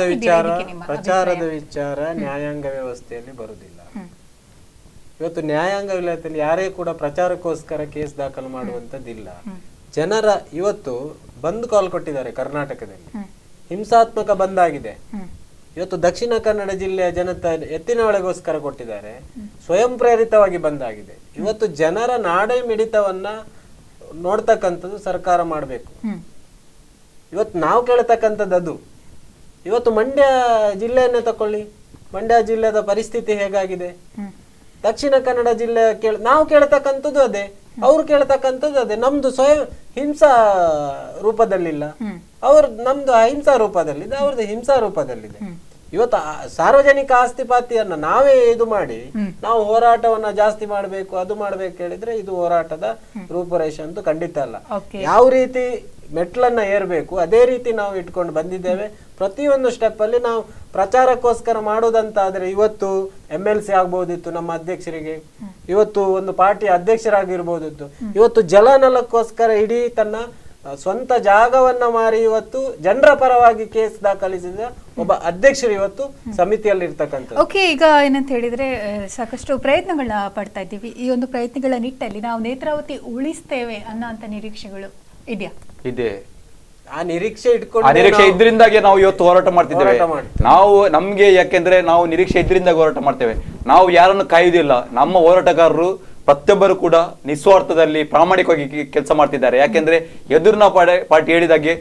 ಪ್ರಚಾರದ ವಿಚಾರ ನ್ಯಾಯಾಂಗ ವ್ಯವಸ್ಥೆಯಲ್ಲಿ ಬರುವುದಿಲ್ಲ. ಇವತ್ತು ನ್ಯಾಯಾಂಗ ವಿಲಯದಲ್ಲಿ ಯಾರೇ ಕೂಡ ಪ್ರಚಾರಕ್ಕೋಸ್ಕರ ಕೇಸ್ ದಾಖಲು ಮಾಡುವಂತದ್ದಿಲ್ಲ. ಜನರ ಇವತ್ತು ಬಂದ್ ಕಾಲ್ ಕೊಟ್ಟಿದ್ದಾರೆ. ಕರ್ನಾಟಕದಲ್ಲಿ ಹಿಂಸಾತ್ಮಕ ಬಂದ್ ಆಗಿದೆ. ಇವತ್ತು ದಕ್ಷಿಣ ಕನ್ನಡ ಜಿಲ್ಲೆಯ ಜನತೆ ಎತ್ತಿನಹೊಳೆಗೋಸ್ಕರ ಕೊಟ್ಟಿದ್ದಾರೆ, ಸ್ವಯಂ ಪ್ರೇರಿತವಾಗಿ ಬಂದಾಗಿದೆ. ಇವತ್ತು ಜನರ ನಾಡೆ ಮಿಡಿತವನ್ನ ನೋಡ್ತಕ್ಕಂಥದ್ದು ಸರ್ಕಾರ ಮಾಡಬೇಕು. ಇವತ್ತು ನಾವು ಕೇಳ್ತಕ್ಕಂಥದ್ದು ಅದು. ಇವತ್ತು ಮಂಡ್ಯ ಜಿಲ್ಲೆಯನ್ನೇ ತಕೊಳ್ಳಿ, ಮಂಡ್ಯ ಜಿಲ್ಲೆದ ಪರಿಸ್ಥಿತಿ ಹೇಗಾಗಿದೆ. ದಕ್ಷಿಣ ಕನ್ನಡ ಜಿಲ್ಲೆ ನಾವು ಕೇಳ್ತಕ್ಕಂಥದ್ದು ಅದೇ, ಅವ್ರು ಕೇಳ್ತಕ್ಕಂಥದ್ದು ಅದೇ. ನಮ್ದು ಸ್ವಯಂ ಹಿಂಸಾ ರೂಪದಲ್ಲಿಲ್ಲ, ನಮ್ದು ಅಹಿಂಸಾ ರೂಪದಲ್ಲಿದೆ, ಅವ್ರದ್ದು ಹಿಂಸಾ ರೂಪದಲ್ಲಿದೆ. ಇವತ್ತು ಸಾರ್ವಜನಿಕ ಆಸ್ತಿ ಪಾತಿಯನ್ನ ನಾವೇ ಇದು ಮಾಡಿ ನಾವು ಹೋರಾಟವನ್ನ ಜಾಸ್ತಿ ಮಾಡ್ಬೇಕು, ಅದು ಮಾಡ್ಬೇಕು ಹೇಳಿದ್ರೆ ಇದು ಹೋರಾಟದ ರೂಪುರೇಷೆ ಅಂತೂ ಖಂಡಿತ ಅಲ್ಲ. ಯಾವ ರೀತಿ ಮೆಟ್ಲನ್ನ ಏರ್ಬೇಕು ಅದೇ ರೀತಿ ನಾವು ಇಟ್ಕೊಂಡು ಬಂದಿದ್ದೇವೆ. ಪ್ರತಿಯೊಂದು ಸ್ಟೆಪ್ ಅಲ್ಲಿ ನಾವು ಪ್ರಚಾರಕ್ಕೋಸ್ಕರ ಮಾಡೋದಂತಾದ್ರೆ ಇವತ್ತು MLC ಆಗ್ಬೋದಿತ್ತು ನಮ್ಮ ಅಧ್ಯಕ್ಷರಿಗೆ, ಇವತ್ತು ಒಂದು ಪಾರ್ಟಿ ಅಧ್ಯಕ್ಷರಾಗಿರ್ಬೋದಿತ್ತು. ಇವತ್ತು ಜಲನಲಕ್ಕೋಸ್ಕರ ಇಡೀ ತನ್ನ ಸ್ವಂತ ಜಾಗವನ್ನ ಮಾರಿ ಇವತ್ತು ಜನರ ಪರವಾಗಿ ಕೇಸ್ ದಾಖಲಿಸಿದ ಒಬ್ಬ ಅಧ್ಯಕ್ಷರು ಇವತ್ತು ಸಮಿತಿಯಲ್ಲಿ ಇರ್ತಕ್ಕಂಥ. ಓಕೆ, ಈಗ ಏನಂತ ಹೇಳಿದ್ರೆ ಸಾಕಷ್ಟು ಪ್ರಯತ್ನಗಳನ್ನ ಪಡ್ತಾ ಇದ್ದೀವಿ. ಈ ಒಂದು ಪ್ರಯತ್ನಗಳ ನಿಟ್ಟಲ್ಲಿ ನಾವು ನೇತ್ರಾವತಿ ಉಳಿಸ್ತೇವೆ ಅನ್ನೋ ನಿರೀಕ್ಷೆಗಳು ಇದೆಯಾ? ಇದೆ. ಆ ನಿರೀಕ್ಷೆ ಇದ್ರಿಂದಾಗಿ ನಾವು ಇವತ್ತು ಹೋರಾಟ ಮಾಡ್ತಿದ್ದೇವೆ. ನಾವು ನಮ್ಗೆ ಯಾಕೆಂದ್ರೆ ನಾವು ನಿರೀಕ್ಷೆ ಇದ್ರಿಂದ ಹೋರಾಟ ಮಾಡ್ತೇವೆ. ನಾವು ಯಾರನ್ನು ಕಾಯುವುದಿಲ್ಲ. ನಮ್ಮ ಹೋರಾಟಗಾರರು ಪ್ರತಿಯೊಬ್ಬರು ಕೂಡ ನಿಸ್ವಾರ್ಥದಲ್ಲಿ ಪ್ರಾಮಾಣಿಕವಾಗಿ ಕೆಲಸ ಮಾಡ್ತಿದ್ದಾರೆ. ಯಾಕೆಂದ್ರೆ ಎದುರಿನ ಪಾರ್ಟಿ ಹೇಳಿದಾಗೆ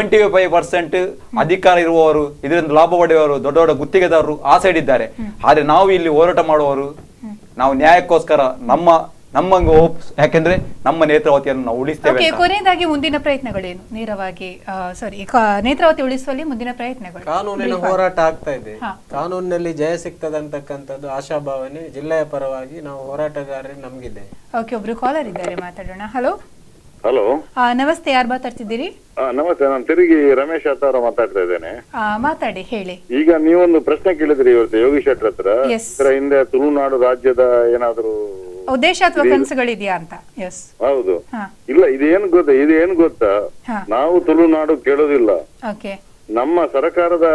75% ಅಧಿಕಾರ ಇರುವವರು, ಇದರಿಂದ ಲಾಭ ಪಡೆಯುವವರು, ದೊಡ್ಡ ದೊಡ್ಡ ಗುತ್ತಿಗೆದಾರರು ಆ ಸೈಡ್ ಇದ್ದಾರೆ. ಆದ್ರೆ ನಾವು ಇಲ್ಲಿ ಹೋರಾಟ ಮಾಡುವವರು ನಾವು ನ್ಯಾಯಕ್ಕೋಸ್ಕರ ನಮ್ಮಂಗ ಯಾಕೆಂದ್ರೆ ನಮ್ಮ ನೇತ್ರಾವತಿಯನ್ನು ನಾವು ಉಳಿಸ್ತೇವೆ. ಕೊನೆಯದಾಗಿ ಮುಂದಿನ ಪ್ರಯತ್ನಗಳೇನು? ನೇರವಾಗಿ ನೇತ್ರಾವತಿ ಉಳಿಸುವಲ್ಲಿ ಮುಂದಿನ ಪ್ರಯತ್ನಗಳು? ಕಾನೂನಿನ ಹೋರಾಟ ಆಗ್ತಾ ಇದೆ. ಕಾನೂನಿನಲ್ಲಿ ಜಯ ಸಿಗ್ತದಂತಕ್ಕಂಥದ್ದು ಆಶಾಭಾವನೆ ಜಿಲ್ಲೆಯ ಪರವಾಗಿ ನಾವು ಹೋರಾಟಗಾರರಿಗೆ ನಮ್ಗಿದೆ. ಓಕೆ, ಒಬ್ರು ಕಾಲರ್ ಇದ್ದಾರೆ, ಮಾತಾಡೋಣ. ಹಲೋ ಹಲೋ, ನಮಸ್ತೆ, ಯಾರು ಮಾತಾಡ್ತಿದ್ದೀರಿ? ನಮಸ್ತೆ, ನಾನು ತಿರುಗಿ ರಮೇಶ್ ಅವರ ಮಾತಾಡ್ತಾ ಇದ್ದೇನೆ. ಮಾತಾಡಿ, ಹೇಳಿ. ಈಗ ನೀವೊಂದು ಪ್ರಶ್ನೆ ಕೇಳಿದ್ರಿ ಇವತ್ತು ಯೋಗೀಶ್ ಶೆಟ್ಟರ್ ಹತ್ರ, ಹಿಂದೆ ತುಳುನಾಡು ರಾಜ್ಯದ ಏನಾದ್ರು ಉದ್ದೇಶ ಅಥವಾ ಕನಸುಗಳಿದೆಯಾ ಅಂತ. ಹೌದು, ಇಲ್ಲ, ಇದೇನು ಗೊತ್ತಾ, ನಾವು ತುಳುನಾಡು ಕೇಳೋದಿಲ್ಲ. ನಮ್ಮ ಸರ್ಕಾರದ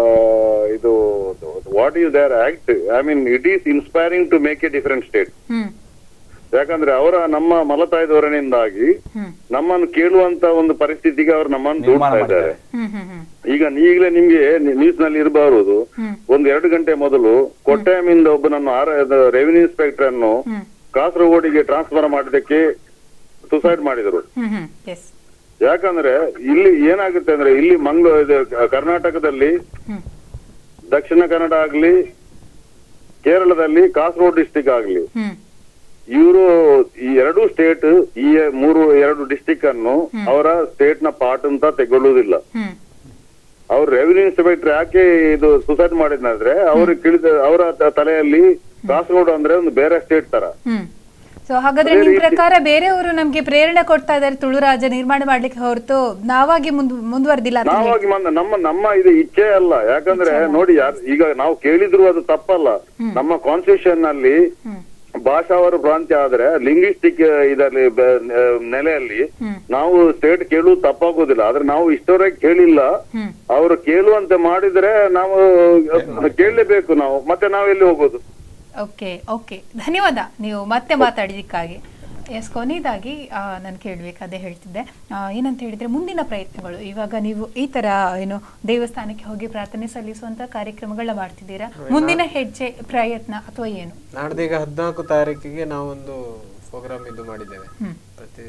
ಇದು what is their act, I mean it is inspiring to make a different state. ಯಾಕಂದ್ರೆ ನಮ್ಮ ಮಲತಾಯಿ ಧೋರಣೆಯಿಂದಾಗಿ ನಮ್ಮನ್ನು ಕೇಳುವಂತ ಒಂದು ಪರಿಸ್ಥಿತಿಗೆ ಅವರು ನಮ್ಮನ್ನು ದೂಡ್ತಾ ಇದ್ದಾರೆ. ಈಗಲೇ ನಿಮ್ಗೆ ನ್ಯೂಸ್ ನಲ್ಲಿ ಇರಬಾರದು, 1-2 ಗಂಟೆ ಮೊದಲು ಕೊಟ್ಟಾಯಮಿಂದ ಒಬ್ಬನನ್ನು ರೆವಿನ್ಯೂ ಇನ್ಸ್ಪೆಕ್ಟರ್ ಅನ್ನು ಕಾಸರಗೋಡಿಗೆ ಟ್ರಾನ್ಸ್ಫರ್ ಮಾಡಿದಕ್ಕೆ ಸುಸೈಡ್ ಮಾಡಿದ್ರು. ಯಾಕಂದ್ರೆ ಇಲ್ಲಿ ಏನಾಗುತ್ತೆ ಅಂದ್ರೆ, ಇಲ್ಲಿ ಕರ್ನಾಟಕದಲ್ಲಿ ದಕ್ಷಿಣ ಕನ್ನಡ ಆಗ್ಲಿ, ಕೇರಳದಲ್ಲಿ ಕಾಸರಗೋಡು ಡಿಸ್ಟಿಕ್ ಆಗ್ಲಿ, ಇವರು ಈ 2 ಸ್ಟೇಟ್, ಈ 2 ಡಿಸ್ಟಿಕ್ ಅನ್ನು ಅವರ ಸ್ಟೇಟ್ ನ ಪಾರ್ಟ್ ಅಂತ ತೆಗೊಳ್ಳುವುದಿಲ್ಲ. ಅವ್ರ ರೆವಿನ್ಯೂ ಇನ್ಸ್ಪೆಕ್ಟರ್ ಯಾಕೆ ಇದು ಸುಸೈಡ್ ಮಾಡಿದ್ನಂದ್ರೆ, ಅವರ ತಲೆಯಲ್ಲಿ ಕಾಸರಗೋಡು ಅಂದ್ರೆ ಒಂದು ಬೇರೆ ಸ್ಟೇಟ್ ತರ. ಸೊ ಹಾಗಾದ್ರೆ ನಿಮ್ ಪ್ರಕಾರ ಬೇರೆಯವರು ನಮ್ಗೆ ಪ್ರೇರಣೆ ಕೊಡ್ತಾ ಇದಾರೆ ತುಳು ರಾಜ್ಯ ನಿರ್ಮಾಣ ಮಾಡ್ಲಿಕ್ಕೆ ಹೊರತು ನಾವಾಗಿ ಮುಂದುವರೆದಿಲ್ಲ. ನಾವಾಗಿ ನಮ್ಮ ಇದು ಇಚ್ಛೆ ಅಲ್ಲ. ಯಾಕಂದ್ರೆ ನೋಡಿ, ಈಗ ನಾವು ಕೇಳಿದ್ರು ಅದು ತಪ್ಪಲ್ಲ. ನಮ್ಮ ಕಾನ್ಸ್ಟಿಟ್ಯೂಷನ್ ನಲ್ಲಿ ಭಾಷಾವಾರು ಪ್ರಾಂತ್ಯ ಆದ್ರೆ ಲಿಂಗ್ವಿಸ್ಟಿಕ್ ಇದರಲ್ಲಿ ನೆಲೆಯಲ್ಲಿ ನಾವು ಸ್ಟೇಟ್ ಕೇಳುವುದು ತಪ್ಪಾಗೋದಿಲ್ಲ. ಆದ್ರೆ ನಾವು ಇಷ್ಟವರೆಗೆ ಕೇಳಿಲ್ಲ. ಅವರು ಕೇಳುವಂತೆ ಮಾಡಿದ್ರೆ ನಾವು ಕೇಳಲೇಬೇಕು. ಮತ್ತೆ ನಾವೆಲ್ಲಿ ಹೋಗೋದು? ಓಕೆ, ಧನ್ಯವಾದ ನೀವು ಮತ್ತೆ ಮಾತಾಡಿದಕ್ಕಾಗಿ. ಕೊನೆಯದಾಗಿ ನಾನು ಕೇಳಬೇಕಾದೇ ಹೇಳ್ತಿದ್ದೆ, ಏನಂತ ಹೇಳಿದ್ರೆ ಮುಂದಿನ ಪ್ರಯತ್ನಗಳು. ಇವಾಗ ನೀವು ಈ ತರ ಏನು ದೇವಸ್ಥಾನಕ್ಕೆ ಹೋಗಿ ಪ್ರಾರ್ಥನೆ ಸಲ್ಲಿಸುವಂತ ಕಾರ್ಯಕ್ರಮಗಳನ್ನ ಮಾಡ್ತಿದ್ದೀರಾ, ಮುಂದಿನ ಹೆಜ್ಜೆ ಪ್ರಯತ್ನ ಅಥವಾ ಏನು? ನಾಡ್ದೀಗ 14 ತಾರೀಕಿಗೆ ನಾವೊಂದು ಪ್ರೋಗ್ರಾಮ್ ಇದು ಮಾಡಿದ್ದೇವೆ. ಪ್ರತಿ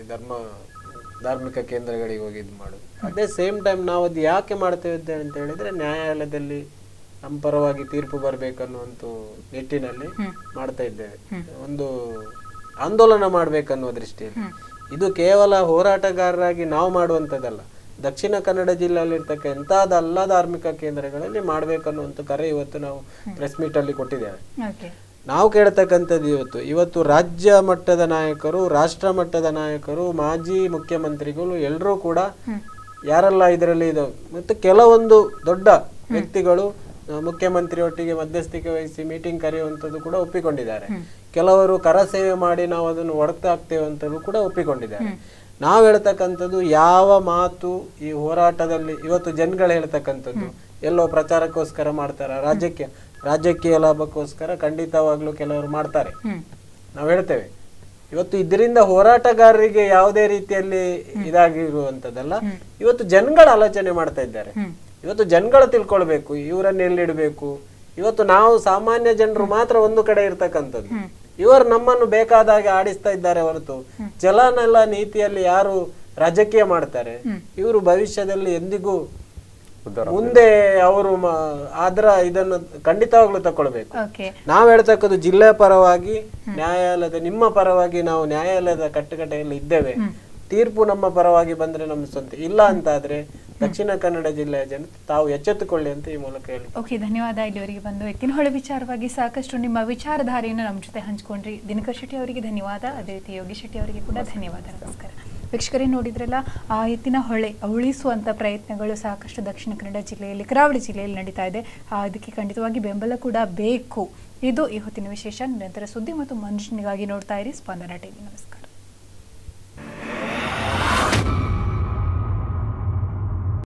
ಧಾರ್ಮಿಕ ಕೇಂದ್ರಗಳಿಗೆ ಹೋಗಿ ಇದು ಮಾಡೋದು. ಅದೇ ಸೇಮ್ ಟೈಮ್ ನಾವು ಅದು ಯಾಕೆ ಮಾಡ್ತೇವೆ ಅಂತ ಹೇಳಿದ್ರೆ, ನ್ಯಾಯಾಲಯದಲ್ಲಿ ನಮ್ಮ ಪರವಾಗಿ ತೀರ್ಪು ಬರ್ಬೇಕನ್ನುವಂತ ನಿಟ್ಟಿನಲ್ಲಿ ಮಾಡ್ತಾ ಇದ್ದೇವೆ. ಒಂದು ಆಂದೋಲನ ಮಾಡ್ಬೇಕನ್ನುವ ದೃಷ್ಟಿಯಲ್ಲಿ. ಇದು ಕೇವಲ ಹೋರಾಟಗಾರರಾಗಿ ನಾವು ಮಾಡುವಂತದ್ದಲ್ಲ. ದಕ್ಷಿಣ ಕನ್ನಡ ಜಿಲ್ಲೆಯಲ್ಲಿರ್ತಕ್ಕ ಎಂತಾದಲ್ಲ ಧಾರ್ಮಿಕ ಕೇಂದ್ರಗಳಲ್ಲಿ ಮಾಡ್ಬೇಕನ್ನುವಂತ ಕರೆ ಇವತ್ತು ನಾವು ಪ್ರೆಸ್ ಮೀಟ್ ಅಲ್ಲಿ ಕೊಟ್ಟಿದ್ದೇವೆ. ನಾವು ಕೇಳ್ತಕ್ಕಂಥದ್ದು ಇವತ್ತು ರಾಜ್ಯ ಮಟ್ಟದ ನಾಯಕರು, ರಾಷ್ಟ್ರ ಮಟ್ಟದ ನಾಯಕರು, ಮಾಜಿ ಮುಖ್ಯಮಂತ್ರಿಗಳು ಎಲ್ಲರೂ ಕೂಡ ಯಾರೆಲ್ಲ ಇದರಲ್ಲಿ ಇದು, ಮತ್ತು ಕೆಲವೊಂದು ದೊಡ್ಡ ವ್ಯಕ್ತಿಗಳು ಮುಖ್ಯಮಂತ್ರಿ ಒಟ್ಟಿಗೆ ಮಧ್ಯಸ್ಥಿಕೆ ವಹಿಸಿ ಮೀಟಿಂಗ್ ಕರೆಯುವಂಥದ್ದು ಕೂಡ ಒಪ್ಪಿಕೊಂಡಿದ್ದಾರೆ. ಕೆಲವರು ಕರ ಸೇವೆ ಮಾಡಿ ನಾವು ಅದನ್ನು ಒಡಗ್ತಾ ಆಗ್ತೇವೆ ಅಂತಲೂ ಕೂಡ ಒಪ್ಪಿಕೊಂಡಿದ್ದಾರೆ. ನಾವು ಹೇಳ್ತಕ್ಕಂಥದ್ದು ಯಾವ ಮಾತು ಈ ಹೋರಾಟದಲ್ಲಿ ಇವತ್ತು ಜನಗಳು ಹೇಳ್ತಕ್ಕಂಥದ್ದು ಎಲ್ಲೋ ಪ್ರಚಾರಕ್ಕೋಸ್ಕರ ಮಾಡ್ತಾರ, ರಾಜಕೀಯ ಲಾಭಕ್ಕೋಸ್ಕರ ಖಂಡಿತವಾಗ್ಲೂ ಕೆಲವರು ಮಾಡ್ತಾರೆ. ನಾವು ಹೇಳ್ತೇವೆ ಇವತ್ತು ಇದರಿಂದ ಹೋರಾಟಗಾರರಿಗೆ ಯಾವುದೇ ರೀತಿಯಲ್ಲಿ ಇದಾಗಿರುವಂತದ್ದಲ್ಲ. ಇವತ್ತು ಜನಗಳ ಆಲೋಚನೆ ಮಾಡ್ತಾ ಇದ್ದಾರೆ. ಇವತ್ತು ಜನಗಳು ತಿಳ್ಕೊಳ್ಬೇಕು ಇವರನ್ನ ಎಲ್ಲಿಡ್ಬೇಕು. ಇವತ್ತು ನಾವು ಸಾಮಾನ್ಯ ಜನರು ಮಾತ್ರ ಒಂದು ಕಡೆ ಇರ್ತಕ್ಕಂಥದ್ದು. ಇವರು ನಮ್ಮನ್ನು ಬೇಕಾದಾಗೆ ಆಡಿಸ್ತಾ ಇದ್ದಾರೆ ಹೊರತು ಚಲನೆಲ್ಲ ನೀತಿಯಲ್ಲಿ ಯಾರು ರಾಜಕೀಯ ಮಾಡ್ತಾರೆ ಇವರು ಭವಿಷ್ಯದಲ್ಲಿ ಎಂದಿಗೂ ಮುಂದೆ ಅವರು ಇದನ್ನು ಖಂಡಿತವಾಗ್ಲೂ ತಕೊಳ್ಬೇಕು. ನಾವ್ ಹೇಳ್ತಕ್ಕದ್ದು ಜಿಲ್ಲೆಯ ಪರವಾಗಿ ನ್ಯಾಯಾಲಯದ ನಿಮ್ಮ ಪರವಾಗಿ ನಾವು ನ್ಯಾಯಾಲಯದ ಕಟ್ಟಕಟೆಯಲ್ಲಿ ಇದ್ದೇವೆ. ತೀರ್ಪು ನಮ್ಮ ಪರವಾಗಿ ಬಂದ್ರೆ ನಮ್ಮ ಸ್ವಂತ, ಇಲ್ಲ ಅಂತಾದ್ರೆ ದಕ್ಷಿಣ ಕನ್ನಡ ಜಿಲ್ಲೆಯ ಜನತೆ ತಾವು ಎಚ್ಚೆತ್ತುಕೊಳ್ಳಿ ಅಂತ ಈ ಮೂಲಕ ಹೇಳಿ. ಓಕೆ, ಧನ್ಯವಾದ. ಇಲ್ಲಿವರೆಗೆ ಬಂದು ಎತ್ತಿನಹೊಳೆ ವಿಚಾರವಾಗಿ ಸಾಕಷ್ಟು ನಿಮ್ಮ ವಿಚಾರಧಾರೆಯನ್ನು ನಮ್ಮ ಜೊತೆ ಹಂಚ್ಕೊಂಡ್ರಿ. ದಿನಕರ್ ಶೆಟ್ಟಿ ಅವರಿಗೆ ಧನ್ಯವಾದ, ಅದೇ ರೀತಿ ಯೋಗಿ ಶೆಟ್ಟಿ ಅವರಿಗೆ ಕೂಡ ಧನ್ಯವಾದ. ನಮಸ್ಕಾರ. ವೀಕ್ಷಕರೇ, ನೋಡಿದ್ರಲ್ಲ, ಆ ಎತ್ತಿನಹೊಳೆ ಉಳಿಸುವಂತ ಪ್ರಯತ್ನಗಳು ಸಾಕಷ್ಟು ದಕ್ಷಿಣ ಕನ್ನಡ ಜಿಲ್ಲೆಯಲ್ಲಿ, ಕರಾವಳಿ ಜಿಲ್ಲೆಯಲ್ಲಿ ನಡೀತಾ ಇದೆ. ಅದಕ್ಕೆ ಖಂಡಿತವಾಗಿ ಬೆಂಬಲ ಕೂಡ ಬೇಕು. ಇದು ಈ ಹೊತ್ತಿನ ವಿಶೇಷ. ನಿರಂತರ ಸುದ್ದಿ ಮತ್ತು ಮನರಂಜನೆಗಾಗಿ ನೋಡ್ತಾ ಇರಿ ಸ್ಪಂದನ ಟಿವಿ. ನಮಸ್ಕಾರ.